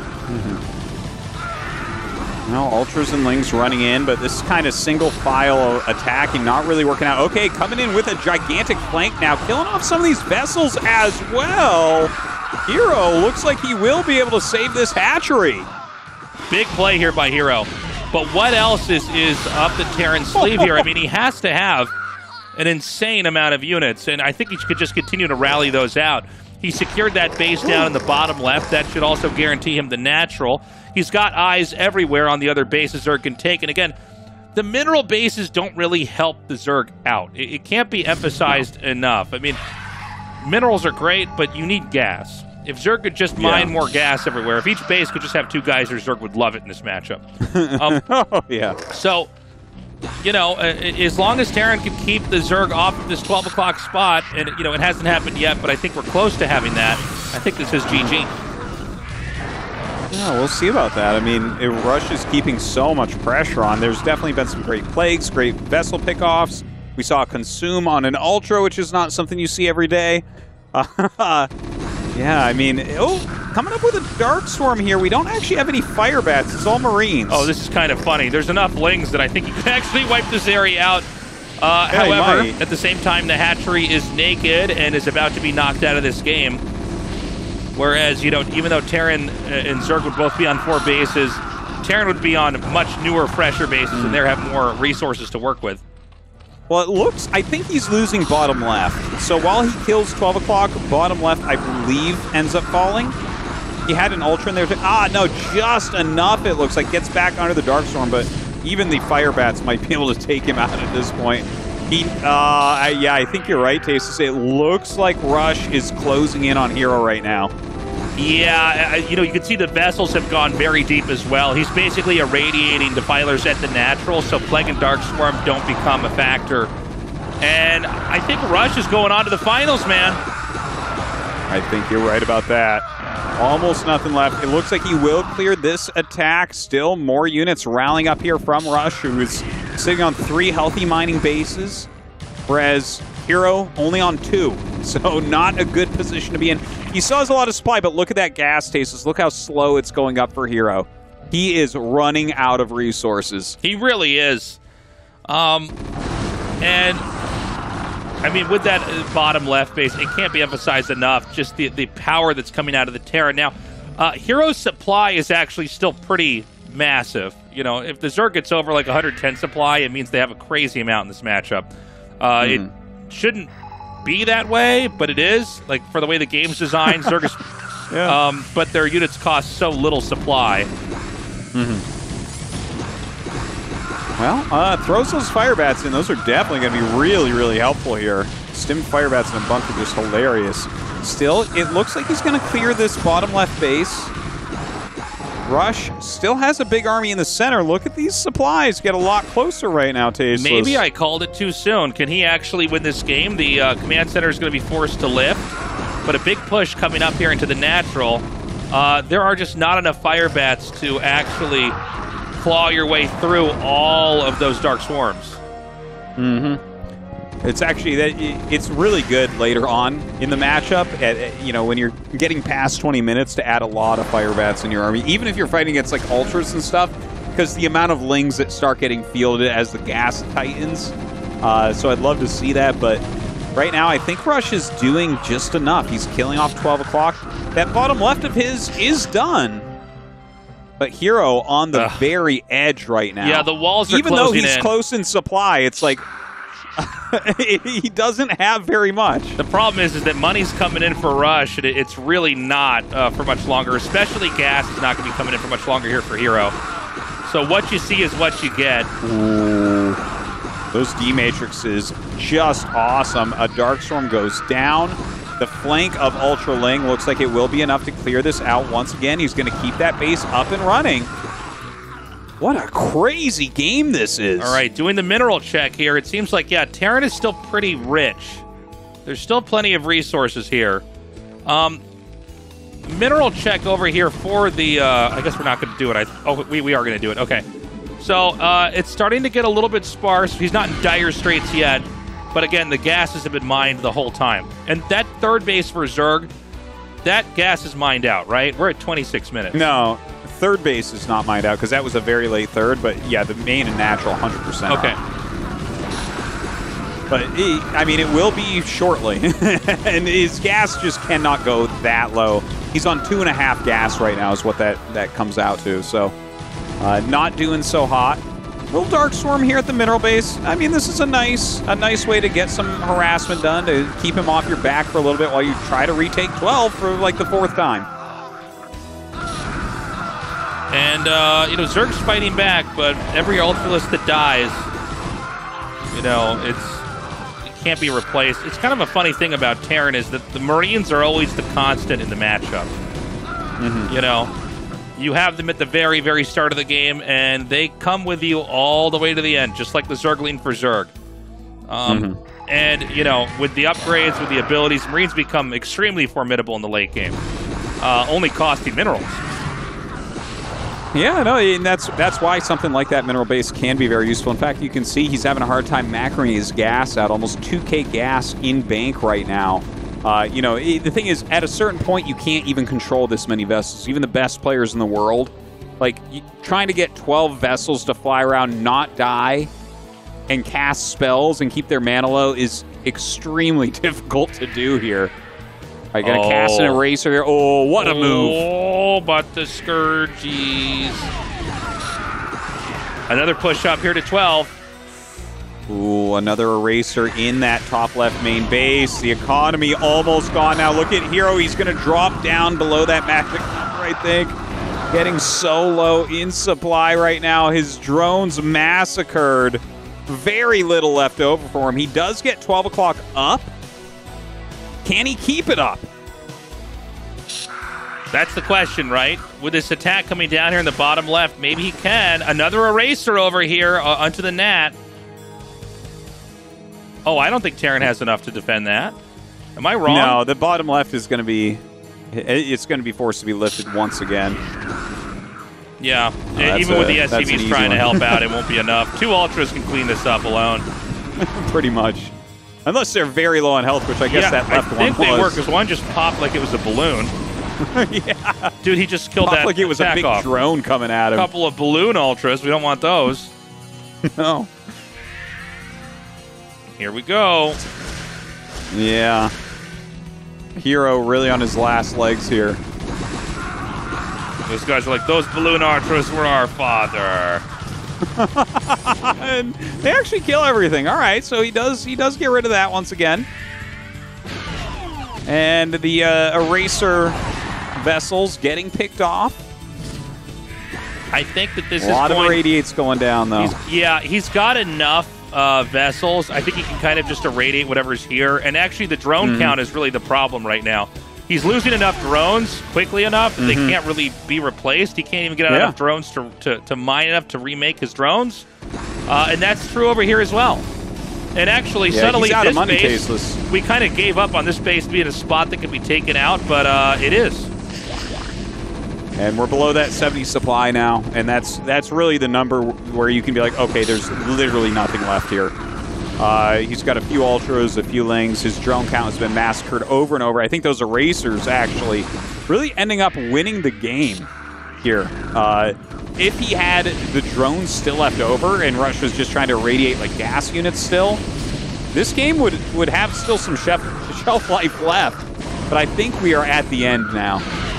No, Ultras and Lings running in, but this kind of single file attacking not really working out. Okay, coming in with a gigantic flank now, killing off some of these vessels as well. Hero looks like he will be able to save this hatchery. Big play here by Hero. But what else is up the Terran's sleeve here? I mean, he has to have an insane amount of units, and I think he could just continue to rally those out. He secured that base down in the bottom left. That should also guarantee him the natural. He's got eyes everywhere on the other bases Zerg can take. And again, the mineral bases don't really help the Zerg out. It can't be emphasized enough. I mean, minerals are great, but you need gas. If Zerg could just mine more gas everywhere, if each base could just have 2 geysers, Zerg would love it in this matchup. So, you know, as long as Terran can keep the Zerg off of this 12 o'clock spot, and, you know, it hasn't happened yet, but I think we're close to having that, I think this is GG. Yeah, we'll see about that. I mean, Rush is keeping so much pressure on. There's definitely been some great plagues, great vessel pickoffs. We saw a consume on an Ultra, which is not something you see every day. Yeah, I mean, coming up with a Dark Swarm here. We don't actually have any Fire Bats. It's all Marines. Oh, this is kind of funny. There's enough Lings that I think you can actually wipe this area out. However, at the same time, the hatchery is naked and is about to be knocked out of this game. Whereas, you know, even though Terran and Zerg would both be on 4 bases, Terran would be on much newer, fresher bases, and they have more resources to work with. Well, it looks, I think he's losing bottom left. So while he kills 12 o'clock, bottom left, I believe, ends up falling. He had an Ultra in there. No, just enough, it looks like. Gets back under the Dark Storm, but even the Fire Bats might be able to take him out at this point. Yeah, I think you're right, Tasteless. It looks like Rush is closing in on Hero right now. Yeah, you know, you can see the vessels have gone very deep as well. He's basically irradiating defilers at the natural, so Plague and Dark Swarm don't become a factor. And I think Rush is going on to the finals, man. I think you're right about that. Almost nothing left. It looks like he will clear this attack. Still more units rallying up here from Rush, who is sitting on 3 healthy mining bases, whereas Hero only on 2. So not a good position to be in. He still has a lot of supply, but look at that gas, Tasteless. Look how slow it's going up for Hero. He is running out of resources. He really is. And I mean, with that bottom left base, it can't be emphasized enough, just the power that's coming out of the Terra. Now, Hero's supply is actually still pretty massive. You know, if the Zerg gets over like 110 supply, it means they have a crazy amount in this matchup. It shouldn't be that way, but it is. Like, for the way the game's designed, Zerg is... but their units cost so little supply. Well, throws those Fire Bats in. Those are definitely going to be really, really helpful here. Stim Fire Bats in a bunker, just hilarious. Still, it looks like he's going to clear this bottom left base. Rush still has a big army in the center. Look at these supplies. Get a lot closer right now, Tasteless. Maybe I called it too soon. Can he actually win this game? The command center is going to be forced to lift, but a big push coming up here into the natural. There are just not enough Fire Bats to actually claw your way through all of those Dark Swarms. It's actually it's really good later on in the matchup. You know, when you're getting past 20 minutes to add a lot of Fire Bats in your army, even if you're fighting against like Ultras and stuff, because the amount of Lings that start getting fielded as the gas tightens. So I'd love to see that, but right now I think Rush is doing just enough. He's killing off 12 o'clock. That bottom left of his is done. But Hero on the very edge right now. Yeah, the walls are even closing though he's in. Close in supply, it's like he doesn't have very much. The problem is that money's coming in for Rush, and it's really not for much longer. Especially gas is not going to be coming in for much longer here for Hero. So what you see is what you get. Ooh. Those D-Matrixes, just awesome. A Dark Storm goes down. The flank of Ultra Ling looks like it will be enough to clear this out once again. He's going to keep that base up and running. What a crazy game this is. All right, doing the mineral check here. It seems like, yeah, Terran is still pretty rich. There's still plenty of resources here. Mineral check over here for the... I guess we're not going to do it. We are going to do it. Okay. So it's starting to get a little bit sparse. He's not in dire straits yet. But again, the gases have been mined the whole time. And that third base for Zerg, that gas is mined out, right? We're at 26 minutes. No, third base is not mined out because that was a very late third. But yeah, the main and natural 100%. Okay. But, I mean, it will be shortly. And his gas just cannot go that low. He's on 2.5 gas right now is what that comes out to. So not doing so hot. Little Dark Swarm here at the mineral base. I mean, this is a nice way to get some harassment done, to keep him off your back for a little bit while you try to retake 12 for like the 4th time. And, you know, Zerg's fighting back, but every Ultralisk that dies, you know, it can't be replaced. It's kind of a funny thing about Terran is that the Marines are always the constant in the matchup. You know, you have them at the very, very start of the game, and they come with you all the way to the end, just like the Zergling for Zerg. And, you know, with the upgrades, with the abilities, Marines become extremely formidable in the late game, only costing minerals. Yeah, no, and that's why something like that mineral base can be very useful. In fact, you can see he's having a hard time macroing his gas out, almost 2k gas in bank right now. You know, the thing is, at a certain point, you can't even control this many vessels. Even the best players in the world, like, trying to get 12 vessels to fly around, not die, and cast spells and keep their mana low is extremely difficult to do here. I gotta cast an eraser here. Oh, what a move. Oh, but the Scourgies. Another push up here to 12. Ooh, another eraser in that top left main base. The economy almost gone now. Look at Hero. He's going to drop down below that magic number, I think. Getting so low in supply right now. His drones massacred. Very little left over for him. He does get 12 o'clock up. Can he keep it up? That's the question, right? With this attack coming down here in the bottom left, maybe he can. Another eraser over here onto the Nat. Oh, I don't think Terran has enough to defend that. Am I wrong? No, the bottom left is going to be... It's going to be forced to be lifted once again. Yeah, even with the SCVs trying to help out, it won't be enough. 2 Ultras can clean this up alone. Pretty much. Unless they're very low on health, which I guess that left one was. I think they were, because one just popped like it was a balloon. Yeah. Dude, he just killed that like it was a big drone coming at him. A couple of balloon Ultras. We don't want those. No. Here we go. Yeah. Hero really on his last legs here. Those guys are like, those balloon Ultras were our father. And they actually kill everything. All right, so he does get rid of that once again. And the eraser vessels getting picked off. I think that this is a lot of irradiates going down, though. He's got enough vessels. I think he can kind of just irradiate whatever's here. And actually, the drone count is really the problem right now. He's losing enough drones quickly enough that they can't really be replaced. He can't even get enough drones to mine enough to remake his drones. And that's true over here as well. And actually, suddenly this base, we kind of gave up on this base being a spot that can be taken out, but it is. And we're below that 70 supply now, and that's really the number where you can be like, okay, there's literally nothing left here. He's got a few Ultras, a few Lings. His drone count has been massacred over and over. I think those erasers actually really ending up winning the game here. If he had the drones still left over and Rush was just trying to irradiate like gas units still, this game would have still some shelf life left. But I think we are at the end now.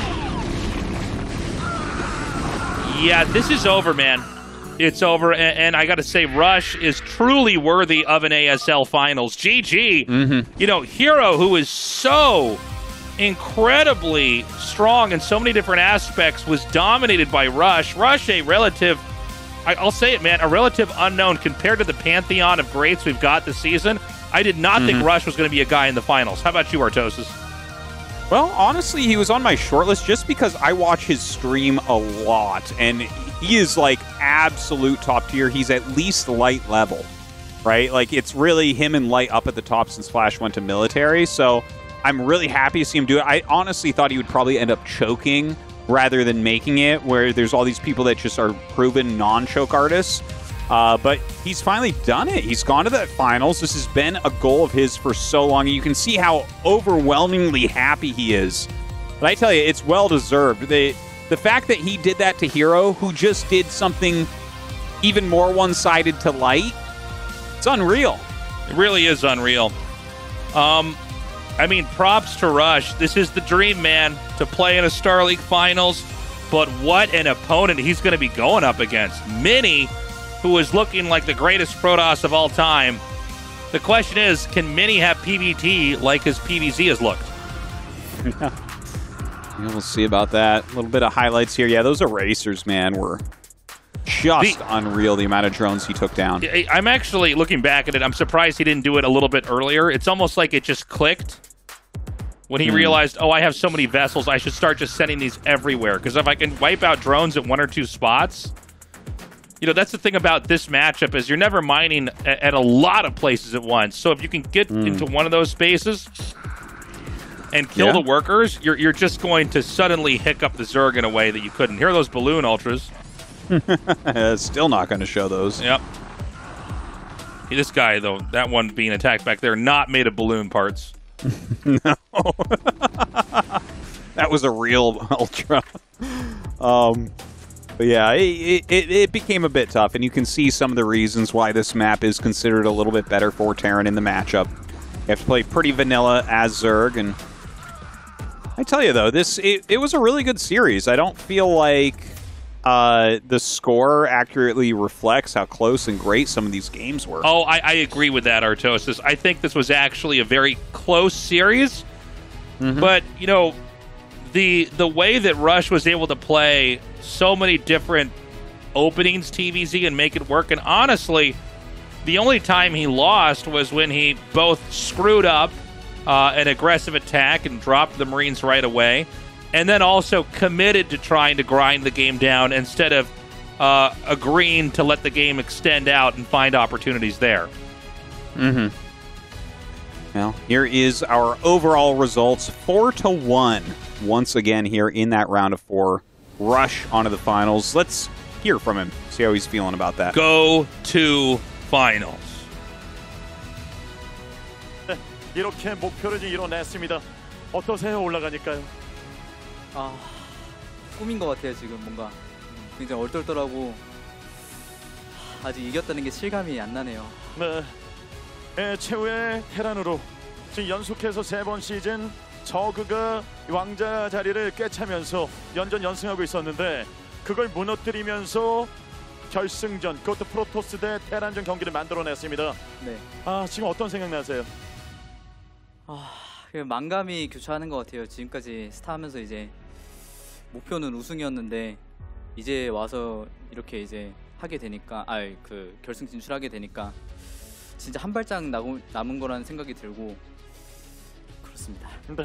Yeah, this is over, man. It's over, and I got to say, Rush is truly worthy of an ASL Finals. GG. You know, Hero, who is so incredibly strong in so many different aspects, was dominated by Rush. Rush, a relative, I'll say it, man, a relative unknown compared to the pantheon of greats we've got this season. I did not think Rush was going to be a guy in the finals. How about you, Artosis? Well, honestly, he was on my shortlist just because I watch his stream a lot, and he is like absolute top tier. He's at least light level, right? Like, it's really him and light up at the top since Flash went to military, so I'm really happy to see him do it. I honestly thought he would probably end up choking rather than making it, where there's all these people that just are proven non-choke artists. But he's finally done it. He's gone to that finals. This has been a goal of his for so long. You can see how overwhelmingly happy he is. But I tell you, it's well-deserved. The fact that he did that to Hero, who just did something even more one-sided to Light, it's unreal. It really is unreal. I mean, props to Rush. This is the dream, man, to play in a Star League Finals. But what an opponent he's going to be going up against. Mini, who is looking like the greatest Protoss of all time. The question is, can Mini have PvT like his PvZ has looked? We'll see about that. A little bit of highlights here. Yeah, those erasers, man, were just unreal, the amount of drones he took down. I'm actually, looking back at it, I'm surprised he didn't do it a little bit earlier. It's almost like it just clicked when he realized, oh, I have so many vessels, I should start just sending these everywhere. Because if I can wipe out drones at 1 or 2 spots, you know, that's the thing about this matchup is you're never mining at a lot of places at once. So if you can get into one of those spaces and kill the workers, you're just going to suddenly hiccup the Zerg in a way that you couldn't. Here are those balloon ultras. Still not going to show those. Yep. This guy, though, that one being attacked back there, not made of balloon parts. No. That was a real ultra. But yeah, it became a bit tough, and you can see some of the reasons why this map is considered a little bit better for Terran in the matchup. You have to play pretty vanilla as Zerg, and I tell you, though, it was a really good series. I don't feel like the score accurately reflects how close and great some of these games were. Oh, I agree with that, Artosis. I think this was actually a very close series, but, you know, the way that Rush was able to play so many different openings, TVZ, and make it work, and honestly, the only time he lost was when he both screwed up an aggressive attack and dropped the Marines right away, and then also committed to trying to grind the game down instead of agreeing to let the game extend out and find opportunities there. Well, here is our overall results, 4-1 once again here in that round of 4. Rush onto the finals. Let's hear from him, see how he's feeling about that. Go to finals. 네, 이렇게 목표를 이뤄냈습니다. 어떠세요? 올라가니까요? 아, 꿈인 것 같아요. 지금 뭔가 굉장히 얼떨떨하고 아직 이겼다는 게 실감이 안 나네요. 네, 최후의 테란으로 지금 연속해서 3번 시즌 저그가 왕자 자리를 꿰차면서 연전 연승하고 있었는데 그걸 무너뜨리면서 결승전, 그것도 프로토스 대 테란전 경기를 만들어냈습니다. 네. 아, 지금 어떤 생각 나세요? 그냥 만감이 교차하는 것 같아요. 지금까지 스타하면서 이제 목표는 우승이었는데 이제 와서 이렇게 이제 하게 되니까, 그 결승 진출하게 되니까 진짜 한 발짝 남은 거라는 생각이 들고 그렇습니다. 네.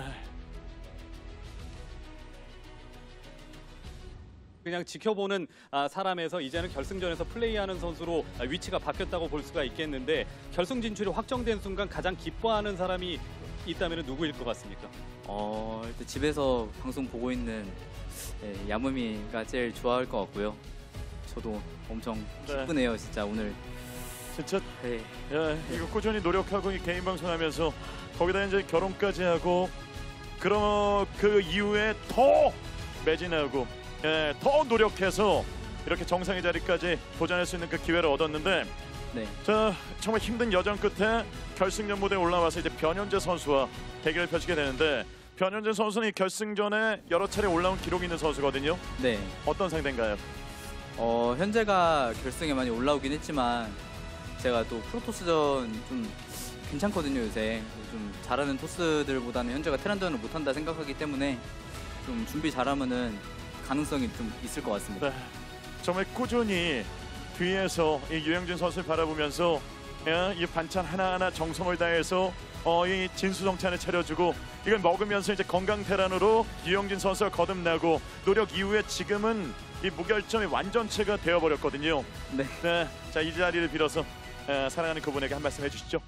그냥 지켜보는 사람에서 이제는 결승전에서 플레이하는 선수로 위치가 바뀌었다고 볼 수가 있겠는데, 결승 진출이 확정된 순간 가장 기뻐하는 사람이 있다면 누구일 것 같습니까? 일단 집에서 방송 보고 있는 야무미가 제일 좋아할 것 같고요. 저도 엄청 기쁘네요, 진짜 오늘. 진짜 네. 이거 꾸준히 노력하고 이 개인 방송하면서 거기다 이제 결혼까지 하고 그럼 그 이후에 더 매진하고 더 노력해서 이렇게 정상의 자리까지 도전할 수 있는 그 기회를 얻었는데, 네. 자, 정말 힘든 여정 끝에 결승전 무대에 올라와서 이제 변현재 선수와 대결을 펼치게 되는데, 변현재 선수는 이 결승전에 여러 차례 올라온 기록이 있는 선수거든요. 네. 어떤 상대인가요? 현재가 결승에 많이 올라오긴 했지만 제가 또 프로토스전 좀 괜찮거든요. 요새 좀 잘하는 토스들보다는 현재가 테란전을 못한다 생각하기 때문에 좀 준비 잘하면은 가능성이 좀 있을 것 같습니다. 네. 정말 꾸준히 뒤에서 이 유영진 선수를 바라보면서 이 반찬 하나하나 정성을 다해서 이 진수성찬을 차려주고 이걸 먹으면서 이제 건강 테란으로 유영진 선수가 거듭나고 노력 이후에 지금은 이 무결점의 완전체가 되어버렸거든요. 네. 네. 자, 이 자리를 빌어서 사랑하는 그분에게 한 말씀 해주시죠.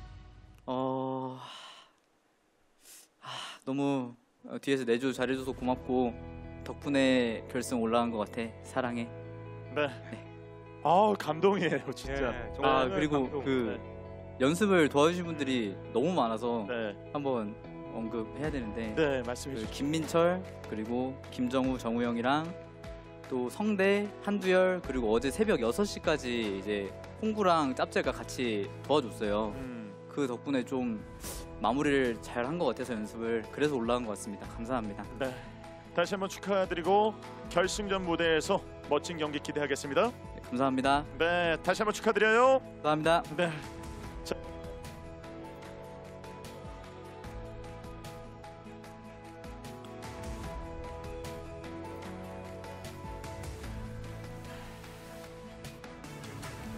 너무 뒤에서 내조 잘해줘서 고맙고 덕분에 결승 올라간 것 같아. 사랑해. 네. 감동이에요, 진짜. 그리고 그 연습을 도와주신 분들이 너무 많아서 한번 언급해야 되는데. 네, 말씀해 주시죠. 김민철, 그리고 김정우, 정우영이랑 또 성대, 한두열, 그리고 어제 새벽 6시까지 이제 홍구랑 짭제가 같이 도와줬어요. 그 덕분에 좀 마무리를 잘 한 것 같아서 연습을, 그래서 올라간 것 같습니다. 감사합니다. 네. 다시 한번 축하드리고 결승전 무대에서 멋진 경기 기대하겠습니다. 네, 감사합니다. 네, 다시 한번 축하드려요. 감사합니다. 네.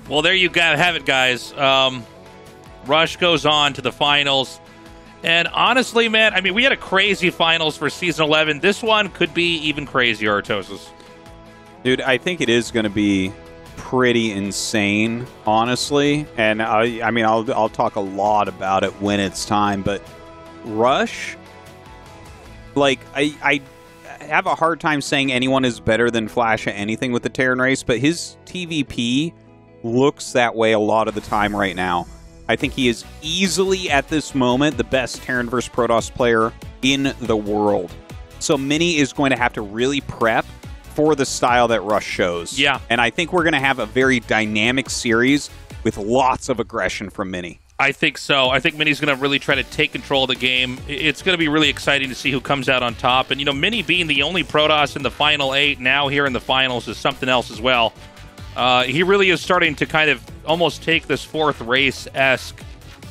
Well, there you have it, guys. Rush goes on to the finals. And honestly, man, I mean, we had a crazy finals for Season 11. This one could be even crazier, Artosis. Dude, I think it is going to be pretty insane, honestly. And I mean, I'll talk a lot about it when it's time. But Rush, like, I have a hard time saying anyone is better than Flash at anything with the Terran race, but his TVP looks that way a lot of the time right now. I think he is easily, at this moment, the best Terran vs. Protoss player in the world. So Mini is going to have to really prep for the style that Rush shows. Yeah. And I think we're going to have a very dynamic series with lots of aggression from Mini. I think so. I think Mini's going to really try to take control of the game. It's going to be really exciting to see who comes out on top. And, you know, Mini being the only Protoss in the Final 8 now here in the finals is something else as well. He really is starting to kind of almost take this fourth race-esque,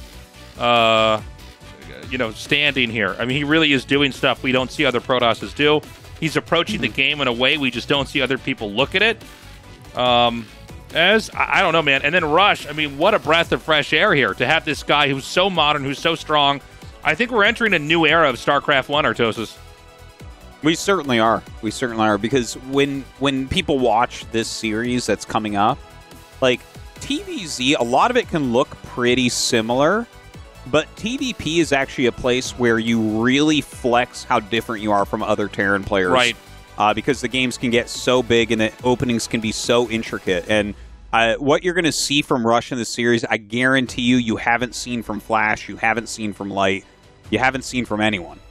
standing here. I mean, he really is doing stuff we don't see other Protosses do. He's approaching the game in a way we just don't see other people look at it. I don't know, man. And then Rush, I mean, what a breath of fresh air here to have this guy who's so modern, who's so strong. I think we're entering a new era of StarCraft 1, Artosis. We certainly are. We certainly are, because when people watch this series that's coming up, like TVZ, a lot of it can look pretty similar, but TVP is actually a place where you really flex how different you are from other Terran players. Right. Because the games can get so big and the openings can be so intricate. And what you're going to see from Rush in this series, I guarantee you haven't seen from Flash, you haven't seen from Light, you haven't seen from anyone.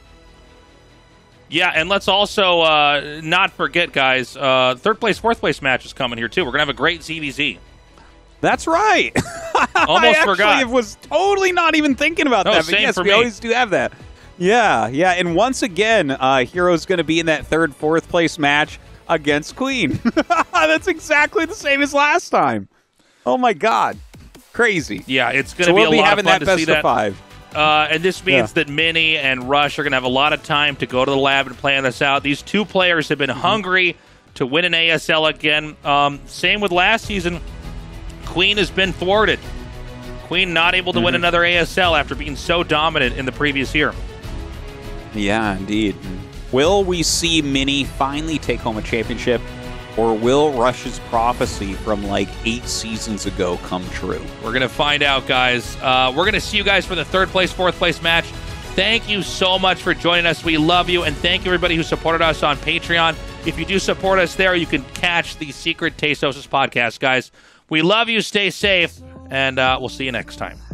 Yeah, and let's also not forget, guys, third place, fourth place match is coming here, too. We're going to have a great ZVZ. That's right. Almost forgot. I was totally not even thinking about that. But yes, we always do have that. Yeah. And once again, Hero's going to be in that third, fourth place match against Queen. That's exactly the same as last time. Oh, my God. Crazy. Yeah, it's going to be a lot of fun to see that. So we'll be having that best of 5. And this means that Mini and Rush are going to have a lot of time to go to the lab and plan this out. These two players have been hungry to win an ASL again. Same with last season. Queen has been thwarted. Queen not able to win another ASL after being so dominant in the previous year. Yeah, indeed. Will we see Mini finally take home a championship? Or will Rush's prophecy from like 8 seasons ago come true? We're going to find out, guys. We're going to see you guys for the third place, fourth place match. Thank you so much for joining us. We love you. And thank you, everybody who supported us on Patreon. If you do support us there, you can catch the Secret Tastosis podcast, guys. We love you. Stay safe. And we'll see you next time.